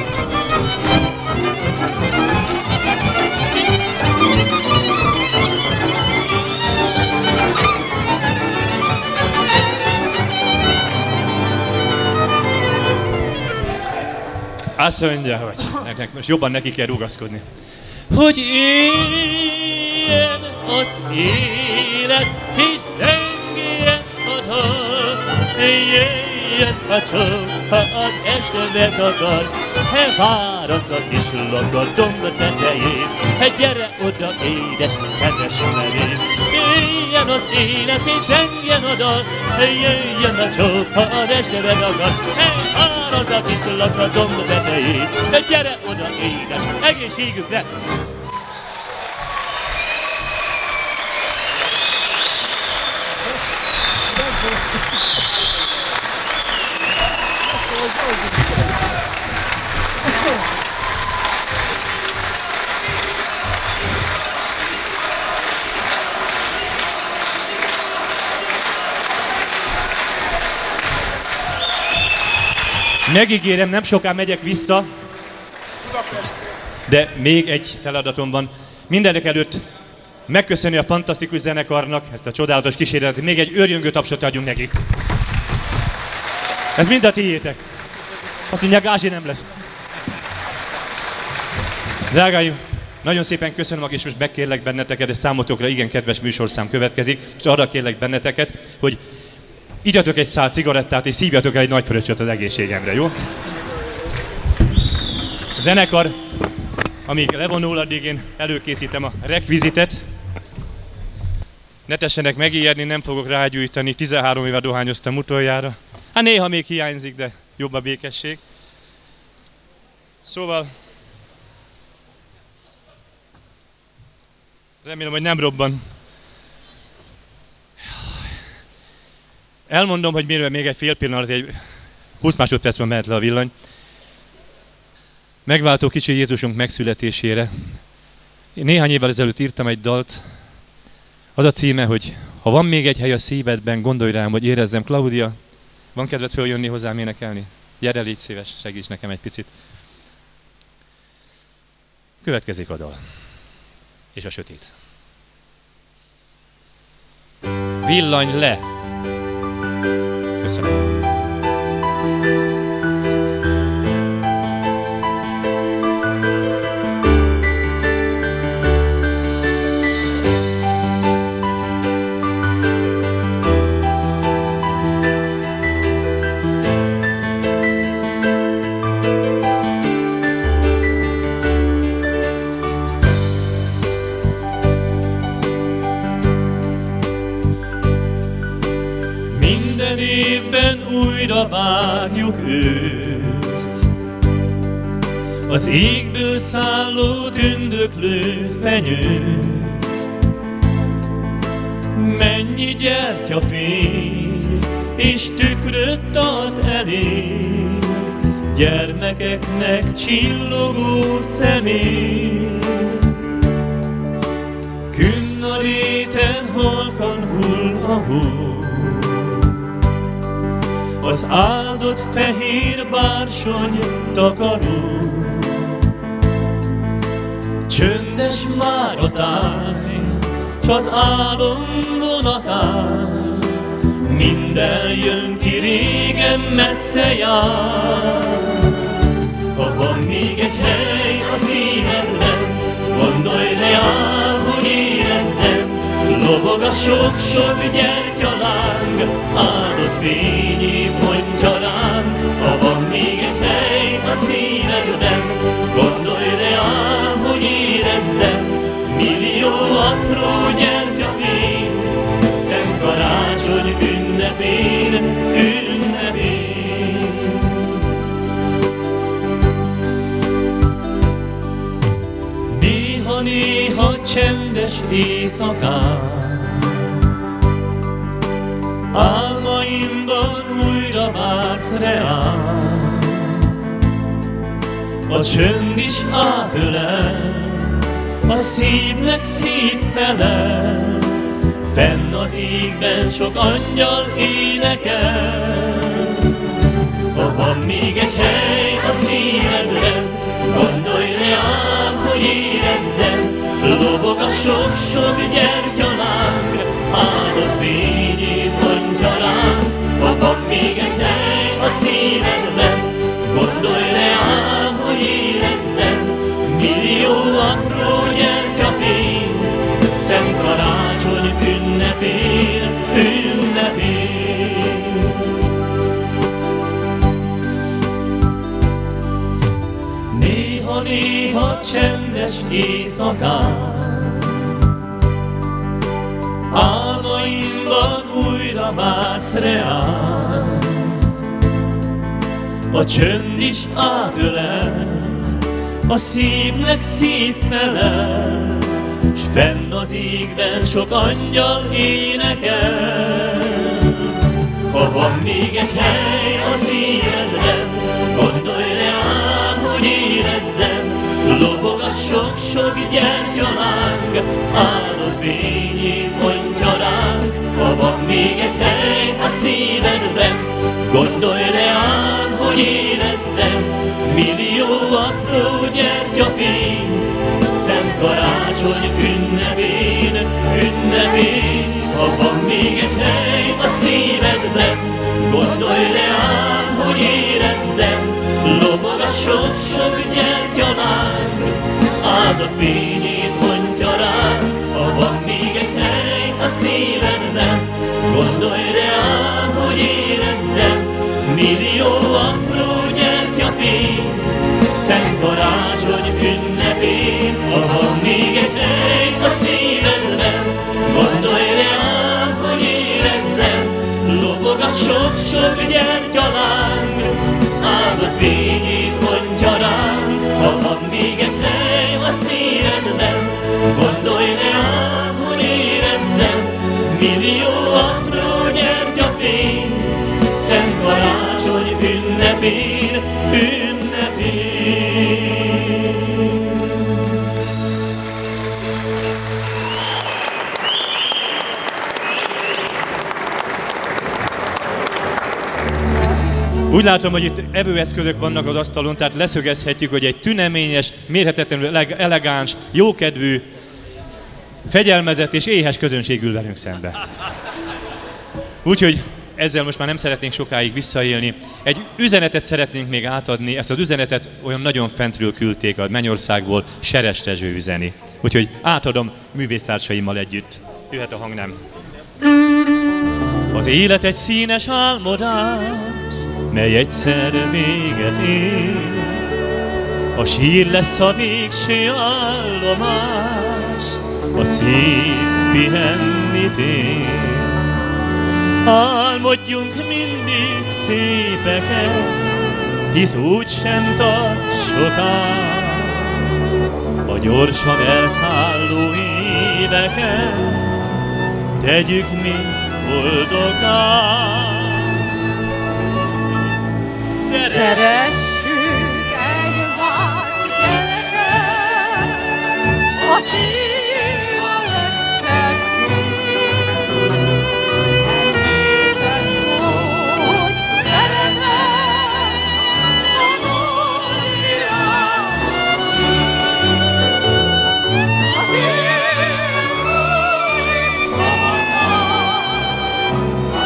Azt mondja, hogy most jobban neki kell rugaszkodni. Hogy éljen az élet, és zengjen a dal, jöjjön a csók, ha az estemet akar. Vár az a kis lak a domb tetején, gyere oda édes, szeress belé. Éljen az élet, és zengjen a dal, jöjjön a csók, ha az estemet akar. Vár az a kis lak a domb tetején, gyere oda édes, egészségükre! Megígérem, nem soká megyek vissza, de még egy feladatom van. Mindenek előtt megköszönni a fantasztikus zenekarnak ezt a csodálatos kísérletet. Még egy őrjöngő tapsot adjunk nekik. Ez mind a tiétek. Azt mondják, gázsi nem lesz. Drágáim, nagyon szépen köszönöm, és most megkérlek benneteket, egy számotokra igen kedves műsorszám következik, és arra kérlek benneteket, hogy igyatok egy szál cigarettát, és szívjatok el egy nagy fröccsöt az egészségemre, jó? A zenekar, amíg levonul, addig én előkészítem a rekvizitet. Ne tessenek megijedni, nem fogok rágyújtani, 13 éve dohányoztam utoljára. Hát néha még hiányzik, de jobb a békesség. Szóval remélem, hogy nem robban. Elmondom, hogy miről még egy fél pillanat, egy 20 másodpercben mehet le a villany. Megváltó kicsi Jézusunk megszületésére. Én néhány évvel ezelőtt írtam egy dalt. Az a címe, hogy ha van még egy hely a szívedben, gondolj rám, hogy érezzem. Klaudia, van kedved följönni hozzám énekelni? Gyere, légy szíves, segíts nekem egy picit. Következik a dal. És a sötét. Villany le! Köszönöm. várjuk őt. Az égből szálló tündöklő fenyőt. Mennyi gyertyafény és tükröt tart elé, gyermekeknek csillogó szemén. Künn a réten halkan hull a hó, az áldott fehér bársony takaró. Csöndes már a táj, s az álom vonatán, minden jön ki régen messze jár. Ha van még egy hely a szívedben, gondolj reál, hogy érezzem, lobog a sok-sok gyertyaláng, áldott fényét mondja ránk. Ha van még egy hely a szívedben, gondolj reál, hogy érezzem, millió apró gyertyafény, szent karácsony ünnepén, ünnepén. Néha-néha csendes éjszakán, álmaimban újra vársz reám. A csönd is átölel, a szívnek szív felel, fenn az égben sok angyal énekel. Ha van még egy hely a szívedben, gondolj reám, hogy érezzem, lobog a sok-sok gyertyaláng, áldott fényét mondja ránk. Ha van még egy hely a szívedben, gondolj reám, hogy érezzem, millió apró gyertyafény, szent karácsony ünnepén, ünnepén. Néha-néha csendes éjszakán, álmaimban újra vársz reám. A csönd is átölel, a szívnek szív felel, s fenn az égben sok angyal énekel. Ha van még egy hely a szívedben, gondolj reám, hogy érezzem, lobog a sok-sok gyertyaláng, áldott fényét mondja ránk. Ha van még egy hely a szívedben, gondolj reám, hogy érezzem, millió apró gyertyafény, szent karácsony ünnepén, ünnepén. Ha van még egy hely a szívedben, gondolj reám, hogy érezzem, lobog a sok-sok gyertyaláng, áldott fényét mondja ránk. Ha van még egy hely a szívedben, gondolj reám, hogy érezzem, millió apró gyertyafény, szent karácsony ünnepén. Ha van még egy hely a szívedben, gondolj reám, hogy érezzem, lobog a sok-sok gyertyaláng, áldott fényét mondja ránk. Ha van még egy hely a szívedben, gondolj reám, hogy érezzem, millió apró gyertyafény, szent karácsony ünnepén, ünnepén. Úgy látom, hogy itt evőeszközök vannak az asztalon, tehát leszögezhetjük, hogy egy tüneményes, mérhetetlenül elegáns, jókedvű, fegyelmezett és éhes közönség ül velünk szembe. Úgyhogy ezzel most már nem szeretnénk sokáig visszaélni. Egy üzenetet szeretnénk még átadni, ezt az üzenetet olyan nagyon fentről küldték a Mennyországból, Seres Rezső üzeni. Úgyhogy átadom művésztársaimmal együtt. Jöhet a hang, nem? Az élet egy színes álmodás, mely egyszer véget ér. A sír lesz a végső állomás, a szív pihenni tér. Álmodjunk mindig szépeket, hisz úgy sem tart soká. A gyorsan elszálló éveket tegyük mi boldoggá. Szeressük egymást, gyerekek, a szív a legszebb. Elnézett, hogy szeretem a nagy világot. A szívről is komolyan, a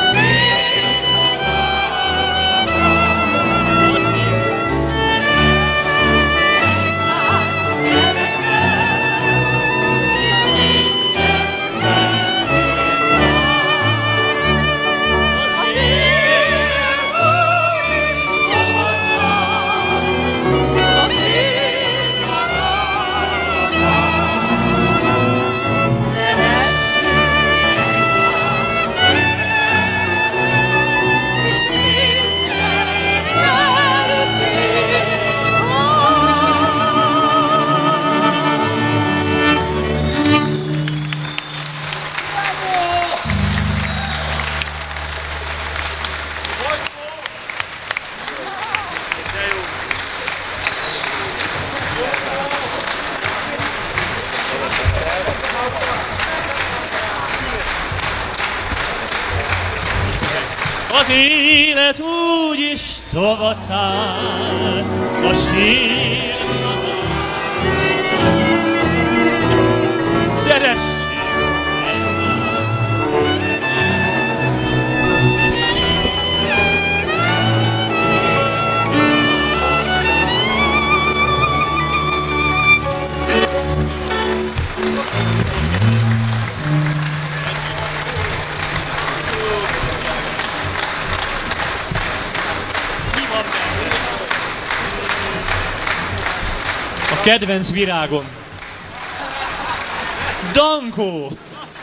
Az élet úgyis tovaszáll, a sírva szeressük a kedvenc virágom. Dankó!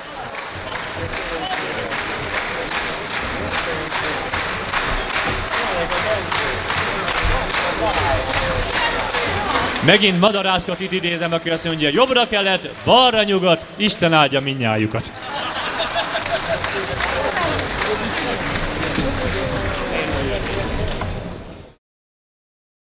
Megint madarászkat itt idézem, aki azt mondja, jobbra kelet, balra nyugat, Isten áldja mindnyájukat.